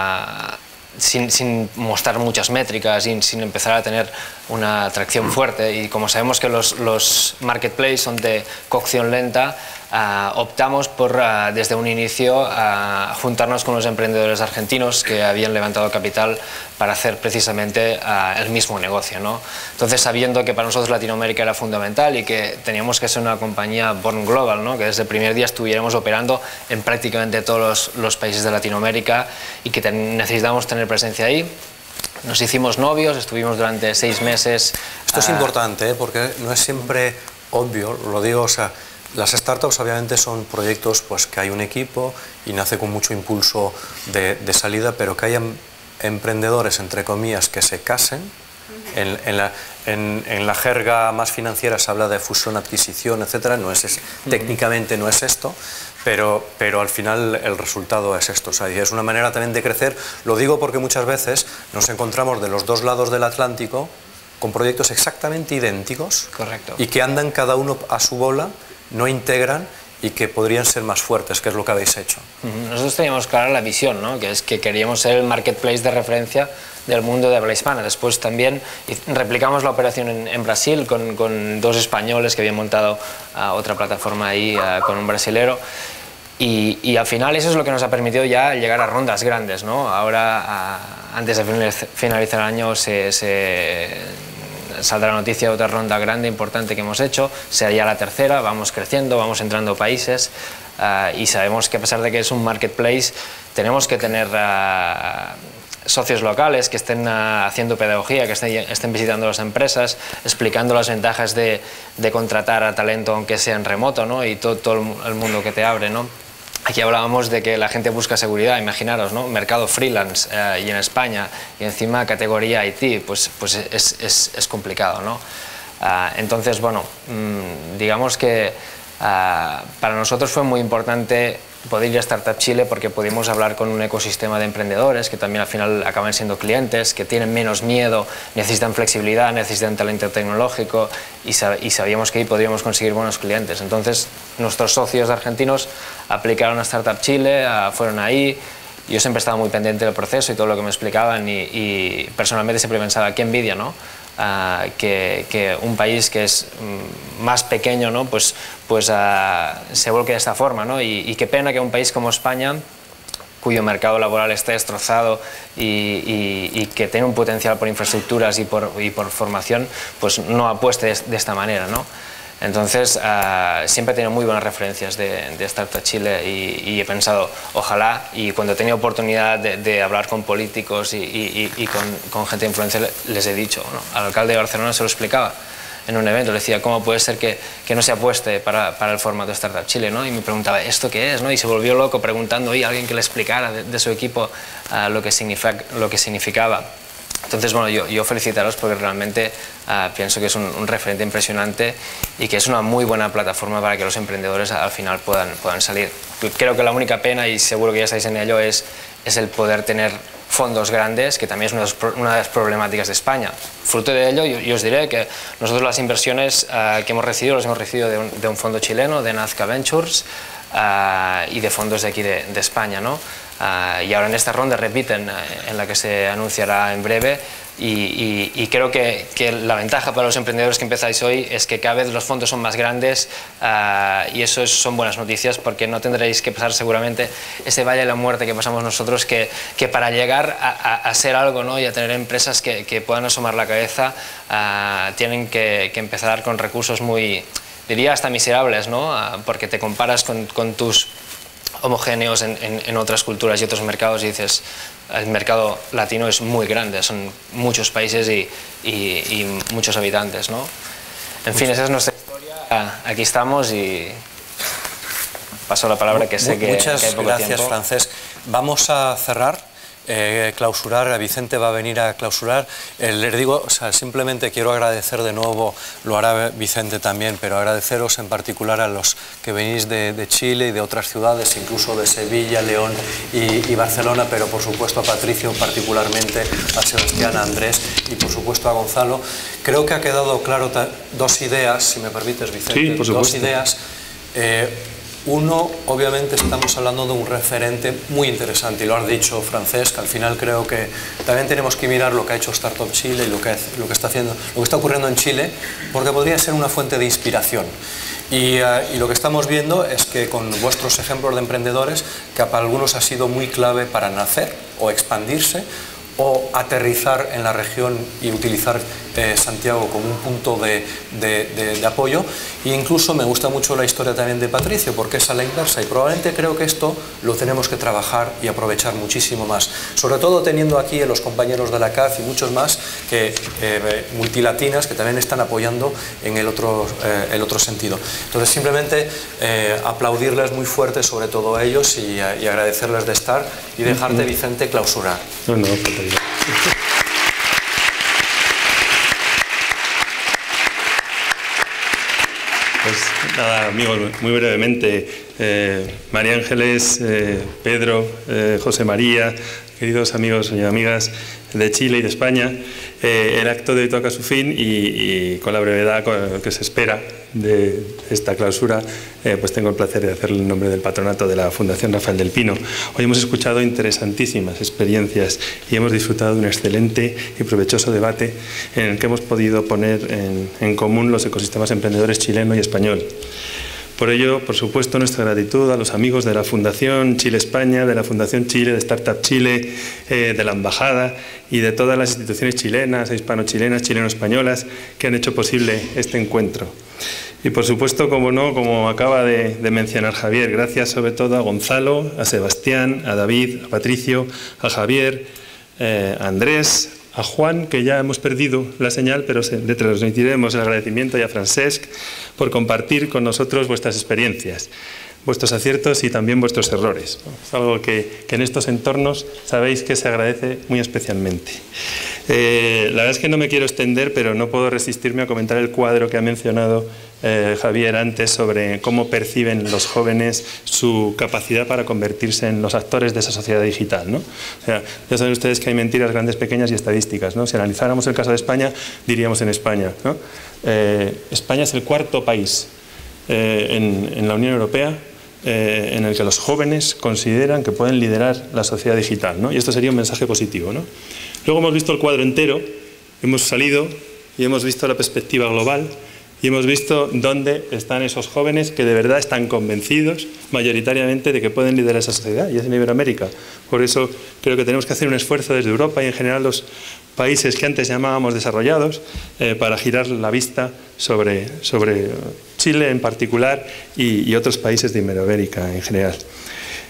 sin mostrar muchas métricas, sin empezar a tener una atracción fuerte, y como sabemos que los marketplaces son de cocción lenta, optamos por desde un inicio juntarnos con los emprendedores argentinos que habían levantado capital para hacer precisamente el mismo negocio, ¿no? Entonces, sabiendo que para nosotros Latinoamérica era fundamental y que teníamos que ser una compañía born global, ¿no? Que desde el primer día estuviéramos operando en prácticamente todos los países de Latinoamérica y que necesitábamos tener presencia ahí, nos hicimos novios, estuvimos durante 6 meses. Esto es importante, porque no es siempre obvio, lo digo, o sea, las startups obviamente son proyectos pues, que hay un equipo y nace con mucho impulso de salida, pero que hayan emprendedores, entre comillas, que se casen. En la jerga más financiera se habla de fusión, adquisición, etcétera. Técnicamente no es esto, pero al final el resultado es esto. O sea, es una manera también de crecer. Lo digo porque muchas veces nos encontramos de los dos lados del Atlántico con proyectos exactamente idénticos. Correcto. Y que andan cada uno a su bola, no integran y que podrían ser más fuertes, que es lo que habéis hecho. Nosotros teníamos clara la visión, ¿no? Que es que queríamos ser el marketplace de referencia del mundo de habla hispana. Después también replicamos la operación en Brasil con 2 españoles que habían montado otra plataforma ahí con un brasilero. Y al final eso es lo que nos ha permitido ya llegar a rondas grandes, ¿no? Ahora, antes de finalizar el año, saldrá la noticia de otra ronda grande, importante que hemos hecho, será ya la tercera, vamos creciendo, vamos entrando países, y sabemos que a pesar de que es un marketplace, tenemos que tener socios locales que estén haciendo pedagogía, que estén visitando las empresas, explicando las ventajas de contratar a talento aunque sea en remoto, ¿no? Y todo el mundo que te abre, ¿no? Aquí hablábamos de que la gente busca seguridad, imaginaros, ¿no? Mercado freelance y en España, y encima categoría IT, pues es complicado, ¿no? Entonces, bueno, digamos que para nosotros fue muy importante poder ir a Startup Chile porque pudimos hablar con un ecosistema de emprendedores que también al final acaban siendo clientes, que tienen menos miedo, necesitan flexibilidad, necesitan talento tecnológico, y sabíamos que ahí podríamos conseguir buenos clientes. Entonces nuestros socios argentinos aplicaron a Startup Chile, fueron ahí. Yo siempre estaba muy pendiente del proceso y todo lo que me explicaban, y personalmente siempre pensaba, qué envidia, ¿no? Que un país que es más pequeño, ¿no? pues se volque de esta forma, ¿no? Y qué pena que un país como España, cuyo mercado laboral está destrozado y que tiene un potencial por infraestructuras y por formación, pues no apueste de esta manera, ¿no? Entonces, siempre he tenido muy buenas referencias de Startup Chile y he pensado, ojalá, y cuando he tenido oportunidad de hablar con políticos y con gente de influencia, les he dicho, ¿no? Al alcalde de Barcelona se lo explicaba. en un evento, le decía, ¿cómo puede ser que no se apueste para el formato Startup Chile, ¿no? Y me preguntaba, ¿esto qué es, no? Y se volvió loco preguntando, a alguien que le explicara de su equipo lo que significaba. Entonces, bueno, yo felicitaros porque realmente pienso que es un referente impresionante y que es una muy buena plataforma para que los emprendedores al final puedan salir. Creo que la única pena, y seguro que ya estáis en ello, es el poder tener fondos grandes, que también es una de las problemáticas de España. Fruto de ello, yo os diré que nosotros las inversiones que hemos recibido, las hemos recibido de un fondo chileno, de Nazca Ventures, y de fondos de aquí de España, ¿no? Y ahora en esta ronda repiten, en la que se anunciará en breve, y creo que la ventaja para los emprendedores que empezáis hoy es que cada vez los fondos son más grandes, y eso son buenas noticias, porque no tendréis que pasar seguramente ese valle de la muerte que pasamos nosotros, que para llegar a ser algo, ¿no? Y a tener empresas que puedan asomar la cabeza, tienen que empezar con recursos muy, diría hasta miserables, ¿no? Porque te comparas con tus homogéneos en otras culturas y otros mercados y dices, el mercado latino es muy grande, son muchos países y muchos habitantes, ¿no? En fin, esa es nuestra historia, aquí estamos y paso la palabra, que sé que hay poco tiempo. Muchas gracias, Francesc. Vamos a cerrar. Clausurar, Vicente va a venir a clausurar. Les digo, o sea, simplemente quiero agradecer de nuevo, lo hará Vicente también, pero agradeceros en particular a los que venís de Chile y de otras ciudades, incluso de Sevilla, León y Barcelona, pero por supuesto a Patricio particularmente, a Sebastián, a Andrés y por supuesto a Gonzalo. Creo que ha quedado claro dos ideas, si me permites, Vicente. Sí, por supuesto. Dos ideas. Uno, obviamente estamos hablando de un referente muy interesante, y lo has dicho, Francesc, al final creo que también tenemos que mirar lo que ha hecho Startup Chile y lo que está ocurriendo en Chile, porque podría ser una fuente de inspiración. Y lo que estamos viendo es que con vuestros ejemplos de emprendedores, que para algunos ha sido muy clave para nacer o expandirse, o aterrizar en la región y utilizar Santiago como un punto de apoyo. E incluso me gusta mucho la historia también de Patricio, porque es a la inversa, y probablemente creo que esto lo tenemos que trabajar y aprovechar muchísimo más, sobre todo teniendo aquí a los compañeros de la CAF y muchos más que multilatinas que también están apoyando en el otro sentido. Entonces simplemente aplaudirles muy fuerte sobre todo a ellos y agradecerles de estar y dejarte, Vicente, clausurar. No, pues nada, amigos, muy brevemente, María Ángeles, Pedro, José María, queridos amigos y amigas de Chile y de España, el acto de hoy toca su fin y con la brevedad que se espera de esta clausura, pues tengo el placer de hacerlo en nombre del patronato de la Fundación Rafael del Pino. Hoy hemos escuchado interesantísimas experiencias y hemos disfrutado de un excelente y provechoso debate en el que hemos podido poner en común los ecosistemas emprendedores chileno y español. Por ello, por supuesto, nuestra gratitud a los amigos de la Fundación Chile-España, de la Fundación Chile, de Startup Chile, de la Embajada y de todas las instituciones chilenas, hispano-chilenas, chileno-españolas que han hecho posible este encuentro. Y por supuesto, como no, como acaba de mencionar Javier, gracias sobre todo a Gonzalo, a Sebastián, a David, a Patricio, a Javier, a Andrés, a Juan, que ya hemos perdido la señal, pero le transmitiremos el agradecimiento, y a Francesc por compartir con nosotros vuestras experiencias, vuestros aciertos y también vuestros errores. Es algo que en estos entornos sabéis que se agradece muy especialmente. La verdad es que no me quiero extender, pero no puedo resistirme a comentar el cuadro que ha mencionado Javier antes sobre cómo perciben los jóvenes su capacidad para convertirse en los actores de esa sociedad digital, ¿no? O sea, ya saben ustedes que hay mentiras grandes, pequeñas y estadísticas, ¿no? Si analizáramos el caso de España, diríamos en España, ¿no? España es el cuarto país en la Unión Europea en el que los jóvenes consideran que pueden liderar la sociedad digital, ¿no? Y esto sería un mensaje positivo, ¿no? Luego hemos visto el cuadro entero, hemos salido y hemos visto la perspectiva global y hemos visto dónde están esos jóvenes que de verdad están convencidos mayoritariamente de que pueden liderar esa sociedad, y es en Iberoamérica. Por eso creo que tenemos que hacer un esfuerzo desde Europa y en general los países que antes llamábamos desarrollados para girar la vista sobre Chile en particular y otros países de Iberoamérica en general.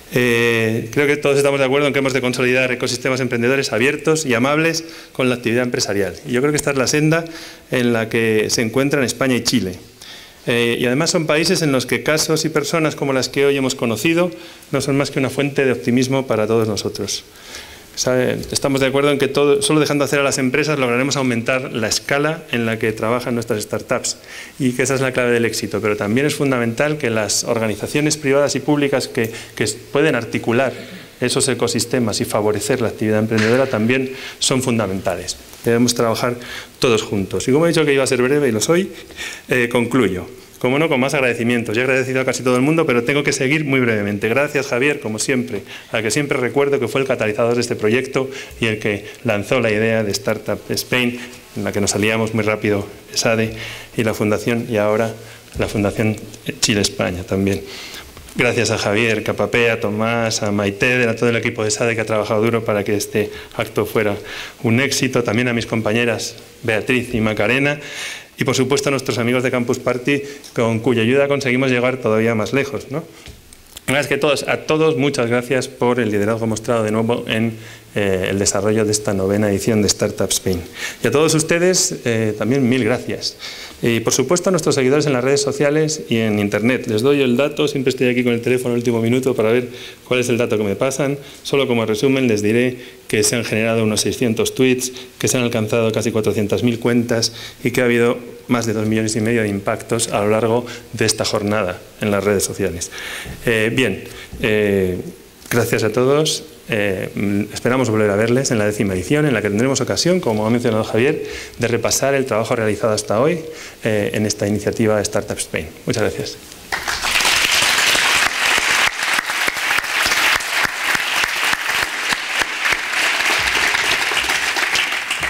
Creo que todos estamos de acuerdo en que hemos de consolidar ecosistemas emprendedores abiertos y amables con la actividad empresarial. Y yo creo que esta es la senda en la que se encuentran España y Chile. Y además son países en los que casos y personas como las que hoy hemos conocido no son más que una fuente de optimismo para todos nosotros. Estamos de acuerdo en que solo dejando hacer a las empresas lograremos aumentar la escala en la que trabajan nuestras startups y que esa es la clave del éxito, pero también es fundamental que las organizaciones privadas y públicas que pueden articular esos ecosistemas y favorecer la actividad emprendedora también son fundamentales. Debemos trabajar todos juntos. Y como he dicho que iba a ser breve y lo soy, concluyo. Como no, con más agradecimientos. Ya he agradecido a casi todo el mundo, pero tengo que seguir muy brevemente. Gracias, Javier, como siempre, al que siempre recuerdo que fue el catalizador de este proyecto y el que lanzó la idea de Startup Spain, en la que nos aliamos muy rápido ESADE y la Fundación, y ahora la Fundación Chile-España también. Gracias a Javier, Capapé, a Tomás, a Maite, a todo el equipo de SADE que ha trabajado duro para que este acto fuera un éxito. También a mis compañeras Beatriz y Macarena. Y por supuesto a nuestros amigos de Campus Party, con cuya ayuda conseguimos llegar todavía más lejos, ¿no? A todos, muchas gracias por el liderazgo mostrado de nuevo en el desarrollo de esta 9ª edición de Startup Spain. Y a todos ustedes también mil gracias. Y por supuesto a nuestros seguidores en las redes sociales y en Internet. Les doy el dato, siempre estoy aquí con el teléfono al último minuto para ver cuál es el dato que me pasan. Solo como resumen les diré que se han generado unos 600 tweets, que se han alcanzado casi 400.000 cuentas y que ha habido más de 2,5 millones de impactos a lo largo de esta jornada en las redes sociales. Gracias a todos. Esperamos volver a verles en la 10ª edición, en la que tendremos ocasión, como ha mencionado Javier, de repasar el trabajo realizado hasta hoy en esta iniciativa de Startup Spain. Muchas gracias.